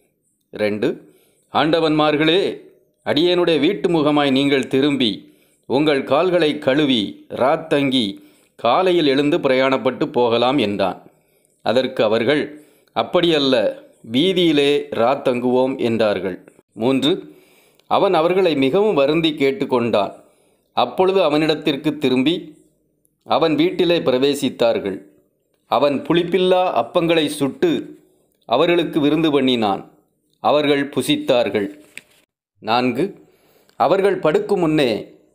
2. ஆண்டவன்மார்களே, அடியேனுடைய வீட்டு முகமாய் நீங்கள் திரும்பி உங்கள் கால்களை கழுவி ராத்தங்கி காலையில் எழுந்து பிரயாணப்பட்டு போகலாம் என்றான். அதற்கு அவர்கள், அப்படியல்ல, வீதியிலே ராத்தங்குவோம் என்றார்கள். 3. அவன் அவர்களை மிகவும் வருந்தி கேட்டுக்கொண்டான். அப்பொழுது அவனிடத்திற்கு திரும்பி அவன் வீட்டிலே பிரவேசித்தார்கள். அவன் புளிப்பில்லா அப்பங்களை சுட்டு அவர்களுக்கு விருந்து பண்ணினான். அவர்கள் புசித்தார்கள். 4. அவர்கள் படுக்கும் முன்னே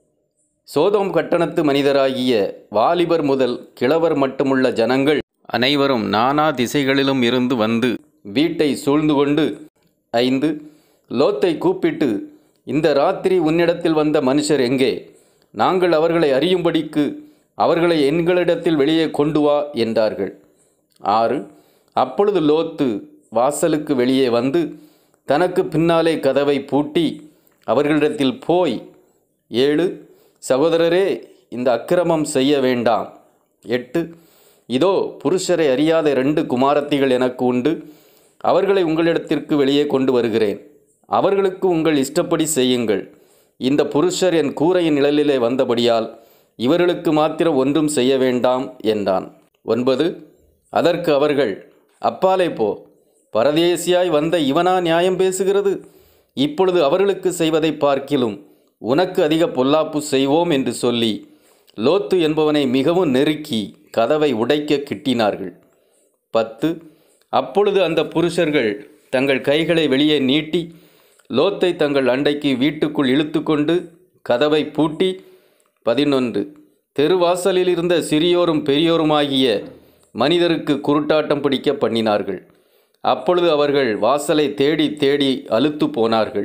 சோதோம் பட்டணத்து மனிதராகிய வாலிபர் முதல் கிழவர் மட்டுமுள்ள ஜனங்கள் அனைவரும் நானா திசைகளிலும் இருந்து வந்து வீட்டை சூழ்ந்து கொண்டு, 5. லோத்தை கூப்பிட்டு, இந்த ராத்திரி உன்னிடத்தில் வந்த மனுஷர் எங்கே? நாங்கள் அவர்களை அறியும்படிக்கு அவர்களை எங்களிடத்தில் வெளியே கொண்டு வா என்றார்கள். 6. அப்பொழுது லோத்து வாசலுக்கு வெளியே வந்து தனக்கு பின்னாலே கதவை பூட்டி அவர்களிடத்தில் போய், 7. சகோதரரே, இந்த அக்கிரமம் செய்ய வேண்டாம். 8. இதோ புருஷரை அறியாத 2 குமாரத்திகள் எனக்கு உண்டு. அவர்களை உங்களிடத்திற்கு வெளியே கொண்டு வருகிறேன். அவர்களுக்கு உங்கள் இஷ்டப்படி செய்யுங்கள். இந்த புருஷர் என் கூரையின் நிழலிலே வந்தபடியால் இவர்களுக்கு மாத்திரம் ஒன்றும் செய்ய வேண்டாம் என்றான். 9. அதற்கு அவர்கள், அப்பாலே போ, பரதேசியாய் வந்த இவனா நியாயம் பேசுகிறது? இப்பொழுது அவர்களுக்கு செய்வதை பார்க்கிலும் உனக்கு அதிக பொல்லாப்பு செய்வோம் என்று சொல்லி லோத்து என்பவனை மிகவும் நெருக்கி கதவை உடைக்க கிட்டினார்கள். 10. அப்பொழுது அந்த புருஷர்கள் தங்கள் கைகளை வெளியே நீட்டி லோத்தை தங்கள் அண்டைக்கு வீட்டுக்குள் இழுத்து கொண்டு கதவை பூட்டி, 11. தெருவாசலில் இருந்த சிறியோரும் பெரியோருமாகிய மனிதருக்கு குருட்டாட்டம் பிடிக்க பண்ணினார்கள். அப்பொழுது அவர்கள் வாசலை தேடி தேடி அலுத்து போனார்கள்.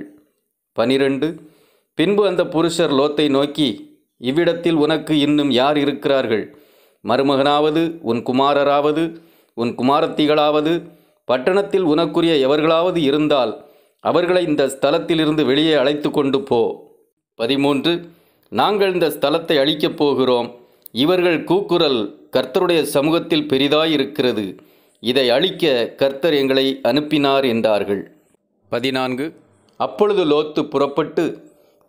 12. பின்பு அந்த புருஷர் லோத்தை நோக்கி, இவ்விடத்தில் உனக்கு இன்னும் யார் இருக்கிறார்கள்? மருமகனாவது உன் குமாரராவது உன் குமாரத்திகளாவது பட்டணத்தில் உனக்குரிய எவர்களாவது இருந்தால் அவர்களை இந்த ஸ்தலத்திலிருந்து வெளியே அழைத்து கொண்டு போ. 13. நாங்கள் இந்த ஸ்தலத்தை அழிக்கப் போகிறோம். இவர்கள் கூக்குரல் கர்த்தருடைய சமூகத்தில் பெரிதாயிருக்கிறது. இதை அழிக்க கர்த்தர் எங்களை அனுப்பினார் என்றார்கள். 14. அப்பொழுது லோத்து புறப்பட்டு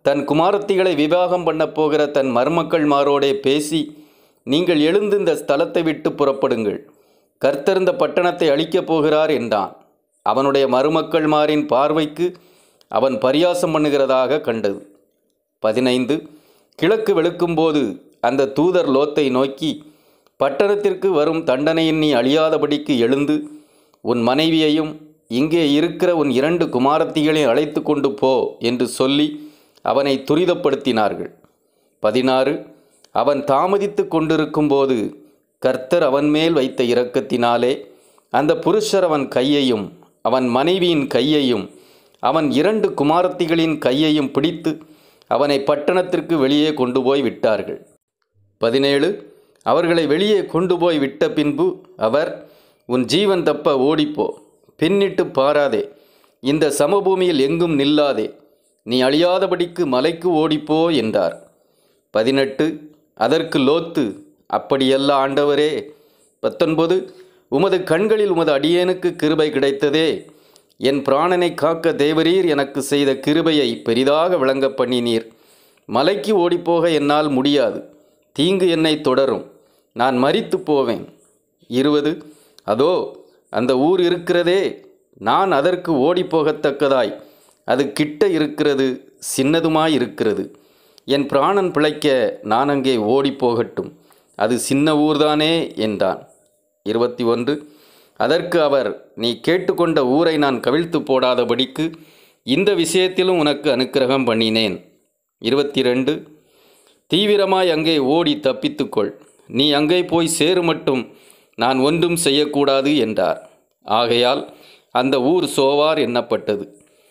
தன் குமாரத்திகளை விவாகம் பண்ணப் போகிற தன் மருமக்கள்மாரோடே பேசி, நீங்கள் எழுந்து இந்த ஸ்தலத்தை விட்டு புறப்படுங்கள், கர்த்தர் இந்த பட்டணத்தை அழிக்கப் போகிறார் என்றான். அவனுடைய மருமக்கள்மாரின் பார்வைக்கு அவன் பரியாசம் பண்ணுகிறதாக கண்டது. 15 கிழக்கு வெளுக்கும்போது அந்த தூதர் லோத்தை நோக்கி, பட்டணத்திற்கு வரும் தண்டனையின் நீ அழியாதபடிக்கு எழுந்து உன் மனைவியையும் இங்கே இருக்கிற உன் 2 குமாரத்திகளையும் அழைத்து கொண்டு போ என்று சொல்லி அவனை துரிதப்படுத்தினார்கள். 16 அவன் தாமதித்து கொண்டிருக்கும்போது கர்த்தர் அவன் மேல் வைத்த இரக்கத்தினாலே அந்த புருஷர் அவன் கையையும் அவன் மனைவியின் கையையும் அவன் 2 குமாரத்திகளின் கையையும் பிடித்து அவனை பட்டணத்திற்கு வெளியே கொண்டு போய் விட்டார்கள். 17 அவர்களை வெளியே கொண்டு போய் விட்ட பின்பு அவர், உன் ஜீவன் தப்ப ஓடிப்போ, பின்னிட்டு பாராதே, இந்த சமபூமியில் எங்கும் நில்லாதே, நீ அழியாதபடிக்கு மலைக்கு ஓடிப்போ என்றார். 18 அதற்கு லோத்து, அப்படியல்ல ஆண்டவரே. 19 உமது கண்களில் உமது அடியேனுக்கு கிருபை கிடைத்ததே, என் பிராணனை காக்க தேவரீர் எனக்கு செய்த கிருபையை பெரிதாக விளங்க பண்ணினீர். மலைக்கு ஓடிப்போக என்னால் முடியாது, தீங்கு என்னை தொடரும், நான் மரித்து போவேன். 20 அதோ அந்த ஊர் இருக்கிறதே, நான் அதற்கு ஓடிப்போகத்தக்கதாய் அது கிட்ட இருக்கிறது, சின்னதுமாயிருக்கிறது, என் பிராணன் பிழைக்க நான் அங்கே ஓடிப்போகட்டும், அது சின்ன ஊர்தானே என்றான். 21 அதற்கு அவர், நீ கேட்டுக்கொண்ட ஊரை நான் கவிழ்த்து போடாதபடிக்கு இந்த விஷயத்திலும் உனக்கு அனுக்கிரகம் பண்ணினேன். 22 தீவிரமாய் அங்கே ஓடி தப்பித்துக்கொள், நீ அங்கே போய் சேரு மட்டும் நான் ஒன்றும் செய்யக்கூடாது என்றார். ஆகையால் அந்த ஊர் சோவார் எண்ணப்பட்டது.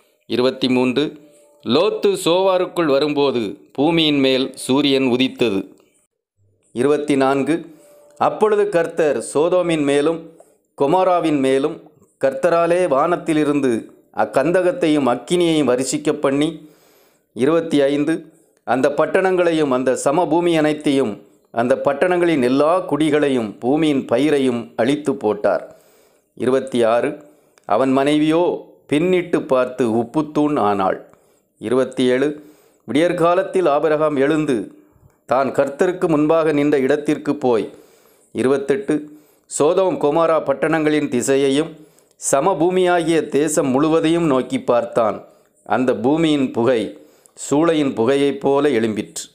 23 லோத்து சோவாருக்குள் வரும்போது பூமியின் மேல் சூரியன் உதித்தது. 24 அப்பொழுது கர்த்தர் சோதோமின் மேலும் கொமோராவின் மேலும் கர்த்தராலே வானத்திலிருந்து அக்கந்தகத்தையும் அக்கினியையும் வருஷிக்க பண்ணி, 25 அந்த பட்டணங்களையும் அந்த சமபூமி அனைத்தையும் அந்த பட்டணங்களின் எல்லா குடிகளையும் பூமியின் பயிரையும் அழித்து போட்டார். 26 அவன் மனைவியோ பின்னிட்டு பார்த்து உப்புத்தூண் ஆனாள். 27 விடியற்காலத்தில் ஆபிரகாம் எழுந்து தான் கர்த்தருக்கு முன்பாக நின்ற இடத்திற்கு போய் 28 சோதோம் கொமோரா பட்டணங்களின் திசையையும் சமபூமியாகிய தேசம் முழுவதையும் நோக்கி பார்த்தான். அந்த பூமியின் புகை சூளையின் புகையைப் போல எழும்பிற்று.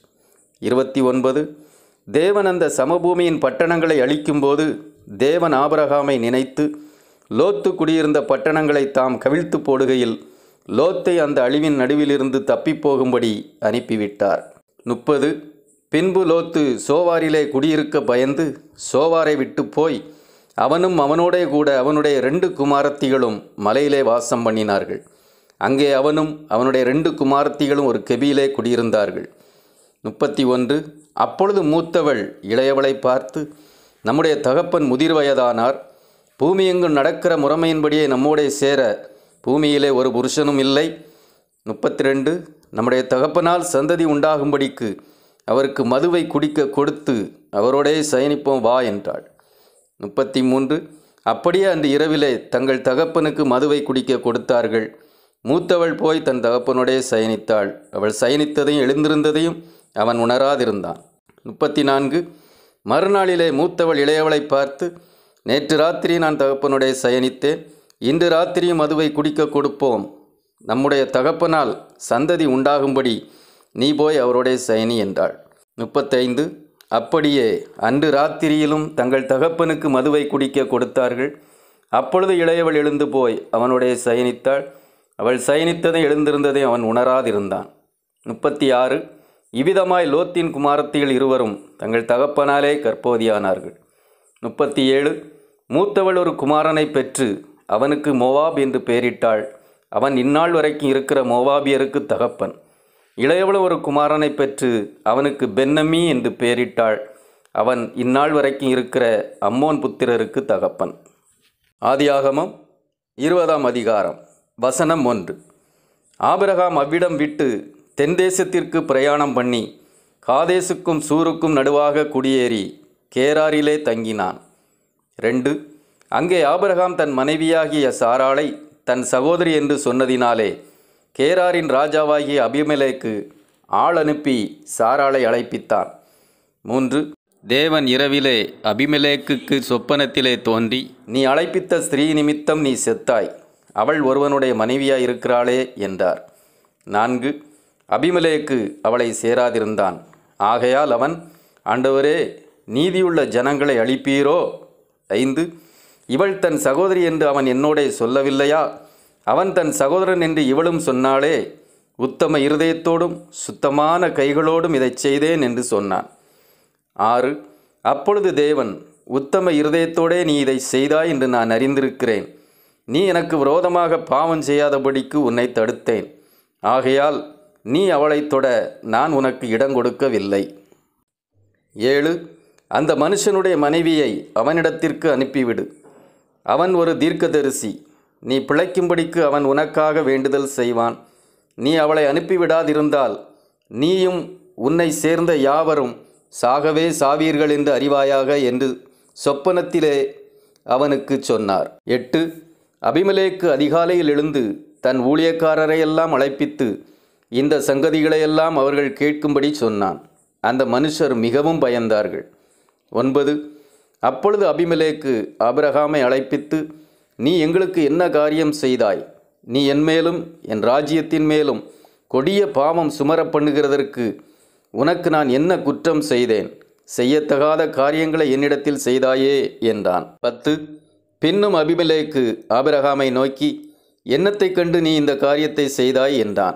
29 தேவன் அந்த சமபூமியின் பட்டணங்களை அழிக்கும்போது தேவன் ஆபிரகாமை நினைத்து லோத்து குடியிருந்த பட்டணங்களை தாம் கவிழ்த்து போடுகையில் லோத்தை அந்த அழிவின் நடுவிலிருந்து தப்பிப்போகும்படி அனுப்பிவிட்டார். 30 பின்பு லோத்து சோவாரிலே குடியிருக்க பயந்து சோவாரை விட்டு போய் அவனும் அவனோடே கூட அவனுடைய 2 குமாரத்திகளும் மலையிலே வாசம் பண்ணினார்கள். அங்கே அவனும் அவனுடைய 2 குமாரத்திகளும் ஒரு கெபியிலே குடியிருந்தார்கள். 31 அப்பொழுது மூத்தவள் இளையவளை பார்த்து, நம்முடைய தகப்பன் முதிர் வயதானார், பூமியெங்கும் நடக்கிற முறைமையின்படியே நம்மோடே சேர பூமியிலே ஒரு புருஷனும் இல்லை. 32 நம்முடைய தகப்பனால் சந்ததி உண்டாகும்படிக்கு அவருக்கு மதுவை குடிக்க கொடுத்து அவரோடே சயனிப்போம் வா என்றாள். 33 அப்படியே அன்று இரவிலே தங்கள் தகப்பனுக்கு மதுவை குடிக்க கொடுத்தார்கள். மூத்தவள் போய் தன் தகப்பனோடே சயனித்தாள். அவள் சயனித்ததையும் எழுந்திருந்ததையும் அவன் உணராதிருந்தான். 34 மறுநாளிலே மூத்தவள் இளையவளை பார்த்து, நேற்று ராத்திரி நான் தகப்பனுடைய சயனித்தேன், இன்று ராத்திரியும் மதுவை குடிக்க கொடுப்போம், நம்முடைய தகப்பனால் சந்ததி உண்டாகும்படி நீ போய் அவரோடே சயனி என்றாள். 35 அப்படியே அன்று ராத்திரியிலும் தங்கள் தகப்பனுக்கு மதுவை குடிக்க கொடுத்தார்கள். அப்பொழுது இளையவள் எழுந்து போய் அவனுடைய சயனித்தாள். அவள் சயனித்ததை எழுந்திருந்ததை அவன் உணராதிருந்தான். 36 இவ்விதமாய் லோத்தின் குமாரத்திகள் இருவரும் தங்கள் தகப்பனாலே கர்ப்பவதியானார்கள். 37 மூத்தவள் ஒரு குமாரனை பெற்று அவனுக்கு மோவாப் என்று பெயரிட்டாள். அவன் இந்நாள் வரைக்கும் இருக்கிற மோவாபியருக்கு தகப்பன். இளையவள் ஒரு குமாரனை பெற்று அவனுக்கு பென்னமி என்று பெயரிட்டாள். அவன் இந்நாள் வரைக்கும் இருக்கிற அம்மோன் புத்திரருக்கு தகப்பன். ஆதியாகமம் 20ஆம் அதிகாரம் வசனம் 1. ஆபிரகாம் அவ்விடம் விட்டு தென்தேசத்திற்கு பிரயாணம் பண்ணி காதேசுக்கும் சூருக்கும் நடுவாக குடியேறி கேராரிலே தங்கினான். 2 அங்கே ஆபிரகாம் தன் மனைவியாகிய சாராளை தன் சகோதரி என்று சொன்னதினாலே கேராரின் ராஜாவாகிய அபிமெலேக்கு ஆள் அனுப்பி சாராளை அழைப்பித்தான். 3. தேவன் இரவிலே அபிமெலேக்குக்கு சொப்பனத்திலே தோன்றி, நீ அழைப்பித்த ஸ்திரீ நிமித்தம் நீ செத்தாய், அவள் ஒருவனுடைய மனைவியாய் இருக்கிறாளே என்றார். 4. அபிமெலேக்கு அவளை சேராதிருந்தான். ஆகையால் அவன், ஆண்டவரே, நீதியுள்ள ஜனங்களை அழிப்பீரோ? 5. இவள் தன் சகோதரி என்று அவன் என்னோடே சொல்லவில்லையா? அவன் தன் சகோதரன் என்று இவளும் சொன்னாளே. உத்தம இருதயத்தோடும் சுத்தமான கைகளோடும் இதைச் செய்தேன் என்று சொன்னான். 6. அப்பொழுது தேவன், உத்தம இருதயத்தோடே நீ இதை செய்தாய் என்று நான் அறிந்திருக்கிறேன். நீ எனக்கு விரோதமாக பாவம் செய்யாதபடிக்கு உன்னை தடுத்தேன். ஆகையால் நீ அவளைத் தொட நான் உனக்கு இடம் கொடுக்கவில்லை. 7. அந்த மனுஷனுடைய மனைவியை அவனிடத்திற்கு அனுப்பிவிடு. அவன் ஒரு தீர்க்கதரிசி. நீ பிழைக்கும்படிக்கு அவன் உனக்காக வேண்டுதல் செய்வான். நீ அவளை அனுப்பிவிடாதிருந்தால் நீயும் உன்னை சேர்ந்த யாவரும் சாகவே சாவீர்கள் என்று அறிவாயாக என்று சொப்பனத்திலே அவனுக்கு சொன்னார். 8. அபிமெலேக்கு அதிகாலையில் எழுந்து தன் ஊழியக்காரரையெல்லாம் அழைப்பித்து இந்த சங்கதிகளையெல்லாம் அவர்கள் கேட்கும்படி சொன்னான். அந்த மனுஷர் மிகவும் பயந்தார்கள். 9. அப்பொழுது அபிமெலேக்கு ஆபிரகாமை அழைப்பித்து, நீ எங்களுக்கு என்ன காரியம் செய்தாய்? நீ என்மேலும் என் ராஜ்யத்தின் மேலும் கொடிய பாவம் சுமர பண்ணுகிறதற்கு உனக்கு நான் என்ன குற்றம் செய்தேன்? செய்யத்தகாத காரியங்களை என்னிடத்தில் செய்தாயே என்றான். 10. பின்னும் அபிமெலேக்கு ஆபிரகாமை நோக்கி, என்னத்தைக் கண்டு நீ இந்த காரியத்தை செய்தாய் என்றான்.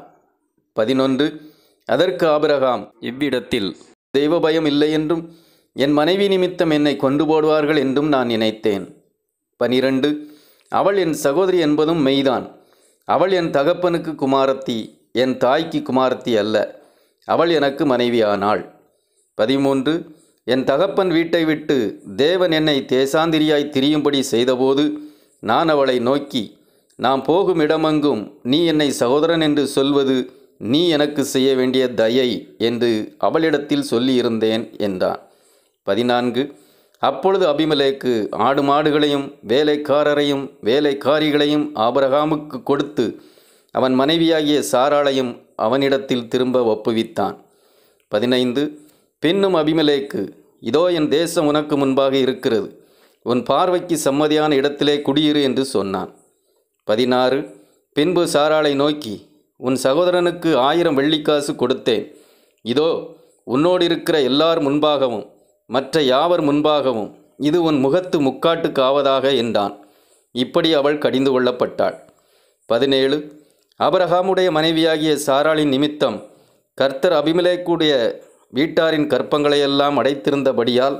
11. அதற்கு ஆபிரகாம், இவ்விடத்தில் தெய்வ பயம் இல்லை என்றும் என் மனைவி நிமித்தம் என்னை கொண்டு போடுவார்கள் என்றும் நான் நினைத்தேன். 12. அவள் என் சகோதரி என்பதும் மெய்தான். அவள் என் தகப்பனுக்கு குமாரத்தி, என் தாய்க்கு குமாரத்தி அல்ல. அவள் எனக்கு மனைவியானாள். 13. என் தகப்பன் வீட்டை விட்டு தேவன் என்னை தேசாந்திரியாய் திரியும்படி செய்தபோது நான் அவளை நோக்கி, நாம் போகும் இடமெங்கும் நீ என்னை சகோதரன் என்று சொல்வது நீ எனக்கு செய்ய வேண்டிய தயை என்று அவளிடத்தில் சொல்லியிருந்தேன் என்றான். 14. அப்பொழுது அபிமெலேக்கு ஆடு மாடுகளையும் வேலைக்காரரையும் வேலைக்காரிகளையும் ஆபிரகாமுக்கு கொடுத்து அவன் மனைவியாகிய சாராளையும் அவனிடத்தில் திரும்ப ஒப்புவித்தான். 15. பின்னும் அபிமெலேக்கு, இதோ என் தேசம் உனக்கு முன்பாக இருக்கிறது, உன் பார்வைக்கு சம்மதியான இடத்திலே குடியிரு என்று சொன்னான். 16. பின்பு சாராளை நோக்கி, உன் சகோதரனுக்கு 1000 வெள்ளிக்காசு கொடுத்தேன். இதோ உன்னோடு இருக்கிற எல்லார் முன்பாகவும் மற்ற யாவர் முன்பாகவும் இது உன் முகத்து முக்காட்டுக்கு ஆவதாக என்றான். இப்படி அவள் கடிந்து கொள்ளப்பட்டாள். 17. ஆபிரகாமுடைய மனைவியாகிய சாராளின் நிமித்தம் கர்த்தர் அபிமெலேக்குடைய வீட்டாரின் கற்பங்களையெல்லாம் அடைத்திருந்தபடியால்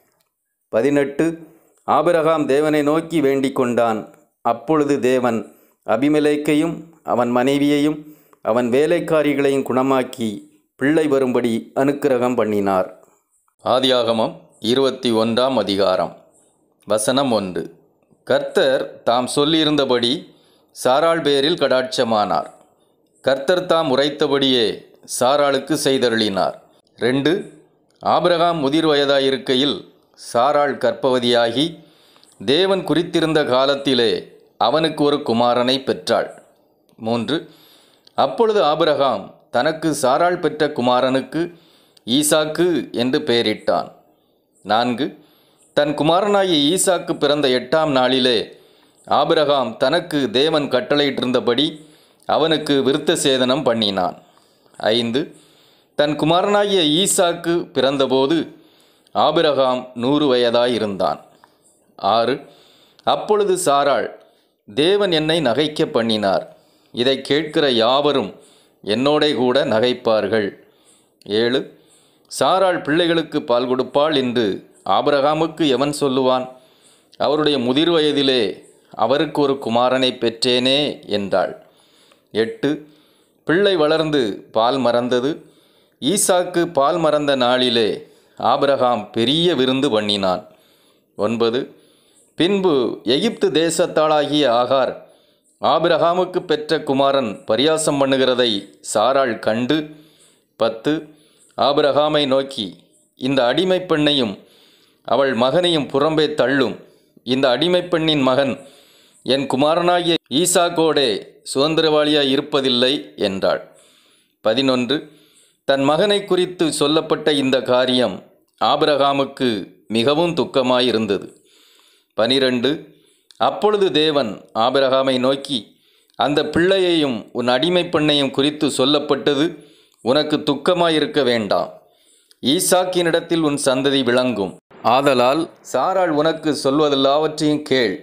18. ஆபிரகாம் தேவனை நோக்கி வேண்டிக் கொண்டான். அப்பொழுது தேவன் அபிமெலேக்கையும் அவன் மனைவியையும் அவன் வேலைக்காரிகளையும் குணமாக்கி பிள்ளை வரும்படி அனுக்கிரகம் பண்ணினார். ஆதியாகமம் 21ஆம் அதிகாரம். வசனம் 1. கர்த்தர் தாம் சொல்லியிருந்தபடி சாராள் பேரில் கடாட்சமானார். கர்த்தர் தாம் உரைத்தபடியே சாராளுக்கு செய்தருளினார். 2. ஆபிரகாம் முதிர் வயதாயிருக்கையில் சாராள் கர்ப்பவதியாகி தேவன் குறித்திருந்த காலத்திலே அவனுக்கு ஒரு குமாரனை பெற்றாள். 3. அப்பொழுது ஆபிரகாம் தனக்கு சாராள் பெற்ற குமாரனுக்கு ஈசாக்கு என்று பெயரிட்டான். 4. தன் குமாரனாகிய ஈசாக்கு பிறந்த 8ஆம் நாளிலே ஆபிரகாம் தனக்கு தேவன் கட்டளையிட்டிருந்தபடி அவனுக்கு விருத்த சேதனம் பண்ணினான். 5. தன் குமாரனாகிய ஈசாக்கு பிறந்தபோது ஆபிரகாம் 100 வயதாயிருந்தான். 6. அப்பொழுது சாராள், தேவன் என்னை நகைக்க பண்ணினார், இதை கேட்கிற யாவரும் என்னோடே கூட நகைப்பார்கள். 7. சாராள் பிள்ளைகளுக்கு பால் கொடுப்பாள் என்று ஆபிரகாமுக்கு எவன் சொல்லுவான்? அவருடைய முதிர் வயதிலே அவருக்கு ஒரு குமாரனை பெற்றேனே என்றாள். 8. பிள்ளை வளர்ந்து பால் மறந்தது. ஈசாக்கு பால் மறந்த நாளிலே ஆபிரகாம் பெரிய விருந்து பண்ணினான். 9. பின்பு எகிப்து தேசத்தாளாகிய ஆகார் ஆபிரகாமுக்கு பெற்ற குமாரன் பரியாசம் பண்ணுகிறதை சாராள் கண்டு 10. ஆபிரகாமை நோக்கி, இந்த அடிமை பெண்ணையும் அவள் மகனையும் புறம்பே தள்ளும். இந்த அடிமை பெண்ணின் மகன் என் குமாரனாகிய ஈசாக்கோடே சுதந்திரவாளியாய் இருப்பதில்லை என்றாள். 11. தன் மகனை குறித்து சொல்லப்பட்ட இந்த காரியம் ஆபிரகாமுக்கு மிகவும் துக்கமாயிருந்தது. 12. அப்பொழுது தேவன் ஆபிரகாமை நோக்கி, அந்த பிள்ளையையும் உன் அடிமை பெண்ணையும் குறித்து சொல்லப்பட்டது உனக்கு துக்கமாயிருக்க வேண்டாம். ஈசாக்கினிடத்தில் உன் சந்ததி விளங்கும். ஆதலால் சாராள் உனக்கு சொல்வதெல்லாவற்றையும் கேள்.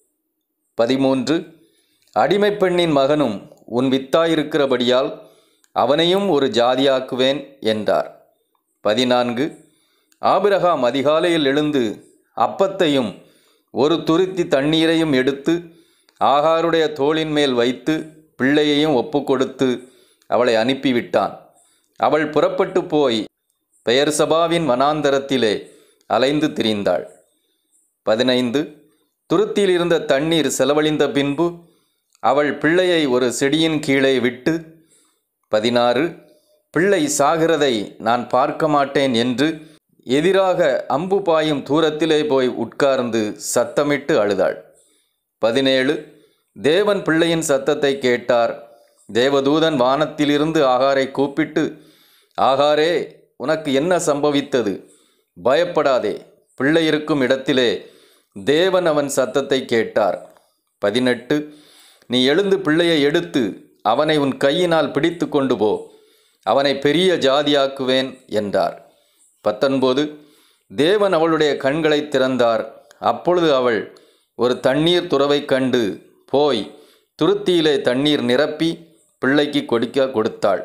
13. அடிமை பெண்ணின் மகனும் உன் வித்தாயிருக்கிறபடியால் அவனையும் ஒரு ஜாதியாக்குவேன் என்றார். 14. ஆபிரகாம் அதிகாலையில் எழுந்து அப்பத்தையும் ஒரு துருத்தி தண்ணீரையும் எடுத்து ஆகாருடைய தோளின் மேல் வைத்து பிள்ளையையும் ஒப்புக்கொடுத்து அவளை அனுப்பிவிட்டான். அவள் புறப்பட்டு போய் பெயர்சபாவின் வனாந்தரத்திலே அலைந்து திரிந்தாள். 15. துருத்தியில் இருந்த தண்ணீர் செலவழிந்த பின்பு அவள் பிள்ளையை ஒரு செடியின் கீழே விட்டு, 16. பிள்ளை சாகிறதை நான் பார்க்க மாட்டேன் என்று எதிராக அம்பு பாயும் தூரத்திலே போய் உட்கார்ந்து சத்தமிட்டு அழுதாள். 17. தேவன் பிள்ளையின் சத்தத்தை கேட்டார். தேவதூதன் வானத்திலிருந்து ஆகாரை கூப்பிட்டு, ஆகாரே, உனக்கு என்ன சம்பவித்தது? பயப்படாதே, பிள்ளை இருக்கும் இடத்திலே தேவன் அவன் சத்தத்தை கேட்டார். 18. நீ எழுந்து பிள்ளையை எடுத்து அவனை உன் கையினால் பிடித்து கொண்டு போ, அவனை பெரிய ஜாதியாக்குவேன் என்றார். 19. தேவன் அவளுடைய கண்களை திறந்தார். அப்பொழுது அவள் ஒரு தண்ணீர் துறவை கண்டு போய் துருத்தியிலே தண்ணீர் நிரப்பி பிள்ளைக்கு கொடுத்தாள்.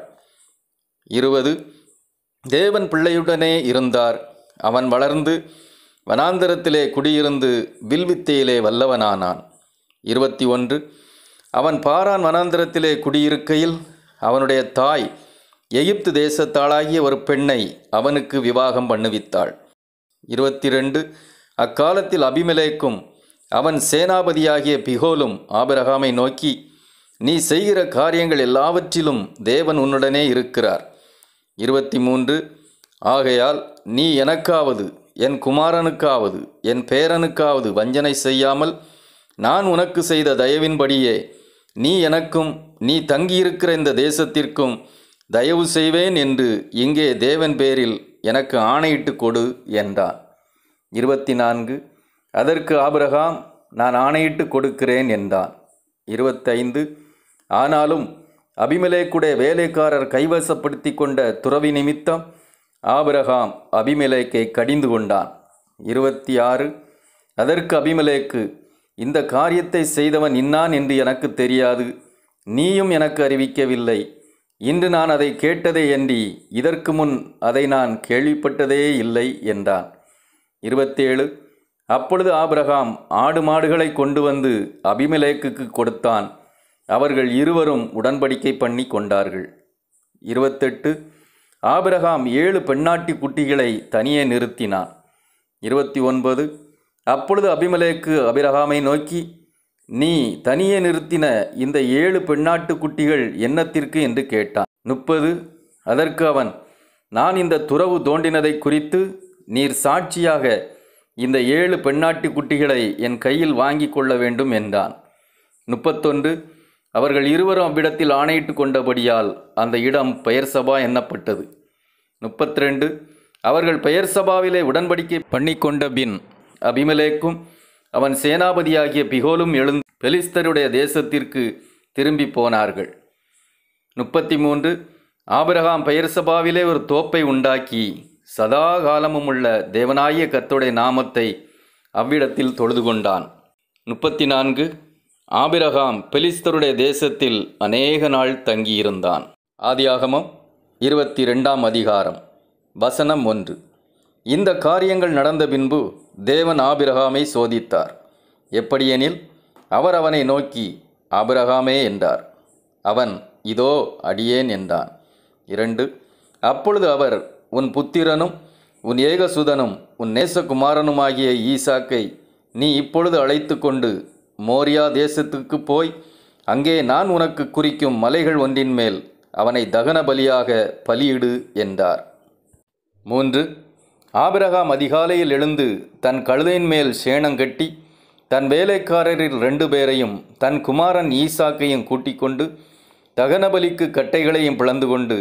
20. தேவன் பிள்ளையுடனே இருந்தார். அவன் வளர்ந்து வனாந்தரத்திலே குடியிருந்து வில்வித்தையிலே வல்லவனானான். 21. அவன் பாரான் வனாந்தரத்திலே குடியிருக்கையில் அவனுடைய தாய் எகிப்து தேசத்தாளாகிய ஒரு பெண்ணை அவனுக்கு விவாகம் பண்ணுவித்தாள். 22. அக்காலத்தில் அபிமெலேக்கும் அவன் சேனாபதியாகிய பிகோலும் ஆபிரகாமை நோக்கி, நீ செய்கிற காரியங்கள் எல்லாவற்றிலும் தேவன் உன்னுடனே இருக்கிறார். 23. ஆகையால் நீ எனக்காவது என் குமாரனுக்காவது என் பேரனுக்காவது வஞ்சனை செய்யாமல் நான் உனக்கு செய்த தயவின்படியே நீ எனக்கும் நீ தங்கியிருக்கிற இந்த தேசத்திற்கும் தயவு செய்வேன் என்று இங்கே தேவன் பேரில் எனக்கு ஆணையிட்டு கொடு என்றான். 24. அதற்கு ஆபிரகாம், நான் ஆணையிட்டு கொடுக்கிறேன் என்றான். 25. ஆனாலும் அபிமெலேக்குடைய வேலைக்காரர் கைவசப்படுத்தி கொண்ட துறவி நிமித்தம் ஆபிரகாம் அபிமெலேக்கை கடிந்து கொண்டான். 26. அதற்கு அபிமெலேக்கு, இந்த காரியத்தை செய்தவன் இன்னான் என்று எனக்கு தெரியாது, நீயும் எனக்கு அறிவிக்கவில்லை. இன்று நான் அதை கேட்டதே அன்றி இதற்கு முன் அதை நான் கேள்விப்பட்டதே இல்லை என்றான். 27. அப்பொழுது ஆபிரகாம் ஆடு மாடுகளை கொண்டு வந்து அபிமெலேக்குக்கு கொடுத்தான். அவர்கள் இருவரும் உடன்படிக்கை பண்ணி கொண்டார்கள். 28. ஆபிரகாம் 7 பெண்ணாட்டி குட்டிகளை தனியே நிறுத்தினான். 29. அப்பொழுது அபிமெலேக்கு ஆபிரகாமை நோக்கி, நீ தனியே நிறுத்தின இந்த 7 பெண்ணாட்டு குட்டிகள் என்னத்திற்கு என்று கேட்டான். 30. அதற்கு அவன், நான் இந்த துறவு தோண்டினதை குறித்து நீர் சாட்சியாக இந்த 7 பெண்ணாட்டி குட்டிகளை என் கையில் வாங்கி கொள்ள வேண்டும் என்றான். 31. அவர்கள் இருவரும் அவ்விடத்தில் ஆணையிட்டு கொண்டபடியால் அந்த இடம் பெயர்சபா எண்ணப்பட்டது. 32. அவர்கள் பெயர்சபாவிலே உடன்படிக்கை பண்ணி கொண்ட பின் அபிமெலேக்கும் அவன் சேனாபதியாகிய பிகோலும் எழுந்து பெலிஸ்தருடைய தேசத்திற்கு திரும்பி போனார்கள். 33. ஆபிரகாம் பெயர்சபாவிலே ஒரு தோப்பை உண்டாக்கி சதா காலமும் உள்ள தேவனாகிய கர்த்தருடைய நாமத்தை அவ்விடத்தில் தொழுது கொண்டான். 34. ஆபிரகாம் பெலிஸ்தருடைய தேசத்தில் அநேக நாள் தங்கியிருந்தான். ஆதியாகமம் 22ஆம் அதிகாரம் வசனம் 1. இந்த காரியங்கள் நடந்த பின்பு தேவன் ஆபிரகாமை சோதித்தார். எப்படியெனில், அவர் அவனை நோக்கி, ஆபிரகாமே என்றார். அவன், இதோ அடியேன் என்றான். 2. அப்பொழுது அவர், உன் புத்திரனும் உன் ஏகசுதனும் உன் நேசகுமாரனுமாகிய ஈசாக்கை நீ இப்பொழுது அழைத்து கொண்டு மோரியா தேசத்துக்கு போய் அங்கே நான் உனக்கு குறிக்கும் மலைகள் ஒன்றின் மேல் அவனை தகன பலியாக பலியிடு என்றார். 3. ஆபிரகாம் அதிகாலையில் எழுந்து தன் கழுதையின் மேல் சேணங்கட்டி தன் வேலைக்காரரில் 2 பேரையும் தன் குமாரன் ஈசாக்கையும் கூட்டிக் கொண்டு தகனபலிக்கு கட்டைகளையும் பிளந்து கொண்டு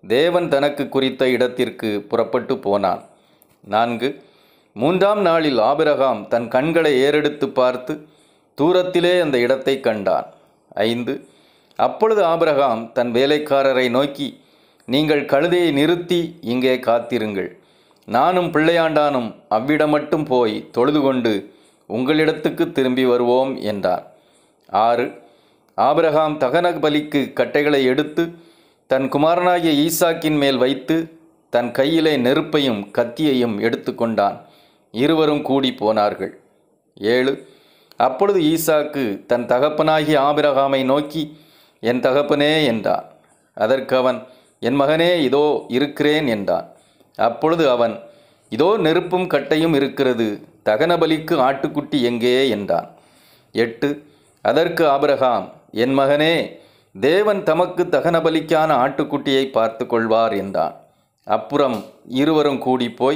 தேவன் தனக்கு குறித்த இடத்திற்கு புறப்பட்டு போனான். 4. 3ஆம் நாளில் ஆபிரகாம் தன் கண்களை ஏறெடுத்து பார்த்து தூரத்திலே அந்த இடத்தை கண்டான். 5. அப்பொழுது ஆபிரகாம் தன் வேலைக்காரரை நோக்கி, நீங்கள் கழுதையை நிறுத்தி இங்கே காத்திருங்கள், நானும் பிள்ளையாண்டானும் அவ்விடம் மட்டும் போய் தொழுது கொண்டு உங்களிடத்துக்கு திரும்பி வருவோம் என்றான். 6. ஆபிரகாம் தகன பலிக்கு கட்டைகளை எடுத்து தன் குமாரனாகிய ஈசாக்கின் மேல் வைத்து தன் கையிலே நெருப்பையும் கத்தியையும் எடுத்து கொண்டான். இருவரும் கூடி போனார்கள். 7. அப்பொழுது ஈசாக்கு தன் தகப்பனாகிய ஆபிரகாமை நோக்கி, என் தகப்பனே என்றான். அதற்கு அவன், என் மகனே, இதோ இருக்கிறேன் என்றான். அப்பொழுது அவன், இதோ நெருப்பும் கட்டையும் இருக்கிறது, தகன பலிக்கு ஆட்டுக்குட்டி எங்கே என்றான். 8. அதற்கு ஆபிரகாம், என் மகனே, தேவன் தமக்கு தகன பலிக்கான ஆட்டுக்குட்டியை பார்த்து கொள்வார் என்றான். அப்புறம் இருவரும் கூடி போய்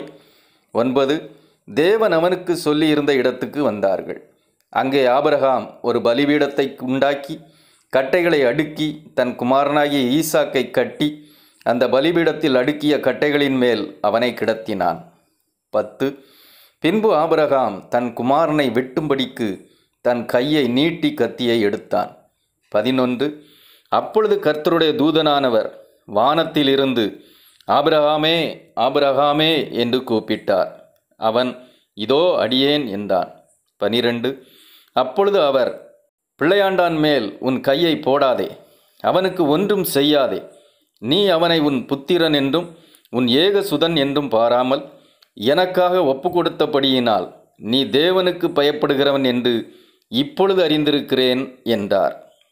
9. தேவன் அவனுக்கு சொல்லியிருந்த இடத்துக்கு வந்தார்கள். அங்கே ஆபிரகாம் ஒரு பலிபீடத்தை உண்டாக்கி கட்டைகளை அடுக்கி தன் குமாரனாகிய ஈசாக்கை கட்டி அந்த பலிபீடத்தில் அடுக்கிய கட்டைகளின் மேல் அவனை கிடத்தினான். 10. பின்பு ஆபிரகாம் தன் குமாரனை வெட்டும்படிக்கு தன் கையை நீட்டி கத்தியை எடுத்தான். 11. அப்பொழுது கர்த்தருடைய தூதனானவர் வானத்திலிருந்து, ஆபிரகாமே, ஆபிரகாமே என்று கூப்பிட்டார். அவன், இதோ அடியேன் என்றான். 12. அப்பொழுது அவர், பிள்ளையாண்டான் மேல் உன் கையை போடாதே, அவனுக்கு ஒன்றும் செய்யாதே, நீ அவனை உன் புத்திரன் என்றும் உன் ஏகசுதன் என்றும் பாராமல் எனக்காக ஒப்பு கொடுத்தபடியினால் நீ தேவனுக்கு பயப்படுகிறவன் என்று இப்பொழுது அறிந்திருக்கிறேன் என்றார்.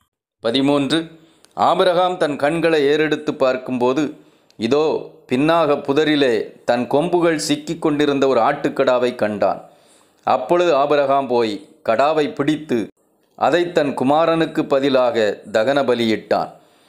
13. ஆபிரகாம் தன் கண்களை ஏறெடுத்து பார்க்கும்போது, இதோ பின்னாக புதரிலே தன் கொம்புகள் சிக்கி கொண்டிருந்த ஒரு ஆட்டுக்கடாவை கண்டான். அப்பொழுது ஆபிரகாம் போய் கடாவை பிடித்து அதை தன் குமாரனுக்கு பதிலாக தகன பலியிட்டான்.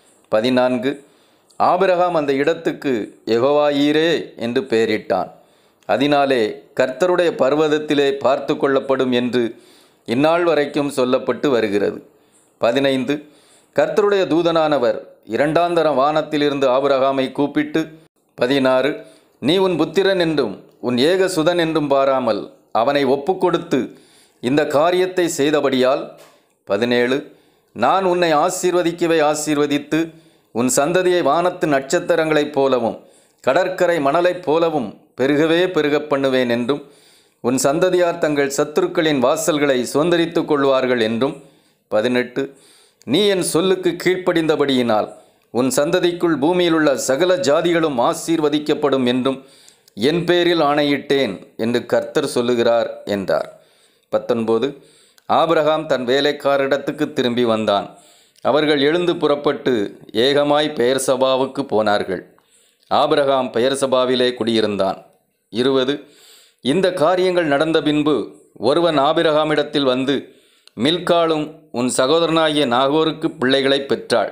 14. ஆபிரகாம் அந்த இடத்துக்கு யெகோவாயீரே என்று பெயரிட்டான். அதனாலே கர்த்தருடைய பர்வதத்திலே பார்த்து கொள்ளப்படும் என்று இந்நாள் வரைக்கும் சொல்லப்பட்டு வருகிறது. 15. கர்த்தருடைய தூதனானவர் இரண்டாந்தரம் வானத்திலிருந்து ஆபிரகாமை கூப்பிட்டு, 16. நீ உன் புத்திரன் என்றும் உன் ஏகசுதன் என்றும் பாராமல் அவனை ஒப்புக்கொடுத்து இந்த காரியத்தை செய்தபடியால், 17. நான் உன்னை ஆசீர்வதிக்கவே ஆசீர்வதித்து உன் சந்ததியை வானத்து நட்சத்திரங்களைப் போலவும் கடற்கரை மணலைப் போலவும் பெருகவே பெருகப் பண்ணுவேன் என்றும் உன் சந்ததியார் தங்கள் சத்துருக்களின் வாசல்களை சுதந்தரித்து கொள்வார்கள் என்றும், 18. நீ என் சொல்லுக்கு கீழ்ப்படிந்தபடியினால் உன் சந்ததிக்குள் பூமியிலுள்ள சகல ஜாதிகளும் ஆசீர்வதிக்கப்படும் என்றும் என் பேரில் ஆணையிட்டேன் என்று கர்த்தர் சொல்லுகிறார் என்றார். 19. ஆபிரகாம் தன் வேலைக்காரிடத்துக்கு திரும்பி வந்தான். அவர்கள் எழுந்து புறப்பட்டு ஏகமாய் பெயர்சபாவுக்கு போனார்கள். ஆபிரகாம் பெயர்சபாவிலே குடியிருந்தான். 20. இந்த காரியங்கள் நடந்த பின்பு ஒருவன் ஆபிரகாமிடத்தில் வந்து, மில்காளும் உன் சகோதரனாகிய நாகோருக்கு பிள்ளைகளை பெற்றாள்.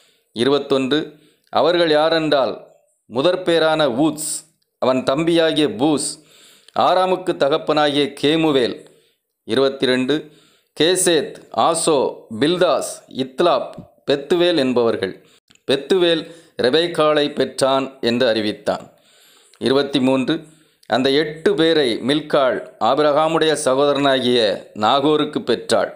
21. அவர்கள் யாரென்றால், முதற்பேரான ஊத்ஸ், அவன் தம்பியாகிய பூஸ், ஆராமுக்கு தகப்பனாகிய கேமுவேல். 22. கேசேத், ஆசோ, பில்தாஸ், இத்லாப், பெத்துவேல் என்பவர்கள். பெத்துவேல் ரெபேக்காளை பெற்றான் என்று அறிவித்தான். 23. அந்த 8 பேரை மில்காள் ஆபிரகாமுடைய சகோதரனாகிய நாகோருக்கு பெற்றாள்.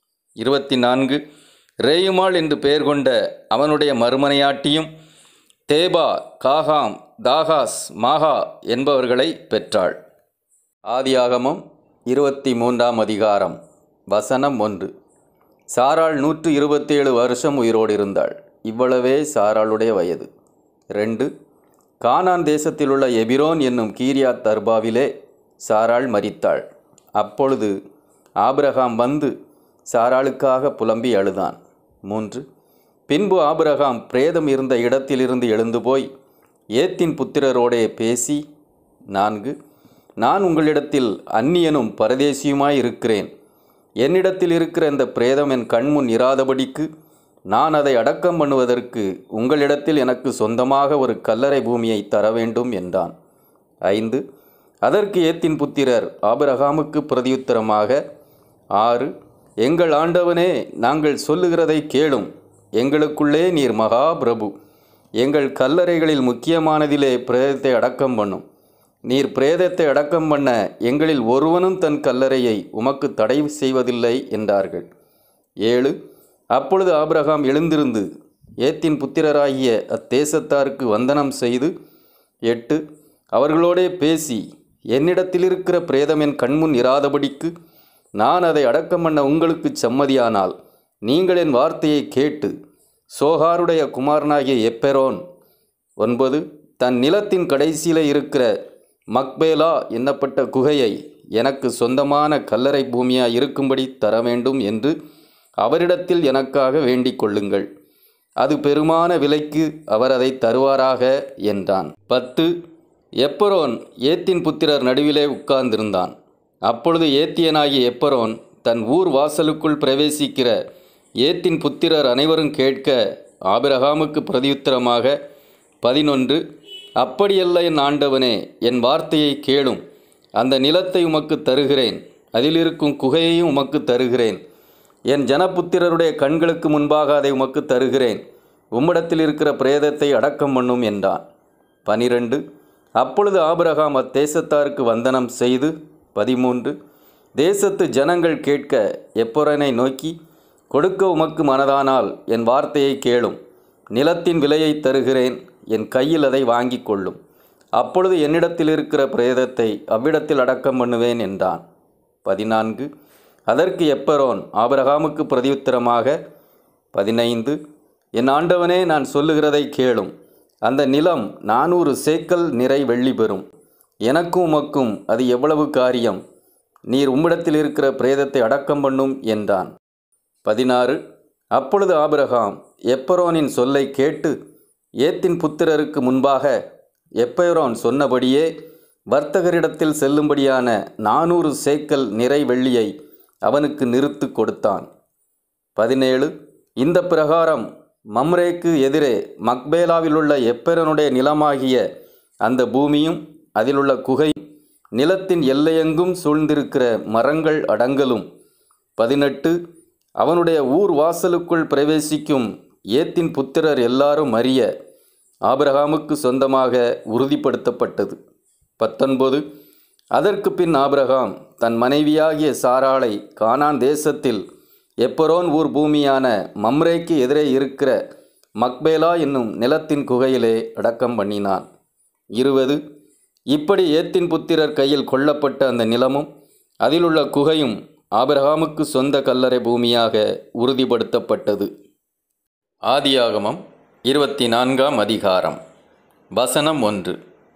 24. ரேயுமாள் என்று பெயர் கொண்ட அவனுடைய மறுமனையாட்டியும் தேபா, காகாம், தாகாஸ், மாகா என்பவர்களை பெற்றாள். ஆதியாகமம் 23ஆம் அதிகாரம் வசனம் 1. சாராள் 127 வருஷம் உயிரோடு இருந்தாள். இவ்வளவே சாராளுடைய வயது. 2. கானான் தேசத்திலுள்ள எபிரோன் என்னும் கீரியாத் அர்பாவிலே சாராள் மரித்தாள். அப்பொழுது ஆபிரகாம் வந்து சாராளுக்காக புலம்பி அழுதான். 3. பின்பு ஆபிரகாம் பிரேதம் இருந்த இடத்திலிருந்து எழுந்து போய் ஏத்தின் புத்திரரோடே பேசி, 4. நான் உங்களிடத்தில் அந்நியனும் பரதேசியுமாய் இருக்கிறேன். என்னிடத்தில் இருக்கிற இந்த பிரேதம் என் கண்முன் இராதபடிக்கு நான் அதை அடக்கம் பண்ணுவதற்கு உங்களிடத்தில் எனக்கு சொந்தமாக ஒரு கல்லறை பூமியை தர வேண்டும் என்றான். 5. அதற்கு ஏத்தின் புத்திரர் ஆபிரகாமுக்கு பிரதியுத்தரமாக, 6. எங்கள் ஆண்டவனே, நாங்கள் சொல்லுகிறதை கேளும். எங்களுக்குள்ளே நீர் மகா பிரபு. எங்கள் கல்லறைகளில் முக்கியமானதிலே பிரேதத்தை அடக்கம் பண்ணும். நீர் பிரேதத்தை அடக்கம் பண்ண எங்களில் ஒருவனும் தன் கல்லறையை உமக்கு தடை செய்வதில்லை என்றார்கள். 7. அப்பொழுது ஆபிரகாம் எழுந்திருந்து ஏத்தின் புத்திரராகிய அத்தேசத்தாருக்கு வந்தனம் செய்து 8. அவர்களோடே பேசி, என்னிடத்திலிருக்கிற பிரேதம் என் கண்முன் இராதபடிக்கு நான் அதை அடக்கம் பண்ண உங்களுக்கு சம்மதியானால் நீங்கள் என் வார்த்தையை கேட்டு சோகாருடைய குமாரனாகிய எப்பெரோன் 9. தன் நிலத்தின் கடைசியில் இருக்கிற மக்பேலா என்னப்பட்ட குகையை எனக்கு சொந்தமான கல்லறை பூமியாய் இருக்கும்படி தர வேண்டும் என்று அவரிடத்தில் எனக்காக வேண்டிக் கொள்ளுங்கள். அது பெருமான விலைக்கு அவர் அதை தருவாராக என்றான். 10. எப்பெரோன் ஏத்தின் புத்திரர் நடுவிலே உட்கார்ந்திருந்தான். அப்பொழுது ஏத்தியனாகிய எப்பெரோன் தன் ஊர் வாசலுக்குள் பிரவேசிக்கிற ஏத்தின் புத்திரர் அனைவரும் கேட்க ஆபிரகாமுக்கு பிரதியுத்தரமாக 11. அப்படியல்ல என் ஆண்டவனே, என் வார்த்தையை கேளும். அந்த நிலத்தை உமக்கு தருகிறேன், அதிலிருக்கும் குகையையும் உமக்கு தருகிறேன். என் ஜனபுத்திரருடைய கண்களுக்கு முன்பாக அதை உமக்கு தருகிறேன். உம்மிடத்தில் இருக்கிற பிரேதத்தை அடக்கம் பண்ணும் என்றான். 12. அப்பொழுது ஆபிரகாம் அத்தேசத்தாருக்கு வந்தனம் செய்து 13. தேசத்து ஜனங்கள் கேட்க எப்பெரோனை நோக்கி, கொடுக்க உமக்கு மனதானால் என் வார்த்தையை கேளும். நிலத்தின் விலையை தருகிறேன், என் கையில் அதை வாங்கி கொள்ளும். அப்பொழுது என்னிடத்தில் இருக்கிற பிரேதத்தை அவ்விடத்தில் அடக்கம் பண்ணுவேன் என்றான். 14. அதற்கு எப்பெரோன் ஆபிரகாமுக்கு பிரதியுத்தரமாக 15. என் ஆண்டவனே, நான் சொல்லுகிறதை கேளும். அந்த நிலம் 400 சேக்கல் நிறை வெள்ளி பெறும். எனக்கும் உமக்கும் அது எவ்வளவு காரியம்? நீர் உம்மிடத்தில் இருக்கிற பிரேதத்தை அடக்கம் பண்ணும் என்றான். 16. அப்பொழுது ஆபிரகாம் எப்பெரோனின் சொல்லை கேட்டு ஏத்தின் புத்திரருக்கு முன்பாக எப்பெரோன் சொன்னபடியே வர்த்தகரிடத்தில் செல்லும்படியான 400 சேக்கல் நிறை வெள்ளியை அவனுக்கு நிறுத்து கொடுத்தான். 17. இந்த பிரகாரம் மம்ரேக்கு எதிரே மக்பேலாவிலுள்ள எப்பெரோனுடைய நிலமாகிய அந்த பூமியும் அதிலுள்ள குகையும் நிலத்தின் எல்லையெங்கும் சூழ்ந்திருக்கிற மரங்கள் அடங்கலும் 18. அவனுடைய ஊர் வாசலுக்குள் பிரவேசிக்கும் ஏத்தின் புத்திரர் எல்லாரும் அறிய ஆபிரகாமுக்கு சொந்தமாக உறுதிப்படுத்தப்பட்டது. 19. அதற்கு பின் ஆபிரகாம் தன் மனைவியாகிய சாராளை கானான் தேசத்தில் எப்பெரோன் ஊர் பூமியான மம்ரேக்கு எதிரே இருக்கிற மக்பேலா என்னும் நிலத்தின் குகையிலே அடக்கம் பண்ணினான். 20. இப்படி ஏத்தின் புத்திரர் கையில் கொள்ளப்பட்ட அந்த நிலமும் அதிலுள்ள குகையும் ஆபிரகாமுக்கு சொந்த கல்லறை பூமியாக உறுதிப்படுத்தப்பட்டது. ஆதியாகமம் 24ஆம் அதிகாரம். வசனம் 1.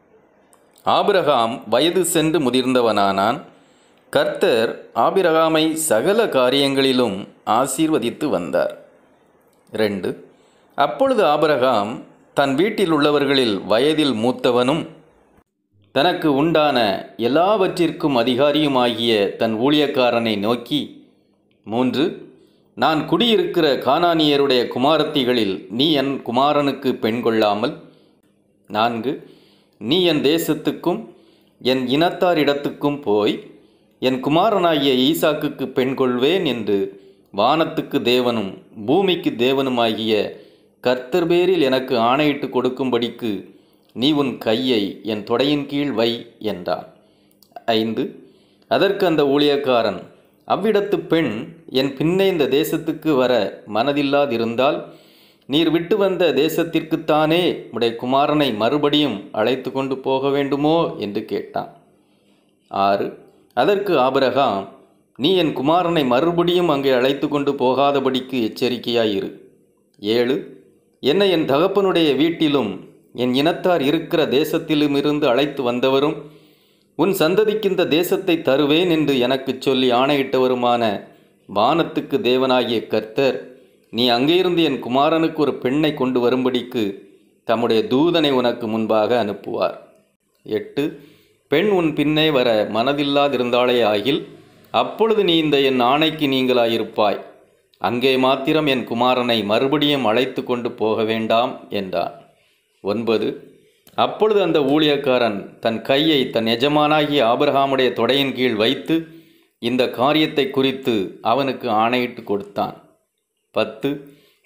ஆபிரகாம் வயது சென்று முதிர்ந்தவனானான். கர்த்தர் ஆபிரகாமை சகல காரியங்களிலும் ஆசீர்வதித்து வந்தார். 2. அப்பொழுது ஆபிரகாம் தன் வீட்டில் உள்ளவர்களில் வயதில் மூத்தவனும் தனக்கு உண்டான எல்லாவற்றிற்கும் அதிகாரியுமாகிய தன் ஊழியக்காரனை நோக்கி, 3. நான் குடியிருக்கிற கானானியருடைய குமாரத்திகளில் நீ என் குமாரனுக்கு பெண் கொள்ளாமல், 4. நீ என் தேசத்துக்கும் என் இனத்தாரிடத்துக்கும் போய் என் குமாரனாகிய ஈசாக்குக்கு பெண் கொள்வேன் என்று வானத்துக்கு தேவனும் பூமிக்கு தேவனுமாகிய கர்த்தர் பேரில் எனக்கு ஆணையிட்டு கொடுக்கும்படிக்கு நீ உன் கையை என் தொடையின் கீழ் வை என்றான். 5. அதற்கு அந்த ஊழியக்காரன், அவ்விடத்து பெண் என் பின்னே இந்த தேசத்துக்கு வர மனதில்லாதிருந்தால் நீர் விட்டு வந்த தேசத்திற்குத்தானே உடைய குமாரனை மறுபடியும் அழைத்து கொண்டு போக வேண்டுமோ என்று கேட்டான். 6. அதற்கு ஆபிரகாம், நீ என் குமாரனை மறுபடியும் அங்கே அழைத்து கொண்டு போகாதபடிக்கு எச்சரிக்கையாயிரு. 7. என்னை என் தகப்பனுடைய வீட்டிலும் என் இனத்தார் இருக்கிற தேசத்திலுமிருந்து அழைத்து வந்தவரும் உன் சந்ததிக்கு இந்த தேசத்தை தருவேன் என்று எனக்கு சொல்லி ஆணையிட்டவருமான வானத்துக்கு தேவனாகிய கர்த்தர் நீ அங்கேயிருந்து என் குமாரனுக்கு ஒரு பெண்ணை கொண்டு வரும்படிக்கு தம்முடைய தூதனை உனக்கு முன்பாக அனுப்புவார். 8. பெண் உன் பின்னே வர மனதில்லாதிருந்தாளே ஆகில் அப்பொழுது நீ இந்த என் ஆணைக்கு நீங்களாயிருப்பாய். அங்கே மாத்திரம் என் குமாரனை மறுபடியும் அழைத்து கொண்டு போக வேண்டாம் என்றான். 9. அப்பொழுது அந்த ஊழியக்காரன் தன் கையை தன் எஜமானாகிய ஆபிரகாமுடைய தொடையின் கீழ் வைத்து இந்த காரியத்தை குறித்து அவனுக்கு ஆணையிட்டு கொடுத்தான். 10.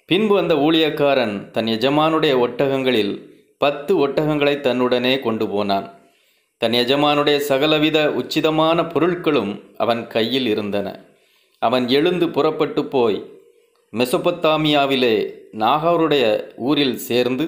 பின்பு அந்த ஊழியக்காரன் தன் எஜமானுடைய ஒட்டகங்களில் 10 ஒட்டகங்களை தன்னுடனே கொண்டு போனான். தன் எஜமானுடைய சகலவித உச்சிதமான பொருட்களும் அவன் கையில் இருந்தன. அவன் எழுந்து புறப்பட்டு போய் மெசொப்பொத்தாமியாவிலே நாகோருடைய ஊரில் சேர்ந்து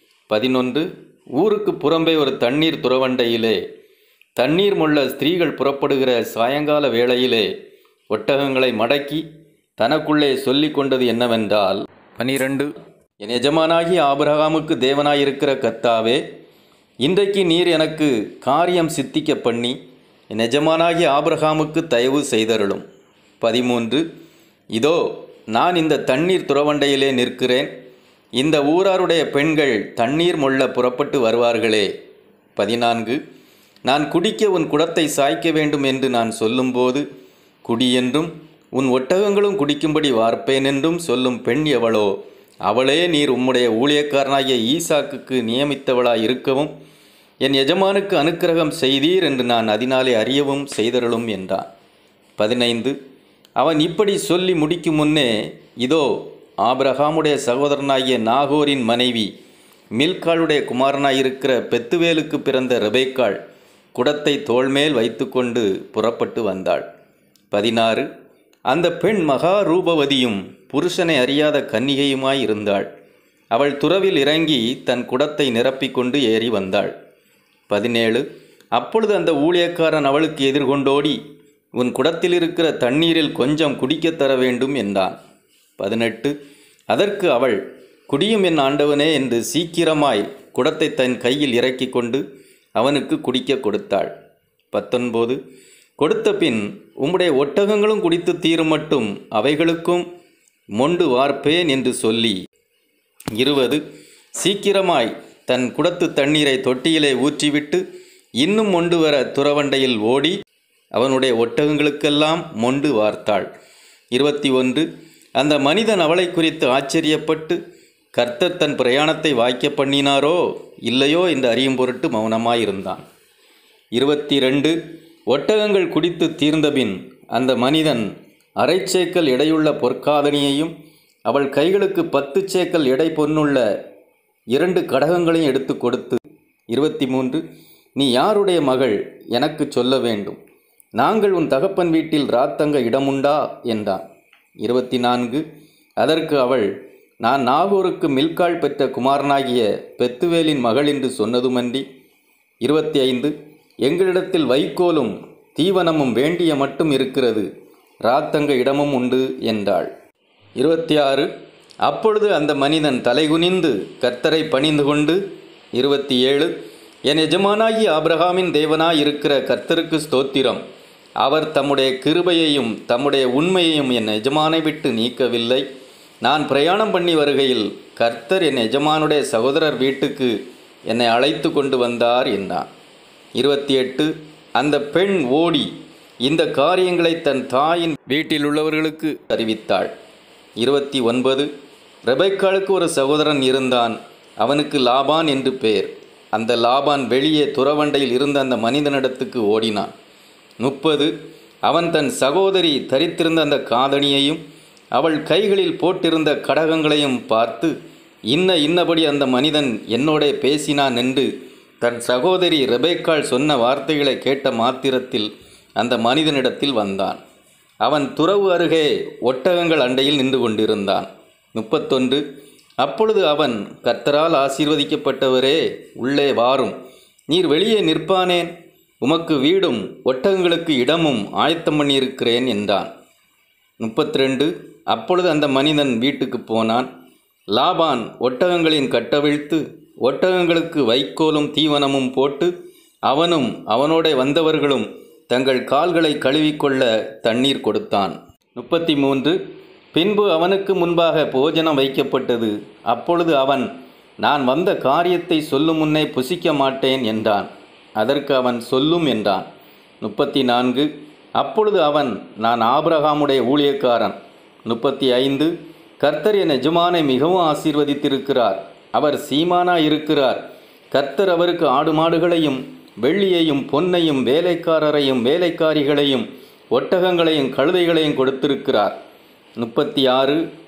11 ஊருக்கு புறம்பே ஒரு தண்ணீர் துறவண்டையிலே தண்ணீர் மொள்ள ஸ்திரீகள் புறப்படுகிற சாயங்கால வேளையிலே ஒட்டகங்களை மடக்கி தனக்குள்ளே சொல்லி கொண்டது என்னவென்றால் 12 என் எஜமானாகி ஆபிரகாமுக்கு தேவனாயிருக்கிற கர்த்தாவே, இன்றைக்கு நீர் எனக்கு காரியம் சித்திக்க பண்ணி என் எஜமானாகி ஆபிரகாமுக்கு தயவு செய்தருளும். 13 இதோ நான் இந்த தண்ணீர் துறவண்டையிலே நிற்கிறேன். இந்த ஊராருடைய பெண்கள் தண்ணீர் மொள்ள புறப்பட்டு வருவார்களே. 14 நான் குடிக்க உன் குடத்தை சாய்க்க வேண்டும் என்று நான் சொல்லும்போது குடி என்றும் உன் ஒட்டகங்களும் குடிக்கும்படி வார்ப்பேன் என்றும் சொல்லும் பெண் எவளோ அவளே நீர் உம்முடைய ஊழியக்காரனாகிய ஈசாக்குக்கு நியமித்தவளாய் இருக்கவும் என் எஜமானுக்கு அனுக்கிரகம் செய்தீர் என்று நான் அதனாலே அறியவும் செய்தருளும் என்றான். 15 அவன் இப்படி சொல்லி முடிக்கும் முன்னே இதோ ஆபிரகாமுடைய சகோதரனாகிய நாகோரின் மனைவி மில்காளுடைய குமாரனாயிருக்கிற பெத்துவேலுக்கு பிறந்த ரெபெக்காள் குடத்தை தோள்மேல் வைத்துக்கொண்டு புறப்பட்டு வந்தாள். 16 அந்த பெண் மகா ரூபவதியும் புருஷனை அறியாத கன்னிகையுமாய் இருந்தாள். அவள் துறவில் இறங்கி தன் குடத்தை நிரப்பிக்கொண்டு ஏறி வந்தாள். 17 அப்பொழுது அந்த ஊழியக்காரன் அவளுக்கு எதிர்கொண்டோடி உன் குடத்தில் இருக்கிற தண்ணீரில் கொஞ்சம் குடிக்கத் தர வேண்டும் என்றான். 18 அதற்கு அவள் குடியும் என் ஆண்டவனே என்று சீக்கிரமாய் குடத்தை தன் கையில் இறக்கி கொண்டு அவனுக்கு குடிக்க கொடுத்தாள். 19 கொடுத்த பின் உம்முடைய ஒட்டகங்களும் குடித்து தீரும் மட்டும் அவைகளுக்கும் மொண்டு வார்ப்பேன் என்று சொல்லி 20 சீக்கிரமாய் தன் குடத்து தண்ணீரை தொட்டியிலே ஊற்றிவிட்டு இன்னும் மொண்டு வர துறவண்டையில் ஓடி அவனுடைய ஒட்டகங்களுக்கெல்லாம் மொண்டு வார்த்தாள். 21 அந்த மனிதன் அவளை குறித்து ஆச்சரியப்பட்டு கர்த்தர் தன் பிரயாணத்தை வாய்க்க பண்ணினாரோ இல்லையோ என்று அறியும் பொருட்டு மௌனமாயிருந்தான். 22 ஒட்டகங்கள் குடித்து தீர்ந்தபின் அந்த மனிதன் 1/2 சேக்கல் எடையுள்ள பொற்காதணியையும் அவள் கைகளுக்கு 10 சேக்கல் எடை பொன்னுள்ள 2 கடகங்களையும் எடுத்து கொடுத்து 23 நீ யாருடைய மகள் எனக்கு சொல்ல வேண்டும், நாங்கள் உன் தகப்பன் வீட்டில் ராத்தங்க இடமுண்டா என்றான். 24 அதற்கு அவள் நான் நாகோருக்கு மில்காள் பெற்ற குமாரனாகிய பெத்துவேலின் மகள் என்று சொன்னதுமன்றி 25 எங்களிடத்தில் வைக்கோலும் தீவனமும் வேண்டிய மட்டும் இருக்கிறது, ராத்தங்க இடமும் உண்டு என்றாள். 26 அப்பொழுது அந்த மனிதன் தலைகுனிந்து கர்த்தரை பணிந்து கொண்டு 27 என் எஜமானாகி ஆபிரகாமின் தேவனாய் இருக்கிற கர்த்தருக்கு ஸ்தோத்திரம், அவர் தம்முடைய கிருபையையும் தம்முடைய உண்மையையும் என் எஜமானை விட்டு நீக்கவில்லை. நான் பிரயாணம் பண்ணி வருகையில் கர்த்தர் என் எஜமானுடைய சகோதரர் வீட்டுக்கு என்னை அழைத்து கொண்டு வந்தார் என்றான். 28 அந்த பெண் ஓடி இந்த காரியங்களை தன் தாயின் வீட்டில் உள்ளவர்களுக்கு அறிவித்தாள். 29 ரெபெக்காளுக்கு ஒரு சகோதரன் இருந்தான், அவனுக்கு லாபான் என்று பெயர். அந்த லாபான் வெளியே துறவண்டையில் இருந்த அந்த மனிதனிடத்துக்கு ஓடினான். 30 அவன் தன் சகோதரி தரித்திருந்த அந்த காதணியையும் அவள் கைகளில் போட்டிருந்த கடகங்களையும் பார்த்து இன்னபடி அந்த மனிதன் என்னோட பேசினான் என்று தன் சகோதரி ரெபெக்காள் சொன்ன வார்த்தைகளை கேட்ட மாத்திரத்தில் அந்த மனிதனிடத்தில் வந்தான். அவன் துறவு அருகே ஒட்டகங்கள் அண்டையில் நின்று கொண்டிருந்தான். 31 அப்பொழுது அவன் கர்த்தரால் ஆசீர்வதிக்கப்பட்டவரே உள்ளே வாரும், நீர் வெளியே நிற்பானேன், உமக்கு வீடும் ஒட்டகங்களுக்கு இடமும் ஆயத்தம் பண்ணியிருக்கிறேன் என்றான். 32 அப்பொழுது அந்த மனிதன் வீட்டுக்கு போனான். லாபான் ஒட்டகங்களின் கட்டவிழ்த்து ஒட்டகங்களுக்கு வைக்கோலும் தீவனமும் போட்டு அவனும் அவனோட வந்தவர்களும் தங்கள் கால்களை கழுவிக்கொள்ள தண்ணீர் கொடுத்தான். 33 பின்பு அவனுக்கு முன்பாக போஜனம் வைக்கப்பட்டது. அப்பொழுது அவன் நான் வந்த காரியத்தை சொல்லும் முன்னே புசிக்க மாட்டேன் என்றான். அதற்கு அவன் சொல்லும் என்றான். 34 அப்பொழுது அவன் நான் ஆபிரகாமுடைய ஊழியக்காரன். 35 கர்த்தர் என் எஜமானை மிகவும் ஆசீர்வதித்திருக்கிறார், அவர் சீமானாய் இருக்கிறார். கர்த்தர் அவருக்கு ஆடு மாடுகளையும் வெள்ளியையும் பொன்னையும் வேலைக்காரரையும் வேலைக்காரிகளையும் ஒட்டகங்களையும் கழுதைகளையும் கொடுத்திருக்கிறார். 36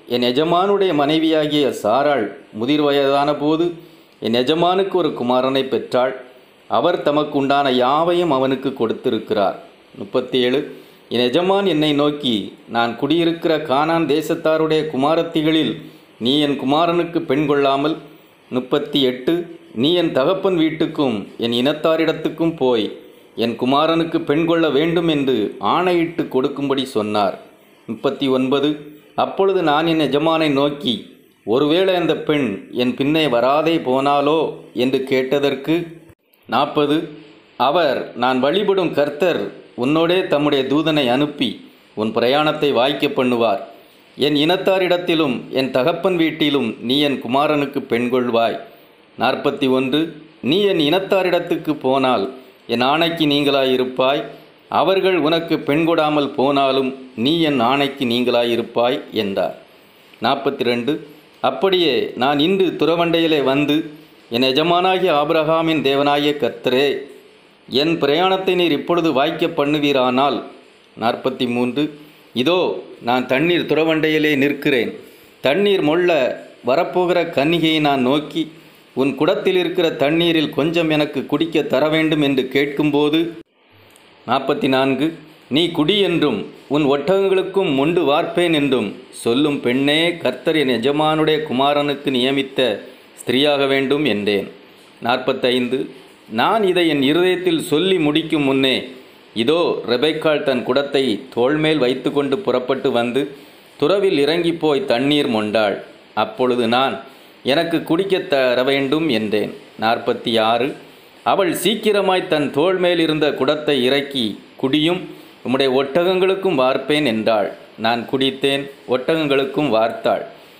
என் எஜமானுடைய மனைவியாகிய சாராள் முதிர் வயதான போது என் எஜமானுக்கு ஒரு குமாரனை பெற்றாள். அவர் தமக்கு உண்டான யாவையும் அவனுக்கு கொடுத்திருக்கிறார். 37. என் எஜமான் என்னை நோக்கி, நான் குடியிருக்கிற கானான் தேசத்தாருடைய குமாரத்திகளில் நீ என் குமாரனுக்கு பெண் கொள்ளாமல். 38. நீ என் தகப்பன் வீட்டுக்கும் என் இனத்தாரிடத்துக்கும் போய் என் குமாரனுக்கு பெண் கொள்ள வேண்டும் என்று ஆணையிட்டு கொடுக்கும்படி சொன்னார். 39. அப்பொழுது நான் என் எஜமானை நோக்கி, ஒருவேளை அந்த பெண் என் பின்னே வராதே போனாலோ என்று கேட்டதற்கு 40. அவர், நான் வழிபடும் கர்த்தர் உன்னோடே தம்முடைய தூதனை அனுப்பி உன் பிரயாணத்தை வாய்க்க பண்ணுவார். என் இனத்தாரிடத்திலும் என் தகப்பன் வீட்டிலும் நீ என் குமாரனுக்கு பெண் கொள்வாய். 41. நீ என் இனத்தாரிடத்துக்கு போனால் என் ஆணைக்கு நீங்களாயிருப்பாய். அவர்கள் உனக்கு பெண் கொடாமல் போனாலும் நீ என் ஆணைக்கு நீங்களாயிருப்பாய் என்றார். 42. அப்படியே நான் இன்று துறவண்டையிலே வந்து, என் எஜமானாகிய ஆபிரகாமின் தேவனாகிய கர்த்தரே, என் பிரயாணத்தை நீர் இப்பொழுது வாய்க்க பண்ணுவீரானால். 43. இதோ நான் தண்ணீர் துறவண்டையிலே நிற்கிறேன். தண்ணீர் மொள்ள வரப்போகிற கன்னிகையை நான் நோக்கி, உன் குடத்தில் இருக்கிற தண்ணீரில் கொஞ்சம் எனக்கு குடிக்க தர வேண்டும் என்று கேட்கும்போது 44. நீ குடி என்றும் உன் ஒட்டகங்களுக்கும் மொண்டு வார்ப்பேன் என்றும் சொல்லும் பெண்ணே, கர்த்தர் என் எஜமானுடைய குமாரனுக்கு நியமித்த ஸ்திரீயாக வேண்டும் என்றேன். 45. நான் இதை என் இருதயத்தில் சொல்லி முடிக்கும் முன்னே, இதோ ரெபெக்காள் தன் குடத்தை தோள்மேல் வைத்து கொண்டு புறப்பட்டு வந்து துறவில் இறங்கி போய் தண்ணீர் மொண்டாள். அப்பொழுது நான், எனக்கு குடிக்க தர வேண்டும் என்றேன். 46. அவள் சீக்கிரமாய் தன் தோள் மேல் இருந்த குடத்தை இறக்கி, குடியும், உம்முடைய ஒட்டகங்களுக்கும் வார்ப்பேன் என்றாள். நான் குடித்தேன், ஒட்டகங்களுக்கும் வார்த்தாள்.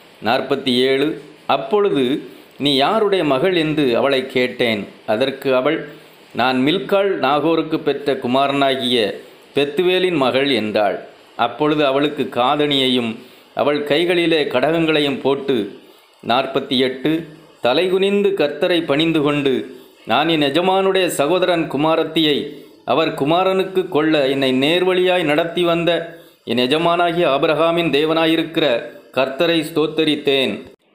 47. அப்பொழுது நீ யாருடைய மகள் என்று அவளை கேட்டேன். அதற்கு அவள், நான் மில்காள் நாகோருக்கு பெற்ற குமாரனாகிய பெத்துவேலின் மகள் என்றாள். அப்பொழுது அவளுக்கு காதணியையும் அவள் கைகளிலே கடகங்களையும் போட்டு 48. தலைகுனிந்து கர்த்தரை பணிந்து கொண்டு, நான் என் எஜமானுடைய சகோதரன் குமாரத்தியை அவர் குமாரனுக்கு கொள்ள என்னை நேர்வழியாய் நடத்தி வந்த என் எஜமானாகிய ஆபிரகாமின் தேவனாயிருக்கிற கர்த்தரை ஸ்தோத்தரித்தேன்.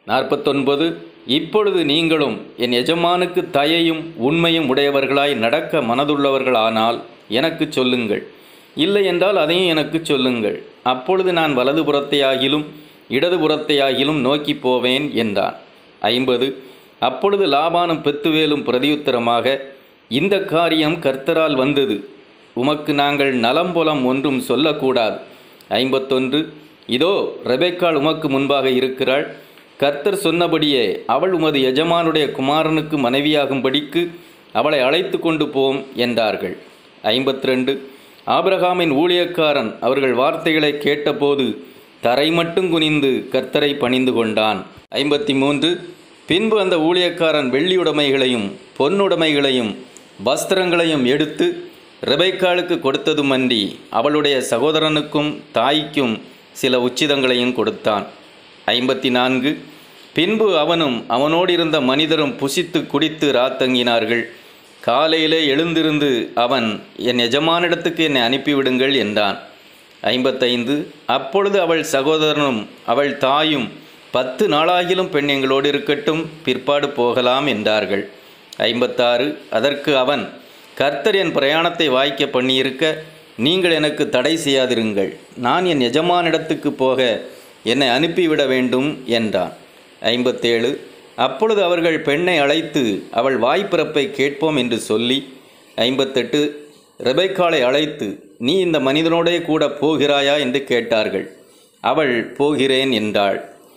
49. இப்பொழுது நீங்களும் என் எஜமானுக்கு தயையும் உண்மையும் உடையவர்களாய் நடக்க மனதுள்ளவர்களானால் எனக்கு சொல்லுங்கள். இல்லை என்றால் அதையும் எனக்கு சொல்லுங்கள். அப்பொழுது நான் வலது புறத்தையாகிலும் இடது புறத்தையாகிலும் நோக்கி போவேன் என்றான். 50. அப்பொழுது லாபானும் பெத்துவேலும் பிரதியுத்தரமாக, இந்த காரியம் கர்த்தரால் வந்தது, உமக்கு நாங்கள் நலம்புலம் ஒன்றும் சொல்லக்கூடாது. 51. இதோ ரெபெக்காள் உமக்கு முன்பாக இருக்கிறாள். கர்த்தர் சொன்னபடியே அவள் உமது எஜமானுடைய குமாரனுக்கு மனைவியாகும்படிக்கு அவளை அழைத்து கொண்டு போம் என்றார்கள். 52. ஆபிரகாமின் ஊழியக்காரன் அவர்கள் வார்த்தைகளை கேட்டபோது தரை மட்டும் குனிந்து கர்த்தரை பணிந்து கொண்டான். 53. பின்பு அந்த ஊழியக்காரன் வெள்ளியுடைமைகளையும் பொன்னுடைமைகளையும் வஸ்திரங்களையும் எடுத்து ரெபெக்காளுக்கு கொடுத்ததுமன்றி அவளுடைய சகோதரனுக்கும் தாய்க்கும் சில உச்சிதங்களையும் கொடுத்தான். 54. பின்பு அவனும் அவனோடு இருந்த மனிதரும் புசித்து குடித்து ராத்தங்கினார்கள். காலையிலே எழுந்திருந்து அவன், என் எஜமானிடத்துக்கு என்னை அனுப்பிவிடுங்கள் என்றான். 55. அப்பொழுது அவள் சகோதரனும் அவள் தாயும், 10 நாளாகிலும் பெண் எங்களோடு இருக்கட்டும், பிற்பாடு போகலாம் என்றார்கள். 56. அதற்கு அவன், கர்த்தர் என் பிரயாணத்தை வாய்க்க பண்ணியிருக்க நீங்கள் எனக்கு தடை செய்யாதிருங்கள். நான் என் எஜமானிடத்துக்கு போக என்னை அனுப்பிவிட வேண்டும் என்றான். 57. அப்பொழுது அவர்கள் பெண்ணை அழைத்து அவள் வாய்ப்பிறப்பை கேட்போம் என்று சொல்லி 58. ரெபெக்காளை அழைத்து, நீ இந்த மனிதனோடே கூட போகிறாயா என்று கேட்டார்கள். அவள் போகிறேன் என்றாள்.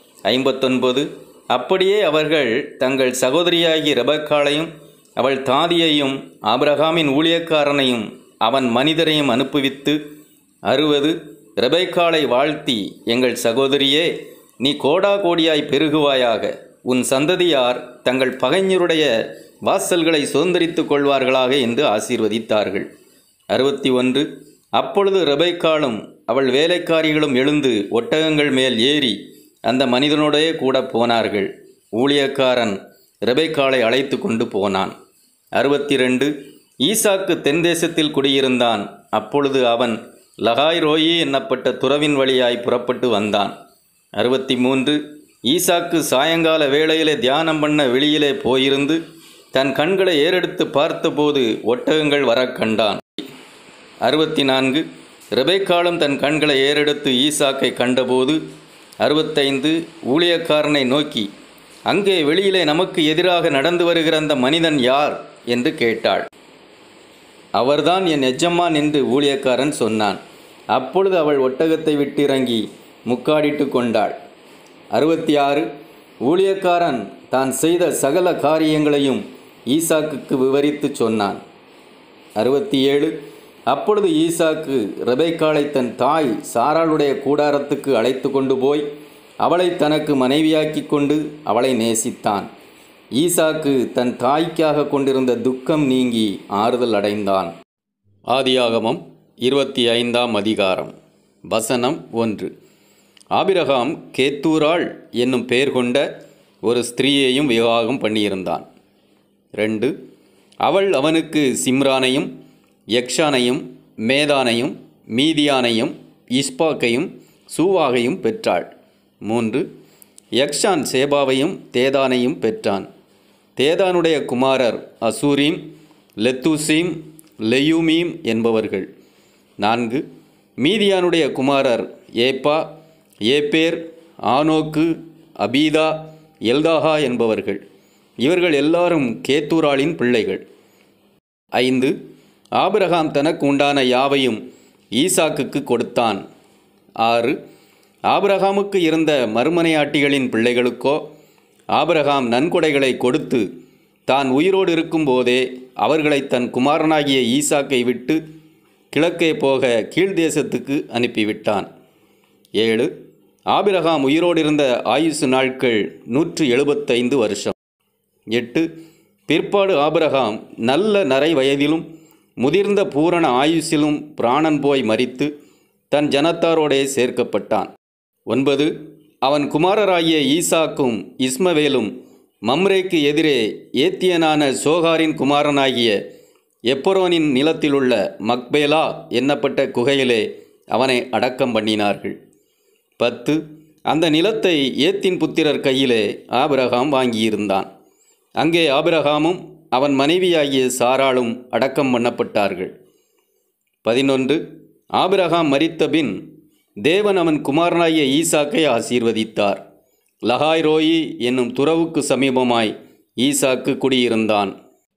59. அப்படியே அவர்கள் தங்கள் சகோதரியாகிய ரெபெக்காளையும் அவள் தாதியையும் ஆபிரகாமின் ஊழியக்காரனையும் அவன் மனிதரையும் அனுப்புவித்து 60. ரெபெக்காளை வாழ்த்தி, எங்கள் சகோதரியே, நீ கோடா கோடியாய் பெருகுவாயாக, உன் சந்ததியார் தங்கள் பகைஞருடைய வாசல்களை சுதந்திரித்து கொள்வார்களாக என்று ஆசீர்வதித்தார்கள். 61. அப்பொழுது ரெபெக்காளும் அவள் வேலைக்காரிகளும் எழுந்து ஒட்டகங்கள் மேல் ஏறி அந்த மனிதனோடே கூட போனார்கள். ஊழியக்காரன் ரெபெக்காளை அழைத்து கொண்டு போனான். 62. ஈசாக்கு தென் தேசத்தில் குடியிருந்தான். அப்பொழுது அவன் லகாய் ரோயி என்னப்பட்ட துறவின் வழியாய் புறப்பட்டு வந்தான். 63 ஈசாக்கு சாயங்கால வேளையிலே தியானம் பண்ண வெளியிலே போயிருந்து தன் கண்களை ஏறெடுத்து பார்த்தபோது ஒட்டகங்கள் வர கண்டான். 64 ரெபெக்காளும் தன் கண்களை ஏறெடுத்து ஈசாக்கை கண்டபோது 65 ஊழியக்காரனை நோக்கி, அங்கே வெளியிலே நமக்கு எதிராக நடந்து வருகிற அந்த மனிதன் யார் என்று கேட்டாள். அவர்தான் என் எஜமான் என்று ஊழியக்காரன் சொன்னான். அப்பொழுது அவள் ஒட்டகத்தை விட்டு இறங்கி முக்காடிட்டு கொண்டாள். 66 ஊழியக்காரன் தான் செய்த சகல காரியங்களையும் ஈசாக்குக்கு விவரித்து சொன்னான். 67 அப்பொழுது ஈசாக்கு ரெபெக்காளை தன் தாய் சாராளுடைய கூடாரத்துக்கு அழைத்து கொண்டு போய் அவளை தனக்கு மனைவியாக்கி கொண்டு அவளை நேசித்தான். ஈசாக்கு தன் தாய்க்காக கொண்டிருந்த துக்கம் நீங்கி ஆறுதல் அடைந்தான். ஆதியாகமம் 25ஆம் அதிகாரம் வசனம் 1. ஆபிரகாம் கேத்தூராள் என்னும் பெயர் கொண்ட ஒரு ஸ்திரீயையும் விவாகம் பண்ணியிருந்தான். 2 அவள் அவனுக்கு சிம்ரானையும் யக்ஷானையும் மேதானையும் மீதியானையும் இஸ்பாக்கையும் சூவாகையும் பெற்றாள். 3 யக்ஷான் சேபாவையும் தேதானையும் பெற்றான். தேதானுடைய குமாரர் அசூரீம், லெத்தூசீம், லெயூமீம் என்பவர்கள். 4 மீதியானுடைய குமாரர் ஏப்பா, ஏப்பேர், ஆனோக்கு, அபீதா, எல்தாஹா என்பவர்கள். இவர்கள் எல்லாரும் கேத்தூராளின் பிள்ளைகள். 5 ஆபிரகாம் தனக்கு உண்டான யாவையும் ஈசாக்குக்கு கொடுத்தான். 6 ஆபிரகாமுக்கு இருந்த மறுமனையாட்டிகளின் பிள்ளைகளுக்கோ ஆபிரகாம் நன்கொடைகளை கொடுத்து தான் உயிரோடு இருக்கும்போதே அவர்களை தன் குமாரனாகிய ஈசாக்கை விட்டு கிழக்கே போக கீழ்தேசத்துக்கு அனுப்பிவிட்டான். 7 ஆபிரகாம் உயிரோடு இருந்த ஆயுசு நாட்கள் 175 வருஷம். 8 பிற்பாடு ஆபிரகாம் நல்ல நரை வயதிலும் முதிர்ந்த பூரண ஆயுசிலும் பிராணன் போய் மரித்து தன் ஜனத்தாரோடே சேர்க்கப்பட்டான். 9 அவன் குமாரராகிய ஈசாக்கும் இஸ்மவேலும் மம்ரேக்கு எதிரே ஏத்தியனான சோகாரின் குமாரனாகிய எப்பரோனின் நிலத்திலுள்ள மக்பேலா என்னப்பட்ட குகையிலே அவனை அடக்கம் பண்ணினார்கள். 10 அந்த நிலத்தை ஏத்தின் புத்திரர் கையிலே ஆபிரகாம் வாங்கியிருந்தான். அங்கே ஆபிரகாமும் அவன் மனைவியாகிய சாராளும் அடக்கம் பண்ணப்பட்டார்கள். 11 ஆபிரகாம் மரித்தபின் தேவன் அவன் குமாரனாகிய ஈசாக்கை ஆசீர்வதித்தார். லகாய் ரோயி என்னும் துறவுக்கு சமீபமாய் ஈசாக்கு குடியிருந்தான்.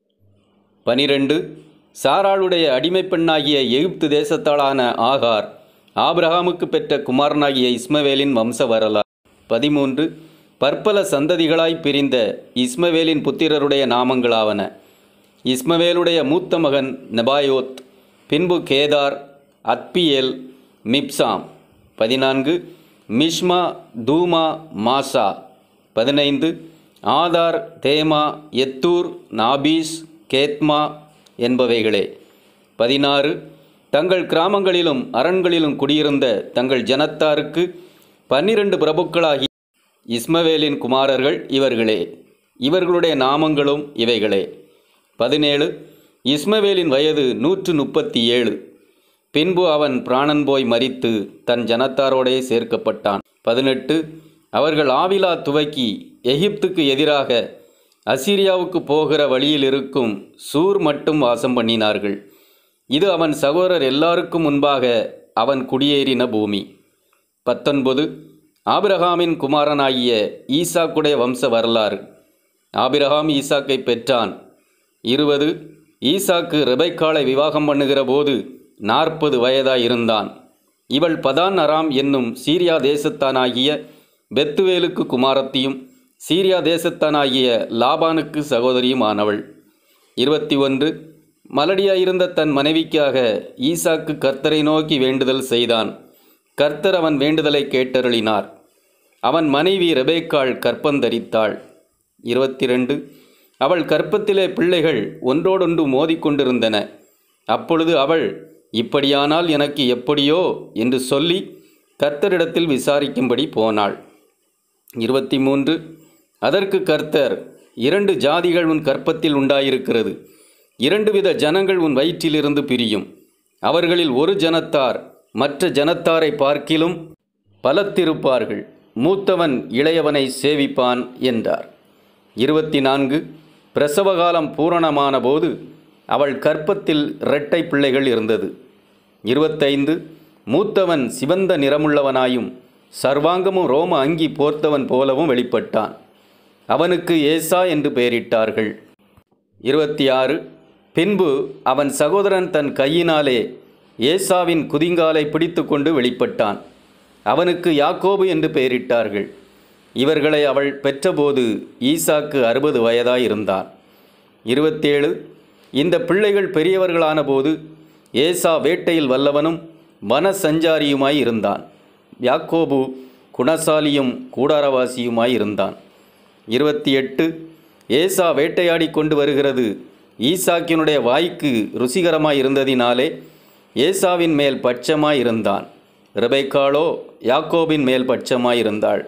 12 சாராளுடைய அடிமைப்பெண்ணாகிய எகிப்து தேசத்தாளான ஆகார் ஆபிரகாமுக்கு பெற்ற குமாரனாகிய இஸ்மவேலின் வம்ச வரலாறு. 13 பற்பல சந்ததிகளாய் பிரிந்த இஸ்மவேலின் புத்திரருடைய நாமங்களாவன. இஸ்மவேலுடைய மூத்த மகன் நெபாயோத், பின்பு கேதார், அத்பியேல், மிப்சாம். 14 மிஷ்மா, தூமா, மாசா. 15 ஆதார், தேமா, எத்தூர், நாபீஸ், கேத்மா என்பவைகளே. 16 தங்கள் கிராமங்களிலும் அரண்களிலும் குடியிருந்த தங்கள் ஜனத்தாருக்கு 12 பிரபுக்களாகி இஸ்மவேலின் குமாரர்கள் இவர்களே. இவர்களுடைய நாமங்களும் இவைகளே. 17 இஸ்மவேலின் வயது 137. பின்பு அவன் பிராணன் போய் மரித்து தன் ஜனத்தாரோடே சேர்க்கப்பட்டான். 18 அவர்கள் ஆவிலா துவக்கி எகிப்துக்கு எதிராக அசீரியாவுக்கு போகிற வழியில் இருக்கும் சூர் மட்டும் வாசம் பண்ணினார்கள். இது அவன் சகோதரர் எல்லாருக்கும் முன்பாக அவன் குடியேறின பூமி. 19 ஆபிரகாமின் குமாரனாகிய ஈசாக்குடைய வம்ச வரலாறு. ஆபிரகாம் ஈசாக்கை பெற்றான். 20 ஈசாக்கு ரெபெக்காளை விவாகம் பண்ணுகிற போது 40 வயதாய் இருந்தான். இவள் பதான் அராம் என்னும் சீரியா தேசத்தானாகிய பெத்துவேலுக்கு குமாரத்தியும் சீரியா தேசத்தானாகிய லாபானுக்கு சகோதரியுமானவள். 21 மலடியாயிருந்த தன் மனைவிக்காக ஈசாக்கு கர்த்தரை நோக்கி வேண்டுதல் செய்தான். கர்த்தர் அவன் வேண்டுதலை கேட்டருளினார். அவன் மனைவி ரெபெக்காள் கற்பந்தரித்தாள். 22 அவள் கற்பத்திலே பிள்ளைகள் ஒன்றோடொன்று மோதிக்கொண்டிருந்தன. அப்பொழுது அவள், இப்படியானால் எனக்கு எப்படியோ என்று சொல்லி கர்த்தரிடத்தில் விசாரிக்கும்படி போனாள். 23 அதற்கு கர்த்தர், 2 ஜாதிகள் உன் கற்பத்தில் உண்டாயிருக்கிறது, 2 வித ஜனங்கள் உன் வயிற்றிலிருந்து பிரியும். அவர்களில் ஒரு ஜனத்தார் மற்ற ஜனத்தாரை பார்க்கிலும் பலத்திருப்பார்கள், மூத்தவன் இளையவனை சேவிப்பான் என்றார். 24 பிரசவகாலம் பூரணமான போது அவள் கற்பத்தில் இரட்டை பிள்ளைகள் இருந்தது. 25 மூத்தவன் சிவந்த நிறமுள்ளவனாயும் சர்வாங்கமும் ரோம அங்கி போர்த்தவன் போலவும் வெளிப்பட்டான். அவனுக்கு ஏசா என்று பெயரிட்டார்கள். 26 பின்பு அவன் சகோதரன் தன் கையினாலே ஏசாவின் குதிங்காலை பிடித்து கொண்டு வெளிப்பட்டான். அவனுக்கு யாக்கோபு என்று பெயரிட்டார்கள். இவர்களை அவள் பெற்றபோது ஈசாக்கு 60 வயதாயிருந்தான். 27 இந்த பிள்ளைகள் பெரியவர்களான போது ஏசா வேட்டையில் வல்லவனும் வன சஞ்சாரியுமாய் இருந்தான். யாக்கோபு குணசாலியும் கூடாரவாசியுமாய் இருந்தான். 28 ஏசா வேட்டையாடி கொண்டு வருகிறது ஈசாக்கினுடைய வாய்க்கு ருசிகரமாய் இருந்ததினாலே ஏசாவின் மேல் பட்சமாயிருந்தான். ரெபெக்காளோ யாக்கோபின் மேல் பட்சமாயிருந்தாள்.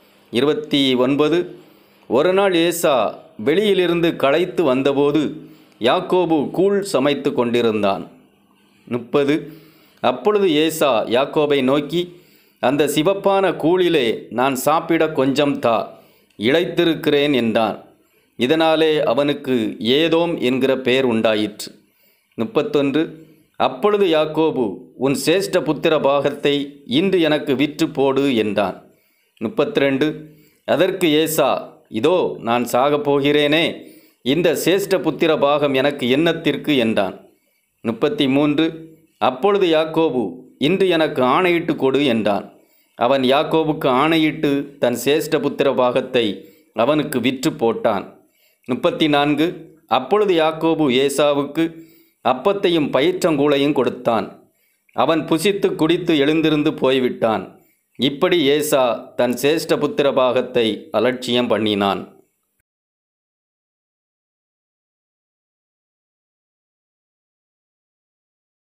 29 ஒரு நாள் ஏசா வெளியிலிருந்து களைத்து வந்தபோது யாக்கோபு கூழ் சமைத்து கொண்டிருந்தான். 30 அப்பொழுது ஏசா யாக்கோபை நோக்கி, அந்த சிவப்பான கூழிலே நான் சாப்பிட கொஞ்சம் தா, இளைத்திருக்கிறேன் என்றான். இதனாலே அவனுக்கு ஏதோம் என்கிற பெயர் உண்டாயிற்று. 31 அப்பொழுது யாக்கோபு, உன் சேஷ்ட புத்திர பாகத்தை இன்று எனக்கு விற்று போடு என்றான். 32 அதற்கு ஏசா, இதோ நான் சாகப் போகிறேனே, இந்த சேஷ்ட புத்திர பாகம் எனக்கு என்னத்திற்கு என்றான். 33 அப்பொழுது யாக்கோபு, இன்று எனக்கு ஆணையிட்டு கொடு என்றான். அவன் யாக்கோபுக்கு ஆணையிட்டு தன் சேஷ்ட புத்திர பாகத்தை அவனுக்கு விற்று போட்டான். 34 அப்பொழுது யாக்கோபு ஏசாவுக்கு அப்பத்தையும் பயிற்றங்கூளையும் கொடுத்தான். அவன் புசித்து குடித்து எழுந்திருந்து போய்விட்டான். இப்படி ஏசா தன் சேஷ்ட புத்திர பாகத்தை அலட்சியம் பண்ணினான்.